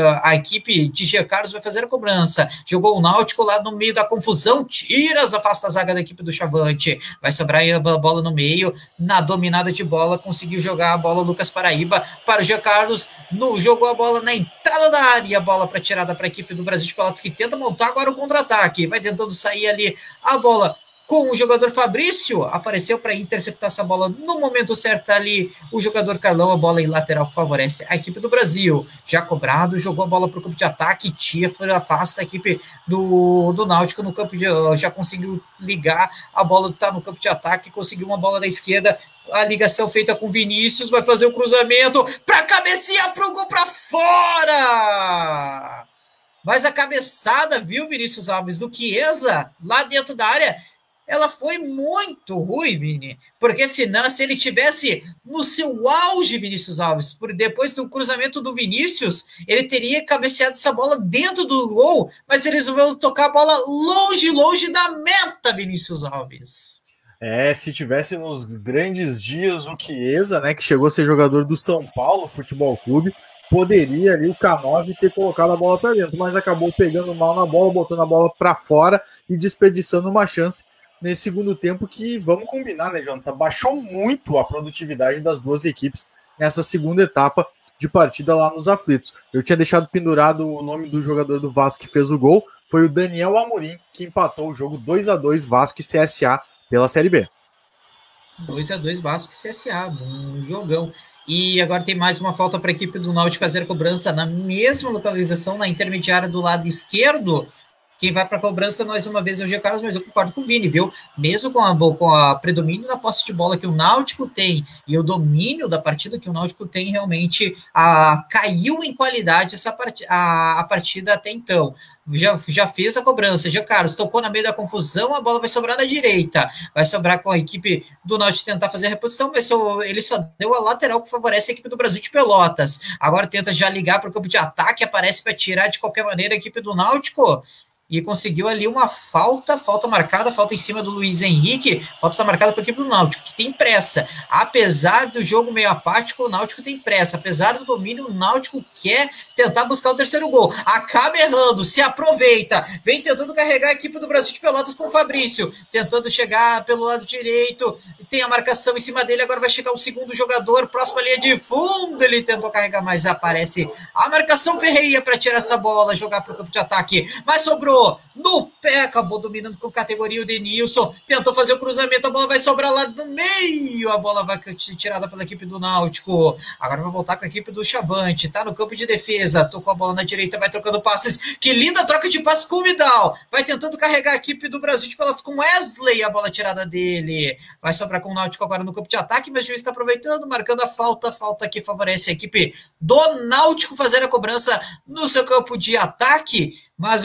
de Jean Carlos vai fazer a cobrança. Jogou o Náutico lá no meio da confusão, afasta a zaga da equipe do Chavante. Vai sobrar aí a bola no meio, na dominada de bola, conseguiu jogar a bola o Lucas Paraíba para o Jean Carlos, jogou a bola na entrada da área, a bola para tirada para a equipe do Brasil de Pelotas, que tenta montar agora o contra-ataque, vai tentando sair ali a bola com o jogador Fabrício, apareceu para interceptar essa bola no momento certo ali, o jogador Carlão, a bola em lateral que favorece a equipe do Brasil, já cobrado, jogou a bola para o campo de ataque, Tiffer afasta a equipe do Náutico no campo já conseguiu ligar, a bola está no campo de ataque, conseguiu uma bola da esquerda, a ligação feita com Vinícius, vai fazer o cruzamento, para cabecear para o gol para fora! Mas a cabeçada, viu, Vinícius Alves, do Chiesa, lá dentro da área, ela foi muito ruim, Vini, porque senão, se ele tivesse no seu auge, Vinícius Alves, depois do cruzamento do Vinícius, ele teria cabeceado essa bola dentro do gol, mas eles vão tocar a bola longe da meta, Vinícius Alves. Se tivesse nos grandes dias o Chiesa, né, que chegou a ser jogador do São Paulo Futebol Clube, poderia ali o K9 ter colocado a bola para dentro, mas acabou pegando mal na bola, botando a bola para fora e desperdiçando uma chance nesse segundo tempo que, vamos combinar, né, Jonathan? Baixou muito a produtividade das duas equipes nessa segunda etapa de partida lá nos aflitos. Eu tinha deixado pendurado o nome do jogador do Vasco que fez o gol, foi o Daniel Amorim, que empatou o jogo 2-2 Vasco e CSA pela Série B. 2-2 Vasco e CSA, um jogão. E agora tem mais uma falta para a equipe do Náutico fazer a cobrança na mesma localização, na intermediária do lado esquerdo. Quem vai para a cobrança, mais uma vez, é o G. Carlos, mas eu concordo com o Vini, viu? Mesmo com a predomínio na posse de bola que o Náutico tem e o domínio da partida que o Náutico tem, realmente caiu em qualidade a partida até então. Já fez a cobrança, G. Carlos tocou na meio da confusão, a bola vai sobrar na direita, vai sobrar com a equipe do Náutico tentar fazer a reposição, mas ele só deu a lateral que favorece a equipe do Brasil de Pelotas. Agora tenta já ligar para o campo de ataque, aparece para tirar de qualquer maneira a equipe do Náutico. E conseguiu ali uma falta marcada, falta em cima do Luiz Henrique, falta está marcada para a equipe do Náutico, que tem pressa. Apesar do jogo meio apático, o Náutico tem pressa. Apesar do domínio, o Náutico quer tentar buscar o terceiro gol. Acaba errando, se aproveita, vem tentando carregar a equipe do Brasil de Pelotas com o Fabrício, tentando chegar pelo lado direito, tem a marcação em cima dele, agora vai chegar o segundo jogador, próxima linha de fundo, ele tentou carregar, mas aparece a marcação Ferreira para tirar essa bola, jogar para o campo de ataque, mas sobrou no pé, acabou dominando com categoria o Denilson, tentou fazer o cruzamento, a bola vai sobrar lá no meio, a bola vai ser tirada pela equipe do Náutico, agora vai voltar com a equipe do Chavante, tá no campo de defesa, tocou a bola na direita, vai trocando passes, que linda troca de passes com o Vidal, vai tentando carregar a equipe do Brasil de Pelotas com Wesley, a bola tirada dele, vai sobrar com o Náutico agora no campo de ataque, mas o juiz está aproveitando, marcando a falta que favorece a equipe do Náutico fazer a cobrança no seu campo de ataque, mas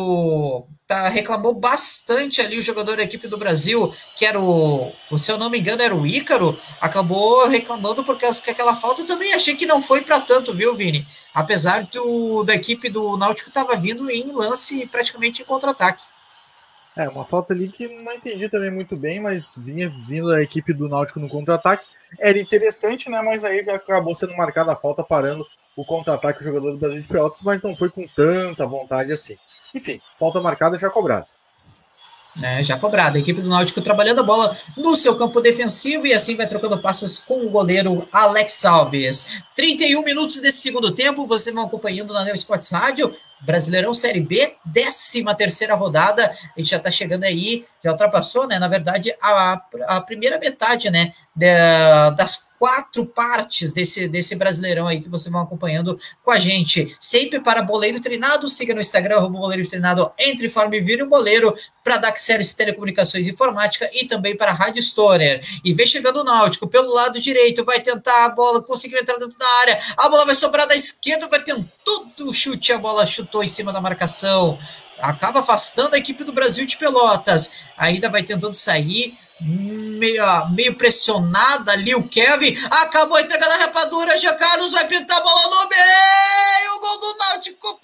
reclamou bastante ali o jogador da equipe do Brasil, que era se eu não me engano, era o Ícaro, acabou reclamando porque aquela falta eu também achei que não foi para tanto, viu, Vini? Apesar da equipe do Náutico estava vindo em lance praticamente em contra-ataque. Uma falta ali que não entendi também muito bem, mas vinha vindo a equipe do Náutico no contra-ataque. Era interessante, né? Mas aí acabou sendo marcada a falta, parando o contra-ataque do jogador do Brasil de Pelotas, mas não foi com tanta vontade assim. Enfim, falta marcada, já cobrada. Já cobrada. A equipe do Náutico trabalhando a bola no seu campo defensivo e assim vai trocando passes com o goleiro Alex Alves. 31 minutos desse segundo tempo, vocês vão acompanhando na Neo Esportes Rádio. Brasileirão Série B, 13ª rodada, a gente já está chegando aí, já ultrapassou, né, na verdade, a primeira metade, né, das 4 partes desse Brasileirão aí que vocês vão acompanhando com a gente, sempre para Boleiro Treinado, siga no Instagram, Boleiro Treinado, entre e forme e vire um boleiro, para DAC Serviços de Telecomunicações e Informática e também para Rádio Stoner, e vem chegando o Náutico, pelo lado direito, vai tentar a bola, conseguiu entrar dentro da área, a bola vai sobrar da esquerda, vai tentando o chute, a bola chutou em cima da marcação, acaba afastando a equipe do Brasil de Pelotas. Ainda vai tentando sair, meio pressionada ali o Kevin, acabou entregando a rapadura, Jean Carlos vai pintar a bola no meio, o gol do Náutico,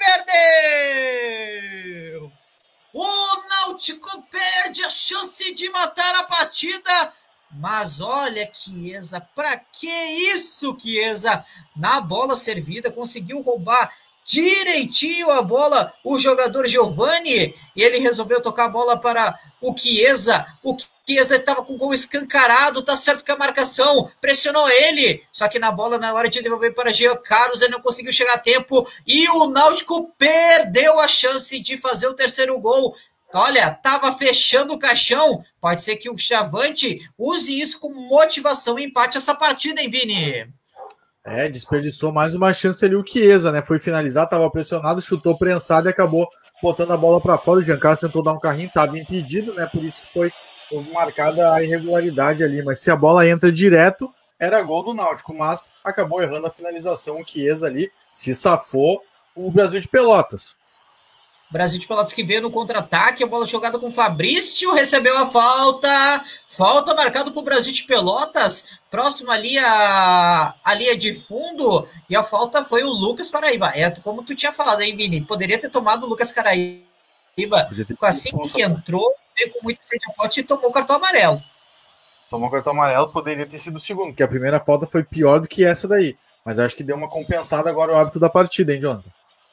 perdeu! O Náutico perde a chance de matar a partida, mas olha, Chiesa, pra que isso, Chiesa? Na bola servida, conseguiu roubar direitinho a bola, o jogador Giovani, e ele resolveu tocar a bola para o Chiesa estava com o gol escancarado, tá certo que a marcação pressionou ele, só que na bola, na hora de devolver para Jean Carlos, ele não conseguiu chegar a tempo, e o Náutico perdeu a chance de fazer o terceiro gol. Olha, tava fechando o caixão, pode ser que o Chavante use isso como motivação e empate essa partida, hein, Vini? Desperdiçou mais uma chance ali o Chiesa, né? Foi finalizar, tava pressionado, chutou prensado e acabou botando a bola para fora. O Jean Carlos tentou dar um carrinho, tava impedido, né? Por isso que foi marcada a irregularidade ali. Mas se a bola entra direto, era gol do Náutico, mas acabou errando a finalização. O Chiesa ali se safou o Brasil de Pelotas. Brasil de Pelotas que veio no contra-ataque, a bola jogada com o Fabrício, recebeu a falta marcada para o Brasil de Pelotas, próximo ali a linha de fundo, e a falta foi o Lucas Paraíba. Como tu tinha falado aí, Vini, poderia ter tomado o Lucas Paraíba, assim que entrou, veio com muita sede a falta e tomou o cartão amarelo. Tomou o cartão amarelo, poderia ter sido o segundo, porque a primeira falta foi pior do que essa daí, mas acho que deu uma compensada agora o árbitro da partida, hein, Jonathan?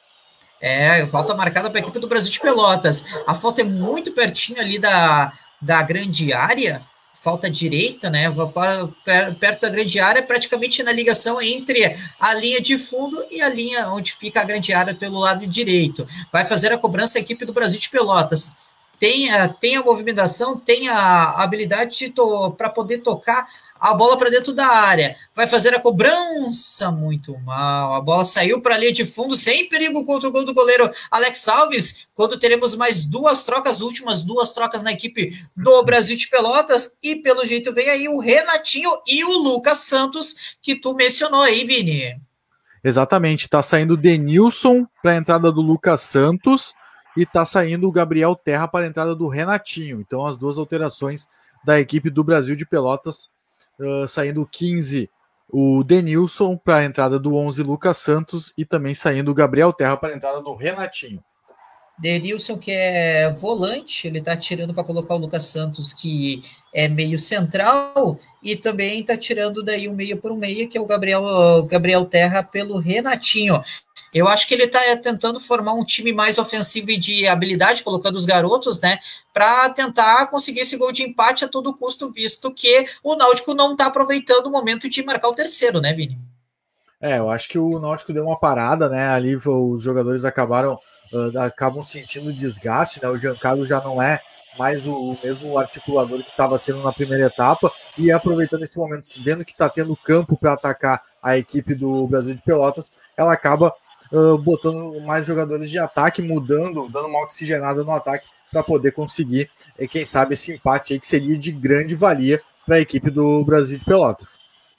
Falta marcada para a equipe do Brasil de Pelotas. A falta é muito pertinho ali da grande área, falta direita, né? Perto da grande área, praticamente na ligação entre a linha de fundo e a linha onde fica a grande área pelo lado direito. Vai fazer a cobrança a equipe do Brasil de Pelotas. Tem a movimentação, tem a habilidade para poder tocar a bola para dentro da área, vai fazer a cobrança muito mal, a bola saiu para a linha de fundo, sem perigo contra o gol do goleiro Alex Alves, quando teremos mais últimas duas trocas na equipe do Brasil de Pelotas, e pelo jeito vem aí o Renatinho e o Lucas Santos, que tu mencionou aí, Vini. Exatamente, tá saindo o Denilson para a entrada do Lucas Santos, e tá saindo o Gabriel Terra para a entrada do Renatinho, então as duas alterações da equipe do Brasil de Pelotas, saindo o 15, o Denilson para a entrada do 11, Lucas Santos, e também saindo o Gabriel Terra para a entrada do Renatinho. Denilson, que é volante, ele tá tirando para colocar o Lucas Santos, que é meio central, e também tá tirando daí um meio por um meio, que é o Gabriel Terra pelo Renatinho. Eu acho que ele está tentando formar um time mais ofensivo e de habilidade, colocando os garotos, né, para tentar conseguir esse gol de empate a todo custo, visto que o Náutico não está aproveitando o momento de marcar o terceiro, né, Vini? Eu acho que o Náutico deu uma parada, né, ali os jogadores acabam sentindo desgaste, né, o Jean Carlos já não é mais o mesmo articulador que estava sendo na primeira etapa, e aproveitando esse momento, vendo que está tendo campo para atacar a equipe do Brasil de Pelotas, ela acaba botando mais jogadores de ataque, dando uma oxigenada no ataque para poder conseguir, quem sabe, esse empate aí que seria de grande valia para a equipe do Brasil de Pelotas.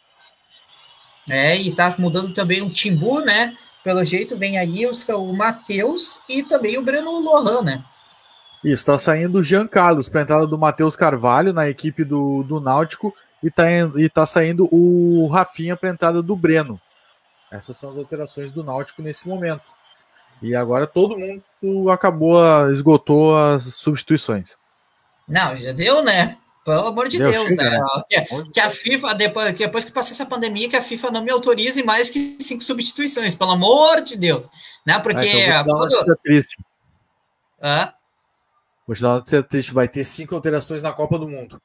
E tá mudando também o Timbu, né? Pelo jeito vem aí o Matheus e também o Breno Lohan, né? Isso, tá saindo o Jean Carlos para a entrada do Matheus Carvalho na equipe do Náutico, e tá saindo o Rafinha para a entrada do Breno. Essas são as alterações do Náutico nesse momento. E agora todo mundo esgotou as substituições. Não, já deu, né? Pelo amor de Deus, chega, né? Que a FIFA, depois que passar essa pandemia, que a FIFA não me autorize mais que 5 substituições, pelo amor de Deus. Né? Porque... Vou te dar uma notícia triste. Vou te dar uma notícia triste. Vai ter 5 alterações na Copa do Mundo.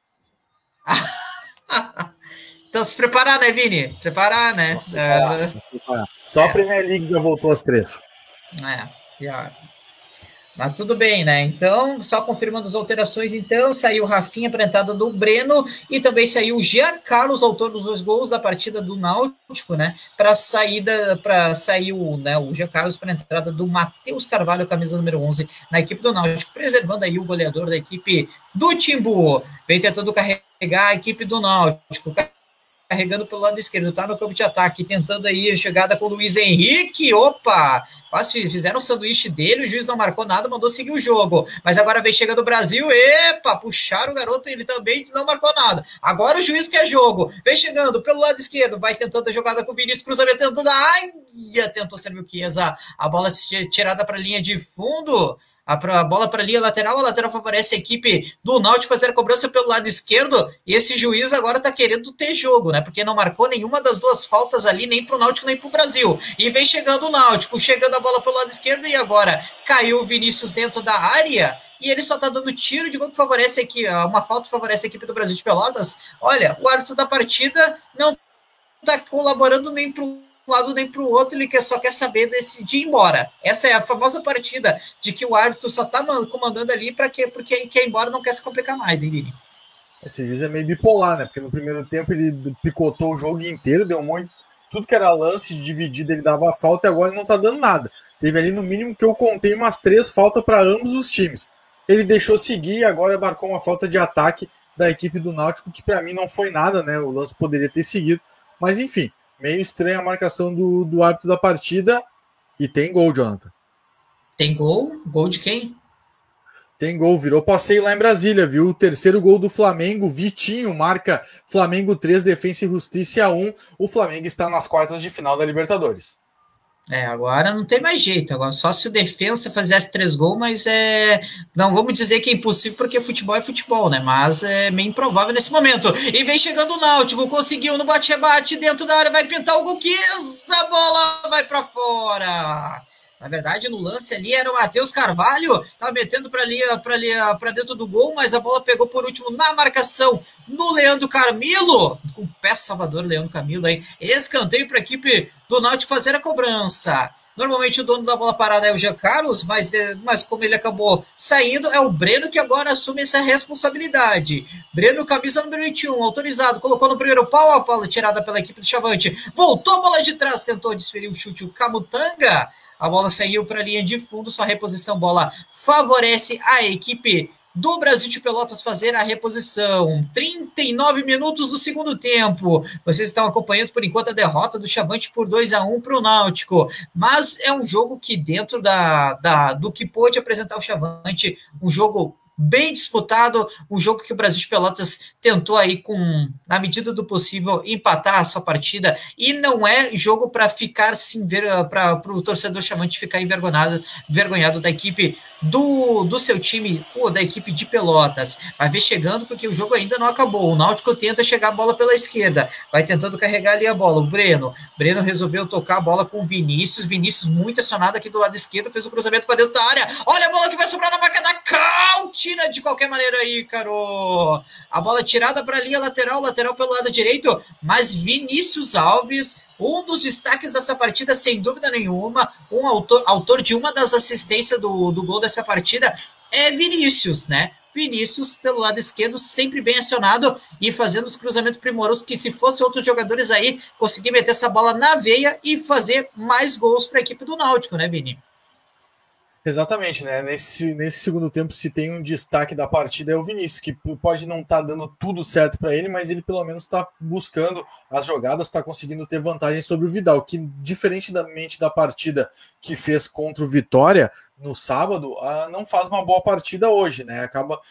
Então se preparar, né, Vini? Preparar, né? Se preparar. Só a Premier League já voltou às 3. Já. Mas tudo bem, né? Então, só confirmando as alterações, então, saiu o Rafinha para a entrada do Breno, e também saiu o Jean Carlos, autor dos 2 gols da partida do Náutico, né? Para sair o Jean Carlos para a entrada do Matheus Carvalho, camisa número 11, na equipe do Náutico, preservando aí o goleador da equipe do Timbu. Vem tentando carregar a equipe do Náutico. carregando pelo lado esquerdo, tá no campo de ataque, tentando aí a jogada com o Luiz Henrique, opa, quase fizeram o sanduíche dele, o juiz não marcou nada, mandou seguir o jogo, mas agora vem chegando o Brasil, epa, puxaram o garoto, ele também não marcou nada, agora o juiz quer jogo, vem chegando pelo lado esquerdo, vai tentando a jogada com o Vinícius, cruzamento, tentando, tentou servir o Chiesa, a bola tirada para a linha de fundo, a bola para ali, a lateral favorece a equipe do Náutico fazer a cobrança pelo lado esquerdo, e esse juiz agora tá querendo ter jogo, né, porque não marcou nenhuma das duas faltas ali, nem pro Náutico, nem pro Brasil, e vem chegando o Náutico, chegando a bola pelo lado esquerdo, e agora caiu o Vinícius dentro da área, e ele só tá dando tiro de gol que favorece aqui, uma falta que favorece a equipe do Brasil de Pelotas. Olha, o árbitro da partida não tá colaborando nem pro lado nem para o outro, ele só quer saber de ir embora. Essa é a famosa partida de que o árbitro só está comandando ali porque ele quer ir embora, não quer se complicar mais, hein, Vini? Esse juiz é meio bipolar, né? Porque no primeiro tempo ele picotou o jogo inteiro, deu muito. Tudo que era lance dividido, ele dava falta e agora ele não tá dando nada. Teve ali no mínimo que eu contei umas 3 faltas para ambos os times. Ele deixou seguir e agora marcou uma falta de ataque da equipe do Náutico, que para mim não foi nada, né? O lance poderia ter seguido. Mas enfim, meio estranha a marcação do árbitro da partida. E tem gol, Jonathan. Tem gol? Gol de quem? Tem gol, virou passeio lá em Brasília, viu? O terceiro gol do Flamengo, Vitinho, marca Flamengo 3, Defensa e Justiça 1. O Flamengo está nas quartas de final da Libertadores. Agora não tem mais jeito, agora só se o Defensa fizesse 3 gols, mas não vamos dizer que é impossível, porque futebol é futebol, né, mas é meio improvável nesse momento, e vem chegando o Náutico, conseguiu no bate-rebate, dentro da área, vai pintar o gol, que essa bola vai para fora. Na verdade, no lance ali era o Matheus Carvalho, estava metendo para dentro do gol, mas a bola pegou por último na marcação no Leandro Camilo, com o pé salvador, Leandro Camilo aí, escanteio para a equipe do Náutico fazer a cobrança. Normalmente o dono da bola parada é o Jean Carlos, mas como ele acabou saindo, é o Breno que agora assume essa responsabilidade. Breno, camisa número 21, autorizado, colocou no primeiro pau, a bola tirada pela equipe do Chavante, voltou a bola de trás, tentou desferir o chute, o Camutanga, a bola saiu para a linha de fundo, sua reposição, bola favorece a equipe do Brasil de Pelotas fazer a reposição. 39 minutos do segundo tempo. Vocês estão acompanhando por enquanto a derrota do Chavante por 2-1 para o Náutico. Mas é um jogo que dentro do que pôde apresentar o Chavante, um jogo bem disputado, um jogo que o Brasil de Pelotas tentou aí na medida do possível, empatar a sua partida, e não é jogo para ficar para o torcedor Chavante ficar envergonhado da equipe do seu time, ou da equipe de Pelotas. Vai ver chegando, porque o jogo ainda não acabou. O Náutico tenta chegar a bola pela esquerda, vai tentando carregar ali a bola. O Breno resolveu tocar a bola com o Vinícius muito acionado aqui do lado esquerdo, fez o cruzamento para dentro da área, olha a bola que vai sobrar na marca da Cal, tira de qualquer maneira aí, Caro. A bola tirada para a linha lateral pelo lado direito, mas Vinícius Alves, um dos destaques dessa partida, sem dúvida nenhuma, autor de uma das assistências do gol dessa partida, é Vinícius, né? Vinícius, pelo lado esquerdo, sempre bem acionado e fazendo os cruzamentos primorosos, que se fossem outros jogadores aí, conseguir meter essa bola na veia e fazer mais gols para a equipe do Náutico, né, Vini? Exatamente, né? Nesse segundo tempo, se tem um destaque da partida é o Vinícius, que pode não estar dando tudo certo para ele, mas ele pelo menos está buscando as jogadas, está conseguindo ter vantagem sobre o Vidal, que diferentemente da partida que fez contra o Vitória no sábado, não faz uma boa partida hoje, né? Acaba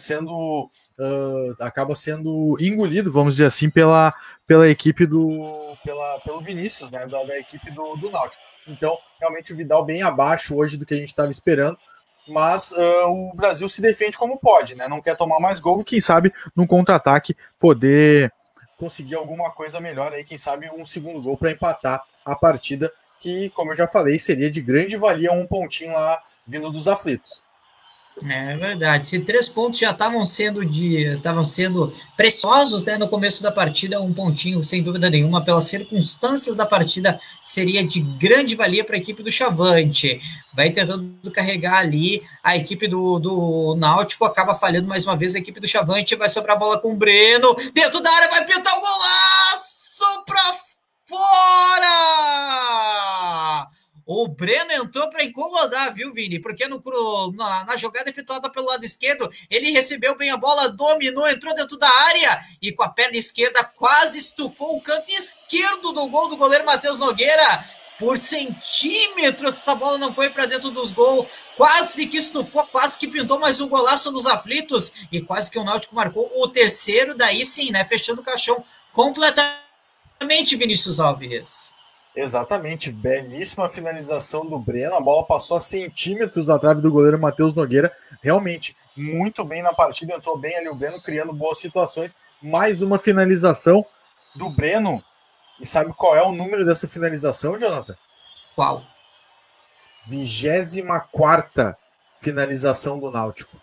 sendo engolido, vamos dizer assim, pela equipe pelo Vinícius, né? Da equipe do Náutico. Então, realmente o Vidal bem abaixo hoje do que a gente estava esperando, mas o Brasil se defende como pode, né? Não quer tomar mais gol e quem sabe num contra-ataque poder conseguir alguma coisa melhor aí, quem sabe um segundo gol para empatar a partida, que, como eu já falei, seria de grande valia um pontinho lá vindo dos aflitos. É verdade, se 3 pontos já estavam sendo preciosos, né, no começo da partida, um pontinho, sem dúvida nenhuma, pelas circunstâncias da partida, seria de grande valia para a equipe do Chavante. Vai tentando carregar ali, a equipe do Náutico acaba falhando mais uma vez, a equipe do Chavante vai sobrar a bola com o Breno, dentro da área vai pintar o golaço para fora! O Breno entrou para incomodar, viu, Vini? Porque na jogada efetuada pelo lado esquerdo, ele recebeu bem a bola, dominou, entrou dentro da área e com a perna esquerda quase estufou o canto esquerdo do gol do goleiro Matheus Nogueira. Por centímetros, essa bola não foi para dentro dos gols, quase que estufou, quase que pintou mais um golaço dos aflitos, e quase que o Náutico marcou o terceiro, daí sim, né, fechando o caixão completamente, Vinícius Alves. Exatamente, belíssima finalização do Breno, a bola passou a centímetros da trave do goleiro Matheus Nogueira, realmente muito bem na partida, entrou bem ali o Breno, criando boas situações, mais uma finalização do Breno. E sabe qual é o número dessa finalização, Jonathan? Qual? 24ª finalização do Náutico.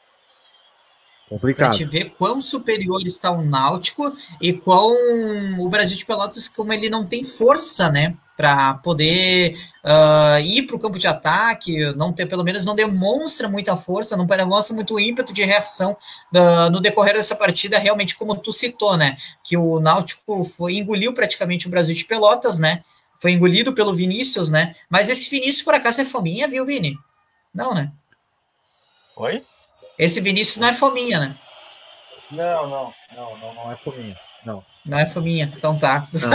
Complicado. Pra te ver quão superior está o Náutico e quão o Brasil de Pelotas, como ele não tem força, né? Para poder ir para o campo de ataque, não ter, pelo menos não demonstra muita força, não demonstra muito ímpeto de reação no decorrer dessa partida, realmente como tu citou, né, que o Náutico engoliu praticamente o Brasil de Pelotas, né, foi engolido pelo Vinícius, né, mas esse Vinícius por acaso é fominha, viu, Vini? Não, né? Oi? Esse Vinícius não é fominha, né? Não é fominha, não. Não é fominha, então tá. Não.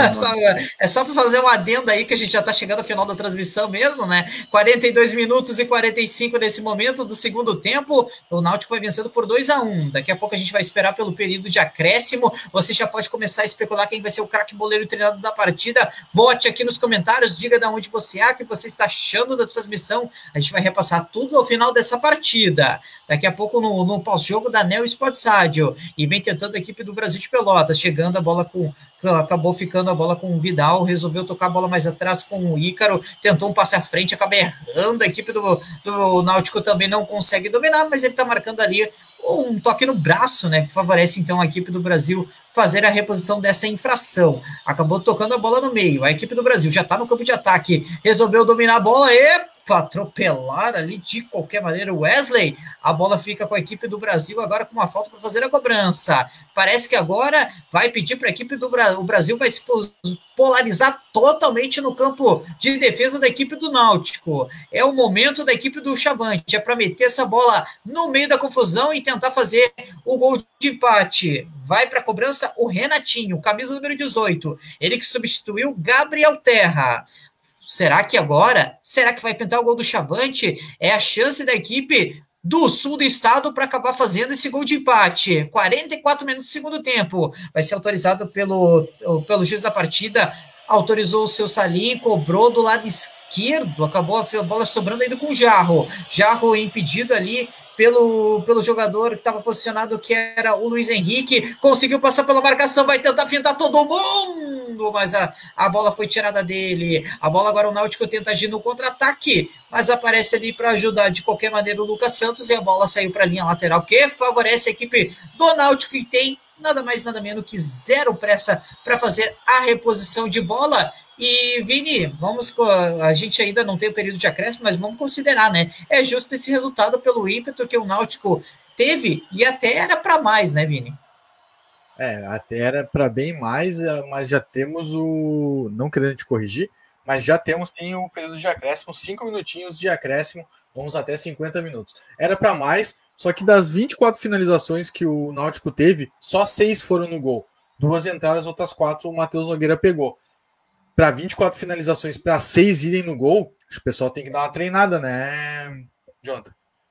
É só para fazer um adendo aí, que a gente já tá chegando ao final da transmissão mesmo, né? 42 minutos e 45 nesse momento do segundo tempo. O Náutico vai vencendo por 2-1. Daqui a pouco a gente vai esperar pelo período de acréscimo. Você já pode começar a especular quem vai ser o craque boleiro treinador da partida. Vote aqui nos comentários, diga de onde você é, o que você está achando da transmissão. A gente vai repassar tudo ao final dessa partida. Daqui a pouco no pós-jogo da Neo Sports Rádio. E vem tentando a equipe do Brasil de Pelotas, chegando a bola acabou ficando a bola com o Vidal, resolveu tocar a bola mais atrás com o Ícaro, tentou um passe à frente, acaba errando, a equipe do Náutico também não consegue dominar, mas ele está marcando ali um toque no braço, né, que favorece então a equipe do Brasil fazer a reposição dessa infração. Acabou tocando a bola no meio, a equipe do Brasil já está no campo de ataque, resolveu dominar a bola e atropelar ali de qualquer maneira o Wesley. A bola fica com a equipe do Brasil agora com uma falta para fazer a cobrança. Parece que agora vai pedir para a equipe do Brasil. O Brasil vai se polarizar totalmente no campo de defesa da equipe do Náutico. É o momento da equipe do Chavante, é para meter essa bola no meio da confusão e tentar fazer o gol de empate. Vai para a cobrança o Renatinho, camisa número 18, ele que substituiu Gabriel Terra. Será que vai pintar o gol do Chavante? É a chance da equipe do sul do estado para acabar fazendo esse gol de empate. 44 minutos do segundo tempo. Vai ser autorizado pelo juiz da partida. Autorizou o seu Salim, cobrou do lado esquerdo. Acabou a bola sobrando ainda com o Jarro. Jarro impedido ali pelo jogador que estava posicionado, que era o Luiz Henrique. Conseguiu passar pela marcação, vai tentar fintar todo mundo, mas a bola foi tirada dele. A bola agora o Náutico tenta agir no contra-ataque, mas aparece ali para ajudar de qualquer maneira o Lucas Santos, e a bola saiu para a linha lateral, que favorece a equipe do Náutico, que tem nada mais, nada menos que zero pressa para fazer a reposição de bola. E, Vini, a gente ainda não tem o período de acréscimo, mas vamos considerar, né? É justo esse resultado pelo ímpeto que o Náutico teve, e até era para mais, né, Vini? Até era para bem mais, mas já temos não querendo te corrigir, mas já temos sim o período de acréscimo, 5 minutinhos de acréscimo, vamos até 50 minutos. Era para mais, só que das 24 finalizações que o Náutico teve, só 6 foram no gol. 2 entradas, outras 4 o Matheus Nogueira pegou. Para 24 finalizações, para 6 irem no gol, o pessoal tem que dar uma treinada, né, Jonathan?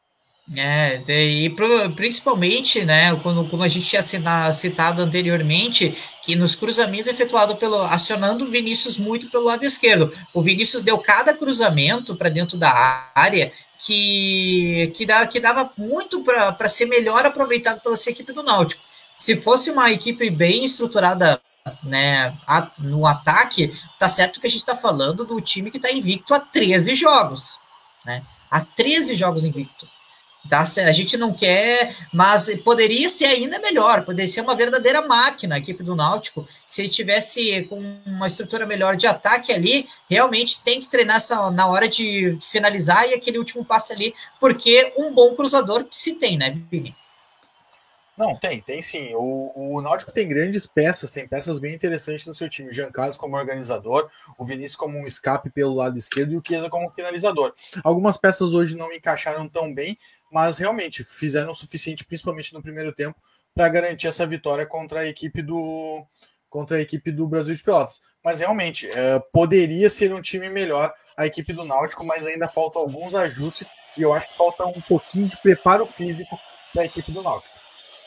E principalmente, né, como a gente tinha citado anteriormente, que nos cruzamentos efetuados acionando o Vinícius muito pelo lado esquerdo. O Vinícius deu cada cruzamento para dentro da área que dava muito para ser melhor aproveitado pela sua equipe do Náutico. Se fosse uma equipe bem estruturada, né, no ataque, tá certo que a gente está falando do time que está invicto há 13 jogos, né? Há 13 jogos invicto. Tá? A gente não quer, mas poderia ser ainda melhor, poderia ser uma verdadeira máquina a equipe do Náutico, se ele tivesse com uma estrutura melhor de ataque ali, realmente tem que treinar na hora de finalizar e aquele último passe ali, porque um bom cruzador se tem, né, Vini? Não, tem sim. O Náutico tem grandes peças, tem peças bem interessantes no seu time. O Jean Carlos como organizador, o Vinícius como um escape pelo lado esquerdo e o Chiesa como finalizador. Algumas peças hoje não encaixaram tão bem, mas realmente fizeram o suficiente, principalmente no primeiro tempo, para garantir essa vitória contra a equipe do Brasil de Pelotas. Mas realmente, poderia ser um time melhor a equipe do Náutico, mas ainda faltam alguns ajustes e eu acho que falta um pouquinho de preparo físico para a equipe do Náutico.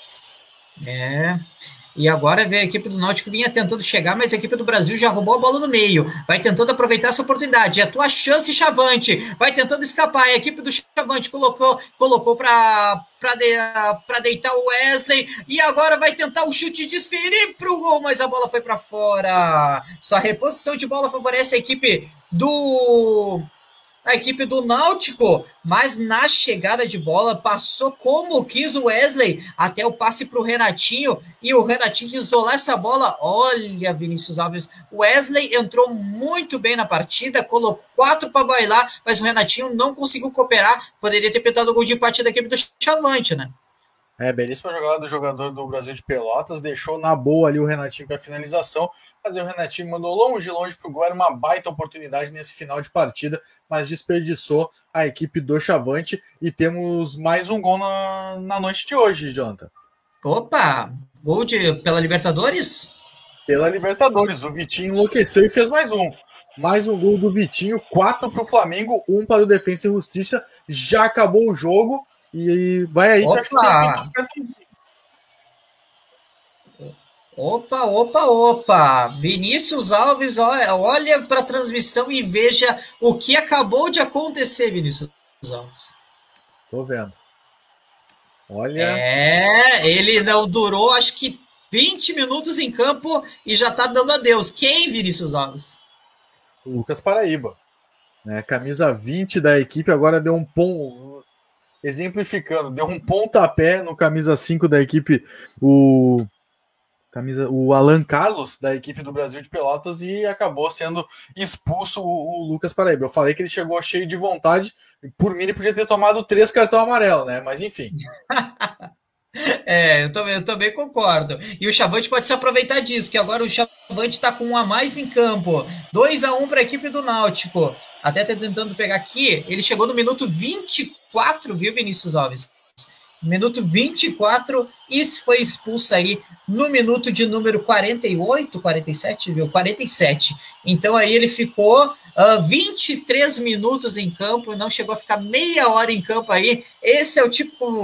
E agora vê a equipe do Náutico vinha tentando chegar, mas a equipe do Brasil já roubou a bola no meio, vai tentando aproveitar essa oportunidade, é a tua chance, Chavante, vai tentando escapar, a equipe do Chavante colocou para deitar o Wesley, e agora vai tentar o chute e desferir para o gol, mas a bola foi para fora, só a reposição de bola favorece a equipe do Náutico, mas na chegada de bola passou como quis o Wesley, até o passe para o Renatinho, e o Renatinho isolar essa bola. Olha, Vinícius Alves, o Wesley entrou muito bem na partida, colocou 4 para bailar, mas o Renatinho não conseguiu cooperar, poderia ter pintado o gol de empate da equipe do Chavante, né? Belíssima jogada do jogador do Brasil de Pelotas, deixou na boa ali o Renatinho para finalização, mas o Renatinho mandou longe pro gol, era uma baita oportunidade nesse final de partida, mas desperdiçou a equipe do Chavante e temos mais um gol na noite de hoje, Jonathan. Opa, gol pela Libertadores? Pela Libertadores, o Vitinho enlouqueceu e fez mais um. Mais um gol do Vitinho, 4 para o Flamengo, 1 para o Defensa e Justiça, já acabou o jogo. E vai aí que acho que Opa! Vinícius Alves, olha para a transmissão e veja o que acabou de acontecer, Vinícius Alves. Tô vendo. Olha. Ele não durou, acho que 20 minutos em campo e já tá dando adeus. Quem, Vinícius Alves? O Lucas Paraíba. Né? Camisa 20 da equipe, agora deu exemplificando, deu um pontapé no camisa 5 da equipe, o Alan Carlos, da equipe do Brasil de Pelotas, e acabou sendo expulso o Lucas Paraíba. Eu falei que ele chegou cheio de vontade, por mim ele podia ter tomado 3 cartões amarelos, né? Mas enfim. Eu também concordo. E o Chavante pode se aproveitar disso, que agora o Chavante está com 1 a mais em campo. 2-1 para a equipe do Náutico. Até tentando pegar aqui, ele chegou no minuto 24, viu, Vinícius Alves? Minuto 24 e foi expulso aí no minuto de número 48, 47, viu? 47. Então aí ele ficou 23 minutos em campo, não chegou a ficar meia hora em campo aí. Esse é o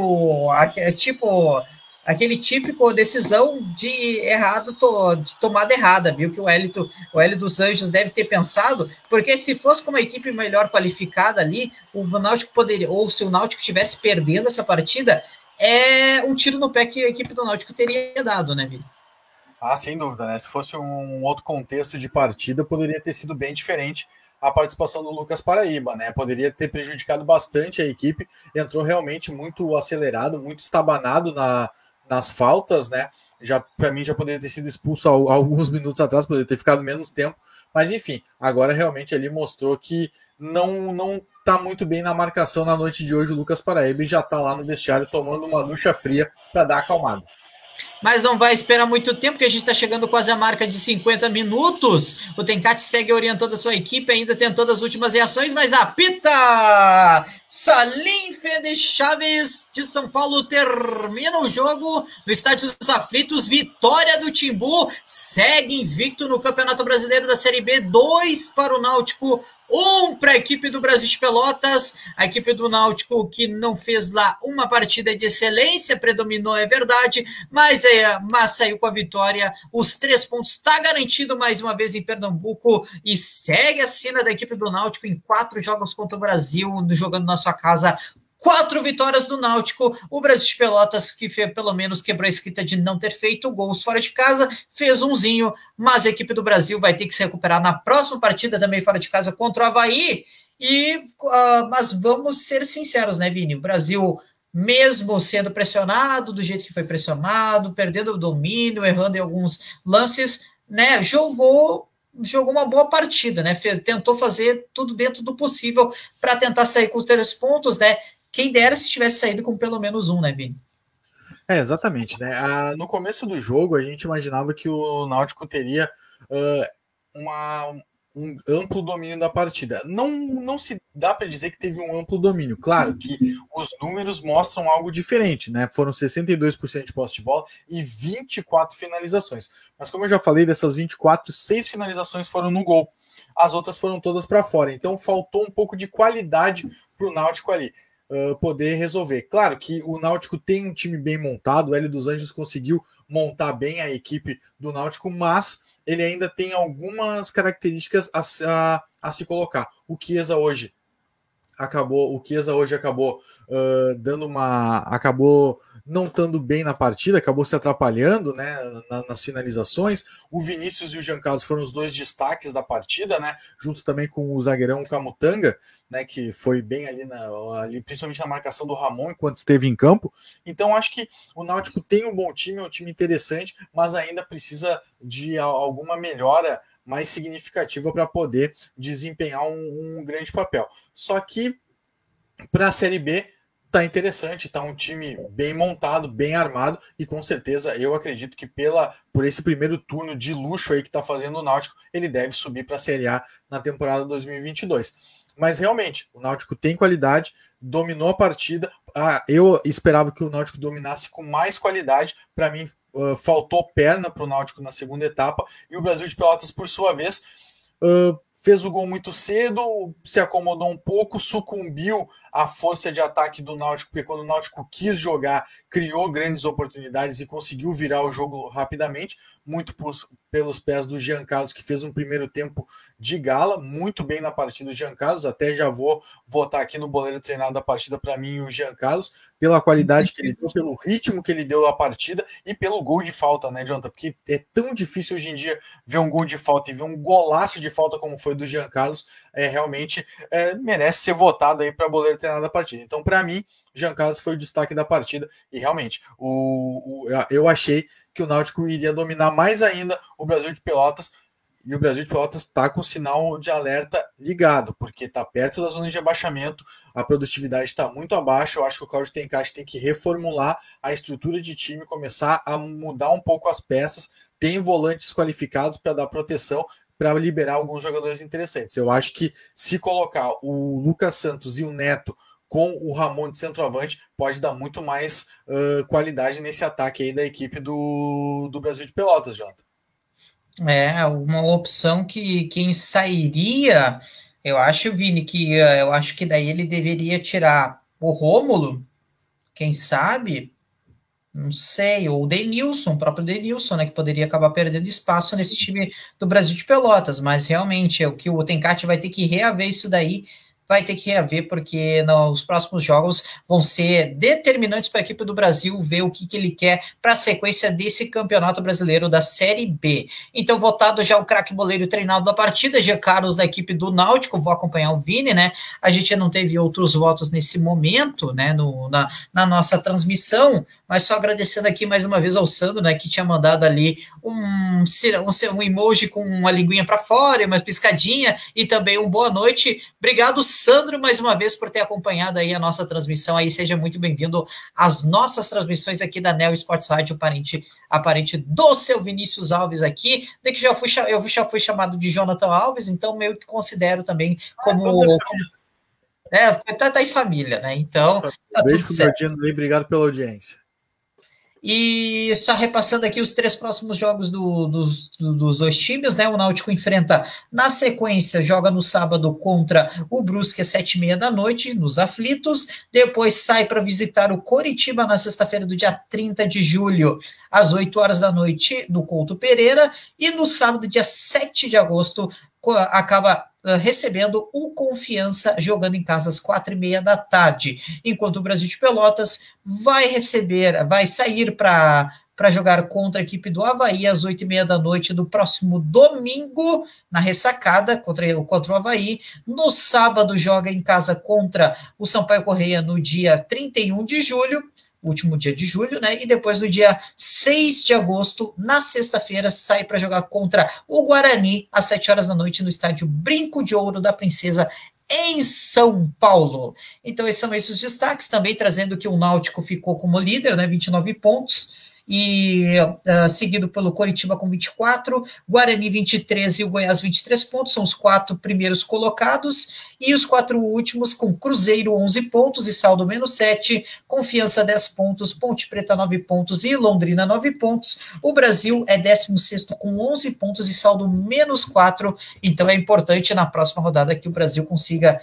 aquele típico decisão de tomada errada, viu? Que o Hélio dos Anjos deve ter pensado, porque se fosse com uma equipe melhor qualificada ali, o Náutico poderia, ou se o Náutico estivesse perdendo essa partida, um tiro no pé que a equipe do Náutico teria dado, né, Vini? Sem dúvida, né? Se fosse um outro contexto de partida, poderia ter sido bem diferente a participação do Lucas Paraíba, né? Poderia ter prejudicado bastante a equipe, entrou realmente muito acelerado, muito estabanado nas faltas, né? Para mim já poderia ter sido expulso alguns minutos atrás, poderia ter ficado menos tempo, mas enfim, agora realmente ele mostrou que não tá muito bem na marcação na noite de hoje o Lucas Paraíba, e já tá lá no vestiário tomando uma ducha fria para dar acalmada. Mas não vai esperar muito tempo, porque a gente está chegando quase à marca de 50 minutos. O Tencate segue orientando a sua equipe, ainda tentando as últimas reações, mas apita! Salim Fede Chaves de São Paulo termina o jogo no Estádio dos Aflitos. Vitória do Timbu, segue invicto no Campeonato Brasileiro da Série B. 2 para o Náutico, 1 para a equipe do Brasil de Pelotas. A equipe do Náutico, que não fez lá uma partida de excelência, predominou, é verdade, mas saiu com a vitória. Os 3 pontos está garantido mais uma vez em Pernambuco e segue a cena da equipe do Náutico em 4 jogos contra o Brasil, jogando na sua casa. 4 vitórias do Náutico. O Brasil de Pelotas, que pelo menos quebrou a escrita de não ter feito gols fora de casa, fez umzinho, mas a equipe do Brasil vai ter que se recuperar na próxima partida, também fora de casa, contra o Avaí. Mas vamos ser sinceros, né, Vini? O Brasil, mesmo sendo pressionado do jeito que foi pressionado, perdendo o domínio, errando em alguns lances, né, jogou uma boa partida, né? Tentou fazer tudo dentro do possível para tentar sair com os 3 pontos, né? Quem dera se tivesse saído com pelo menos 1, né, Vini? Exatamente, né? No começo do jogo, a gente imaginava que o Náutico teria um amplo domínio da partida. Não se dá para dizer que teve um amplo domínio. Claro que os números mostram algo diferente, né? Foram 62% de posse de bola e 24 finalizações. Mas como eu já falei, dessas 24, 6 finalizações foram no gol. As outras foram todas para fora. Então faltou um pouco de qualidade para o Náutico ali. Poder resolver. Claro que o Náutico tem um time bem montado, o Hélio dos Anjos conseguiu montar bem a equipe do Náutico, mas ele ainda tem algumas características a se colocar. O Chiesa hoje acabou acabou não estando bem na partida, acabou se atrapalhando, né, nas finalizações. O Vinícius e o Jean Carlos foram os dois destaques da partida, né, junto também com o zagueirão Camutanga, né, que foi bem ali, principalmente na marcação do Ramon enquanto esteve em campo. Então acho que o Náutico tem um bom time, é um time interessante, mas ainda precisa de alguma melhora mais significativa para poder desempenhar um grande papel. Só que para a Série B tá interessante, tá um time bem montado, bem armado, e com certeza eu acredito que por esse primeiro turno de luxo aí que tá fazendo o Náutico, ele deve subir para a Série A na temporada 2022. Mas realmente, o Náutico tem qualidade, dominou a partida. Eu esperava que o Náutico dominasse com mais qualidade. Para mim, faltou perna para o Náutico na segunda etapa, e o Brasil de Pelotas, por sua vez, fez o gol muito cedo, se acomodou um pouco, sucumbiu à força de ataque do Náutico, porque quando o Náutico quis jogar, criou grandes oportunidades e conseguiu virar o jogo rapidamente, muito pelos pés do Jean Carlos, que fez um primeiro tempo de gala, muito bem na partida do Jean Carlos. Até já vou votar aqui no boleiro treinado da partida para mim, o Jean Carlos, pela qualidade que ele deu, pelo ritmo que ele deu à partida e pelo gol de falta, né, Jonathan? Porque é tão difícil hoje em dia ver um gol de falta e ver um golaço de falta como foi do Jean Carlos, realmente merece ser votado aí para boleiro treinado da partida. Então, para mim, Jean Carlos foi o destaque da partida, e realmente eu achei que o Náutico iria dominar mais ainda o Brasil de Pelotas, e o Brasil de Pelotas está com o sinal de alerta ligado, porque está perto da zona de abaixamento, a produtividade está muito abaixo. Eu acho que o Cláudio Tencati tem que reformular a estrutura de time, começar a mudar um pouco as peças, tem volantes qualificados para dar proteção, para liberar alguns jogadores interessantes. Eu acho que se colocar o Lucas Santos e o Neto com o Ramon de centroavante, pode dar muito mais qualidade nesse ataque aí da equipe do Brasil de Pelotas, Jota. Uma opção que quem sairia, eu acho, Vini, eu acho que daí ele deveria tirar o Rômulo, quem sabe, não sei, ou o Denilson, o próprio Denilson, né, que poderia acabar perdendo espaço nesse time do Brasil de Pelotas, mas realmente o que o Tencati vai ter que reaver isso daí, porque os próximos jogos vão ser determinantes para a equipe do Brasil ver o que ele quer para a sequência desse campeonato brasileiro da Série B. Então, votado já o craque boleiro treinado da partida, Jean Carlos da equipe do Náutico, vou acompanhar o Vini, né? A gente não teve outros votos nesse momento, né, na nossa transmissão, mas só agradecendo aqui mais uma vez ao Sandro, né, que tinha mandado ali um emoji com uma linguinha para fora, uma piscadinha, e também um boa noite. Obrigado, Sandro, mais uma vez por ter acompanhado aí a nossa transmissão aí, seja muito bem-vindo às nossas transmissões aqui da Neo Sports Rádio, aparente do seu Vinícius Alves aqui, que eu já fui chamado de Jonathan Alves, então meio que considero também como tá em família, né, então tá beijo tudo certo. Obrigado pela audiência. E só repassando aqui os 3 próximos jogos dos dois times, né? O Náutico enfrenta na sequência, joga no sábado contra o Brusque às 7h30 da noite, nos Aflitos. Depois sai para visitar o Coritiba na sexta-feira do dia 30 de julho, às 8 horas da noite, no Couto Pereira. E no sábado, dia 7 de agosto, acaba recebendo o Confiança, jogando em casa às 4h30 da tarde, enquanto o Brasil de Pelotas vai sair para jogar contra a equipe do Avaí às 8h30 da noite do próximo domingo, na ressacada contra o Avaí. No sábado joga em casa contra o Sampaio Corrêa no dia 31 de julho, último dia de julho, né? E depois no dia 6 de agosto, na sexta-feira, sai para jogar contra o Guarani às 7 horas da noite no estádio Brinco de Ouro da Princesa, em São Paulo. Então, esses são esses destaques, também trazendo que o Náutico ficou como líder, né, 29 pontos, e seguido pelo Coritiba com 24, Guarani 23 e o Goiás 23 pontos, são os 4 primeiros colocados, e os 4 últimos com Cruzeiro 11 pontos e saldo -7, Confiança 10 pontos, Ponte Preta 9 pontos e Londrina 9 pontos, o Brasil é 16º com 11 pontos e saldo -4, então é importante na próxima rodada que o Brasil consiga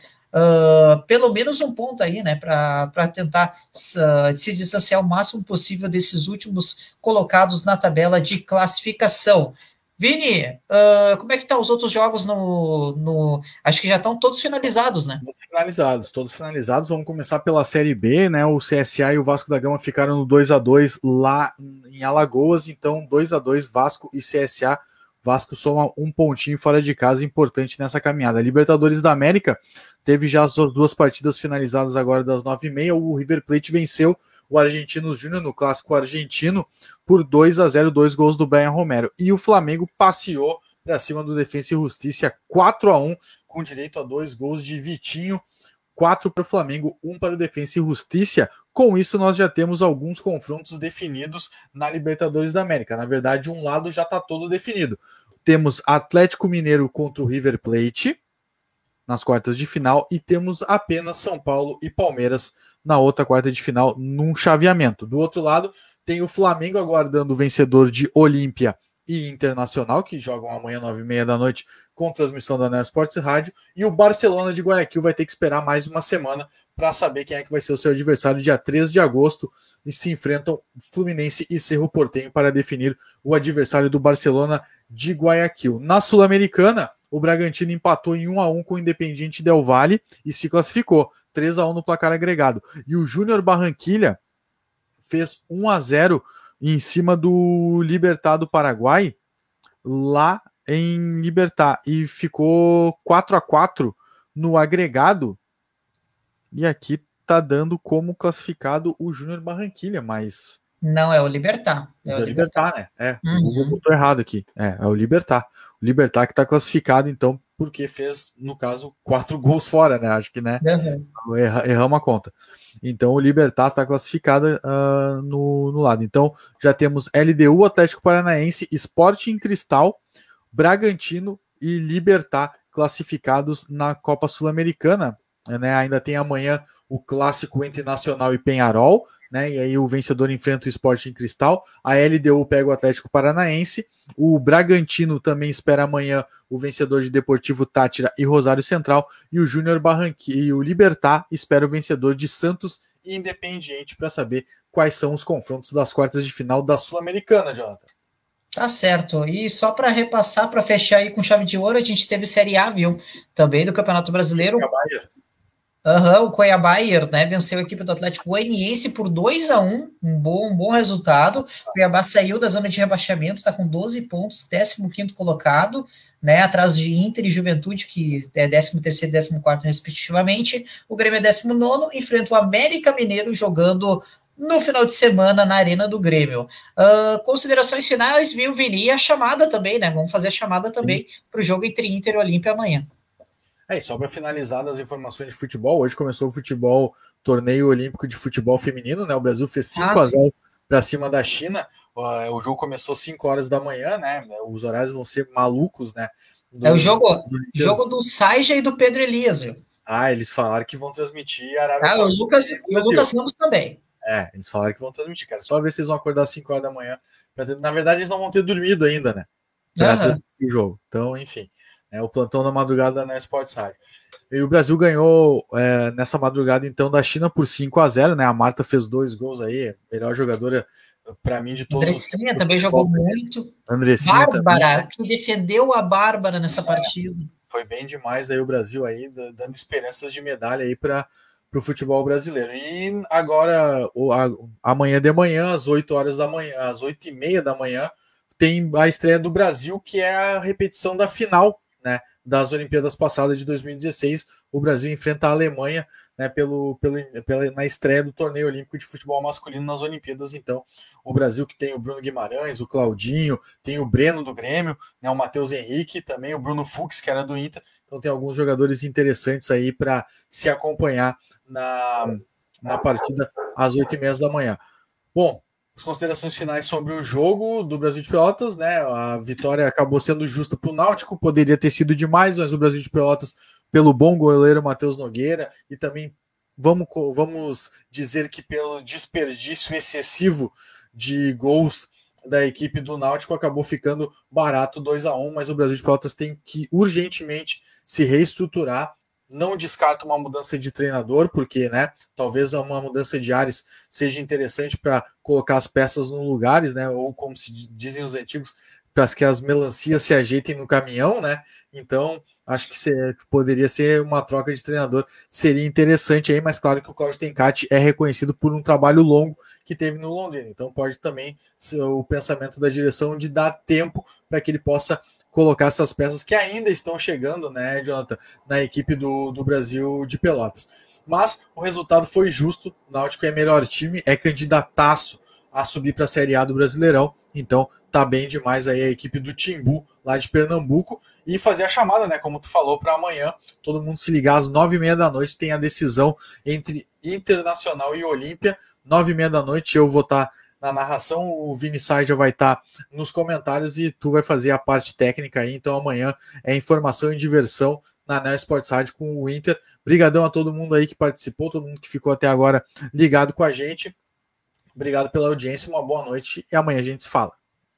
pelo menos um ponto aí, né, para tentar se distanciar o máximo possível desses últimos colocados na tabela de classificação. Vini, como é que estão os outros jogos acho que já estão todos finalizados, né? Todos finalizados. Vamos começar pela Série B, né? O CSA e o Vasco da Gama ficaram no 2-2 lá em Alagoas, então 2-2 Vasco e CSA. Vasco soma um pontinho fora de casa, importante nessa caminhada. Libertadores da América teve já as suas 2 partidas finalizadas agora das 9h30. O River Plate venceu o Argentinos Júnior no clássico argentino por 2-0, 2 gols do Brian Romero. E o Flamengo passeou para cima do Defensa e Justiça 4-1, com direito a 2 gols de Vitinho. 4 para o Flamengo, 1 para o Defensa e Justiça. Com isso, nós já temos alguns confrontos definidos na Libertadores da América. Na verdade, um lado já está todo definido. Temos Atlético Mineiro contra o River Plate nas quartas de final e temos apenas São Paulo e Palmeiras na outra quarta de final num chaveamento. Do outro lado, tem o Flamengo aguardando o vencedor de Olímpia e Internacional, que jogam amanhã 9h30 da noite com transmissão da Neo Esportes Rádio, e o Barcelona de Guayaquil vai ter que esperar mais uma semana para saber quem é que vai ser o seu adversário dia 3 de agosto, e se enfrentam Fluminense e Cerro Porteño para definir o adversário do Barcelona de Guayaquil. Na Sul-Americana, o Bragantino empatou em 1-1 com o Independiente Del Valle e se classificou 3-1 no placar agregado. E o Júnior Barranquilla fez 1-0 em cima do Libertad do Paraguai, lá em Libertad, e ficou 4-4 no agregado. E aqui tá dando como classificado o Júnior Barranquilla, mas... Não, é o Libertad. É o Libertad, né? O Google botou errado aqui. É o Libertad. O Libertad que tá classificado, então, porque fez, no caso, 4 gols fora, né? Acho que, né? Erramos a conta. Então, o Libertad tá classificado no lado. Então, já temos LDU, Atlético Paranaense, Sporting Cristal, Bragantino e Libertad classificados na Copa Sul-Americana, né? Ainda tem amanhã o clássico entre Nacional e Peñarol, né? E aí o vencedor enfrenta o Sporting Cristal, a LDU pega o Atlético Paranaense, o Bragantino também espera amanhã o vencedor de Deportivo Táchira e Rosário Central, e o Júnior Barranquilla e o Libertad espera o vencedor de Santos e Independiente para saber quais são os confrontos das quartas de final da Sul-Americana, Jonathan. Tá certo. E só para repassar, para fechar aí com chave de ouro, a gente teve Série A, viu? Também do Campeonato Brasileiro. O Cuiabá, né, venceu a equipe do Atlético Goianiense por 2-1, um bom resultado. O Cuiabá saiu da zona de rebaixamento, está com 12 pontos, 15º colocado, né, atrás de Inter e Juventude, que é 13º e 14º respectivamente. O Grêmio é 19º, enfrenta o América Mineiro jogando no final de semana na Arena do Grêmio. Considerações finais, viu, Vini? E a chamada também, né? Vamos fazer a chamada também para o jogo entre Inter e Olímpia amanhã. E só para finalizar das informações de futebol, hoje começou o futebol, torneio olímpico de futebol feminino, né? O Brasil fez 5-0 para cima da China. O jogo começou 5 horas da manhã, né? Os horários vão ser malucos, né? É o jogo do Saija e do Pedro Elias, viu? Eles falaram que vão transmitir a Arábia Saudita. E o Lucas Ramos também. Eles falaram que vão transmitir, cara. Só ver se eles vão acordar às 5 horas da manhã. Na verdade, eles não vão ter dormido ainda, né? Para transmitir o jogo. Então, enfim. O plantão da madrugada na Esportes Rádio. E o Brasil ganhou nessa madrugada, então, da China por 5-0, né? A Marta fez 2 gols aí, melhor jogadora, para mim, de todos Andressinha os tempos. Também jogou muito. Andressinha Bárbara, que defendeu a Bárbara nessa partida. Foi bem demais aí o Brasil aí, dando esperanças de medalha aí para o futebol brasileiro. E agora, amanhã de manhã, às 8 horas da manhã, às 8h30 da manhã, tem a estreia do Brasil, que é a repetição da final, né, das Olimpíadas passadas de 2016. O Brasil enfrenta a Alemanha né, na estreia do torneio olímpico de futebol masculino nas Olimpíadas. Então, o Brasil, que tem o Bruno Guimarães, o Claudinho, tem o Breno do Grêmio, né, o Matheus Henrique, também o Bruno Fux, que era do Inter. Então tem alguns jogadores interessantes aí para se acompanhar na partida às 8h30 da manhã. Bom, as considerações finais sobre o jogo do Brasil de Pelotas, né? A vitória acabou sendo justa para o Náutico, poderia ter sido demais, mas o Brasil de Pelotas, pelo bom goleiro Matheus Nogueira, e também vamos dizer que pelo desperdício excessivo de gols da equipe do Náutico, acabou ficando barato 2-1, mas o Brasil de Pelotas tem que urgentemente se reestruturar. Não descarto uma mudança de treinador, porque, né, talvez uma mudança de ares seja interessante para colocar as peças nos lugares, né, ou como se dizem os antigos, para que as melancias se ajeitem no caminhão, né? Então, acho que poderia ser uma troca de treinador, seria interessante aí, mas claro que o Cláudio Tencati é reconhecido por um trabalho longo que teve no Londrina, então pode também ser o pensamento da direção de dar tempo para que ele possa colocar essas peças que ainda estão chegando, né, Jonathan, na equipe do Brasil de Pelotas. Mas o resultado foi justo, o Náutico é melhor time, é candidataço a subir para a Série A do Brasileirão, então tá bem demais aí a equipe do Timbu, lá de Pernambuco, e fazer a chamada, né, como tu falou, para amanhã, todo mundo se ligar às 9h30 da noite, tem a decisão entre Internacional e Olímpia, 9h30 da noite, eu vou estar na narração, o Vini Sai já vai estar nos comentários e tu vai fazer a parte técnica aí, então amanhã é informação e diversão na Neo Sports Rádio com o Inter. Brigadão a todo mundo aí que participou, todo mundo que ficou até agora ligado com a gente. Obrigado pela audiência, uma boa noite e amanhã a gente se fala.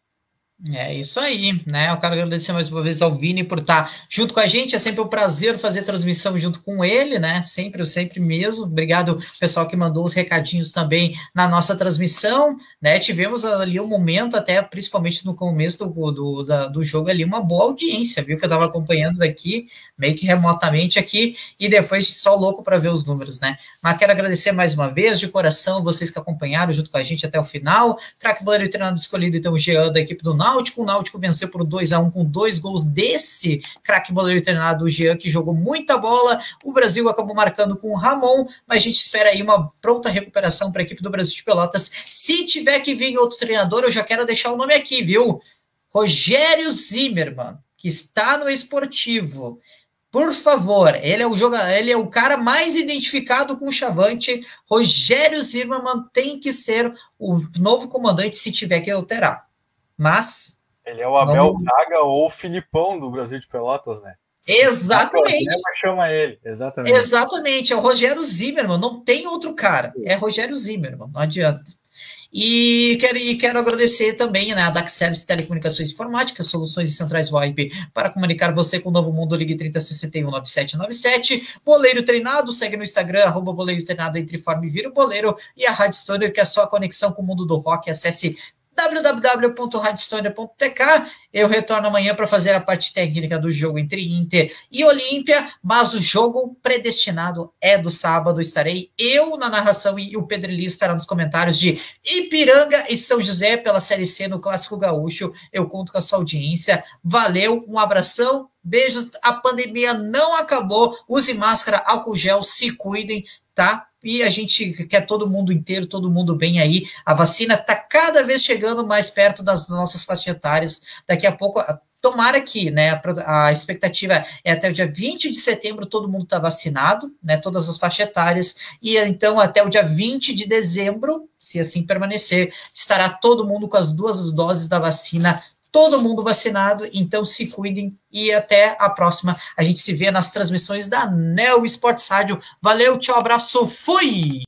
É isso aí, né? Eu quero agradecer mais uma vez ao Vini por estar junto com a gente. É sempre um prazer fazer transmissão junto com ele, né? Sempre mesmo. Obrigado, pessoal, que mandou os recadinhos também na nossa transmissão, né? Tivemos ali um momento, até principalmente no começo do jogo, ali, uma boa audiência, viu? Que eu estava acompanhando daqui, meio que remotamente aqui, e depois só louco para ver os números, né? Mas quero agradecer mais uma vez, de coração, vocês que acompanharam junto com a gente até o final. Craque goleiro e treinador escolhido, então, o Jean, da equipe do Náutico. O Náutico venceu por 2-1 com 2 gols desse craque boleiro e treinado, o Jean, que jogou muita bola. O Brasil acabou marcando com o Ramon, mas a gente espera aí uma pronta recuperação para a equipe do Brasil de Pelotas. Se tiver que vir outro treinador, eu já quero deixar o nome aqui, viu? Rogério Zimmermann, que está no Esportivo. Por favor, ele é o cara mais identificado com o Chavante. Rogério Zimmermann tem que ser o novo comandante se tiver que alterar. Mas ele é o Abel Braga ou o Filipão do Brasil de Pelotas, né? Exatamente. Chama ele. Exatamente, é o Rogério Zimmermann, não tem outro cara. É Rogério Zimmermann, não adianta. E quero agradecer também, né, a DAC Service Telecomunicações e Informática, soluções e centrais VoIP para comunicar você com o novo mundo. Ligue 3061-9797. Boleiro Treinado, segue no Instagram, @Boleiro Treinado, entre forma e vira o boleiro. E a Rádio Stoner, que é a sua conexão com o mundo do rock. Acesse www.radiostoner.tk. Eu retorno amanhã para fazer a parte técnica do jogo entre Inter e Olímpia, mas o jogo predestinado é do sábado. Estarei eu na narração e o Pedreli estará nos comentários de Ipiranga e São José pela Série C no Clássico Gaúcho. Eu conto com a sua audiência. Valeu, um abração, beijos. A pandemia não acabou. Use máscara, álcool gel, se cuidem, tá? E a gente quer todo mundo inteiro, todo mundo bem aí. A vacina está cada vez chegando mais perto das nossas faixas etárias. Daqui a pouco, tomara que, né, a expectativa é até o dia 20 de setembro todo mundo está vacinado, né, todas as faixas etárias, e então até o dia 20 de dezembro, se assim permanecer, estará todo mundo com as 2 doses da vacina, todo mundo vacinado, então se cuidem e até a próxima. A gente se vê nas transmissões da Neo Sports Rádio. Valeu, tchau, abraço, fui!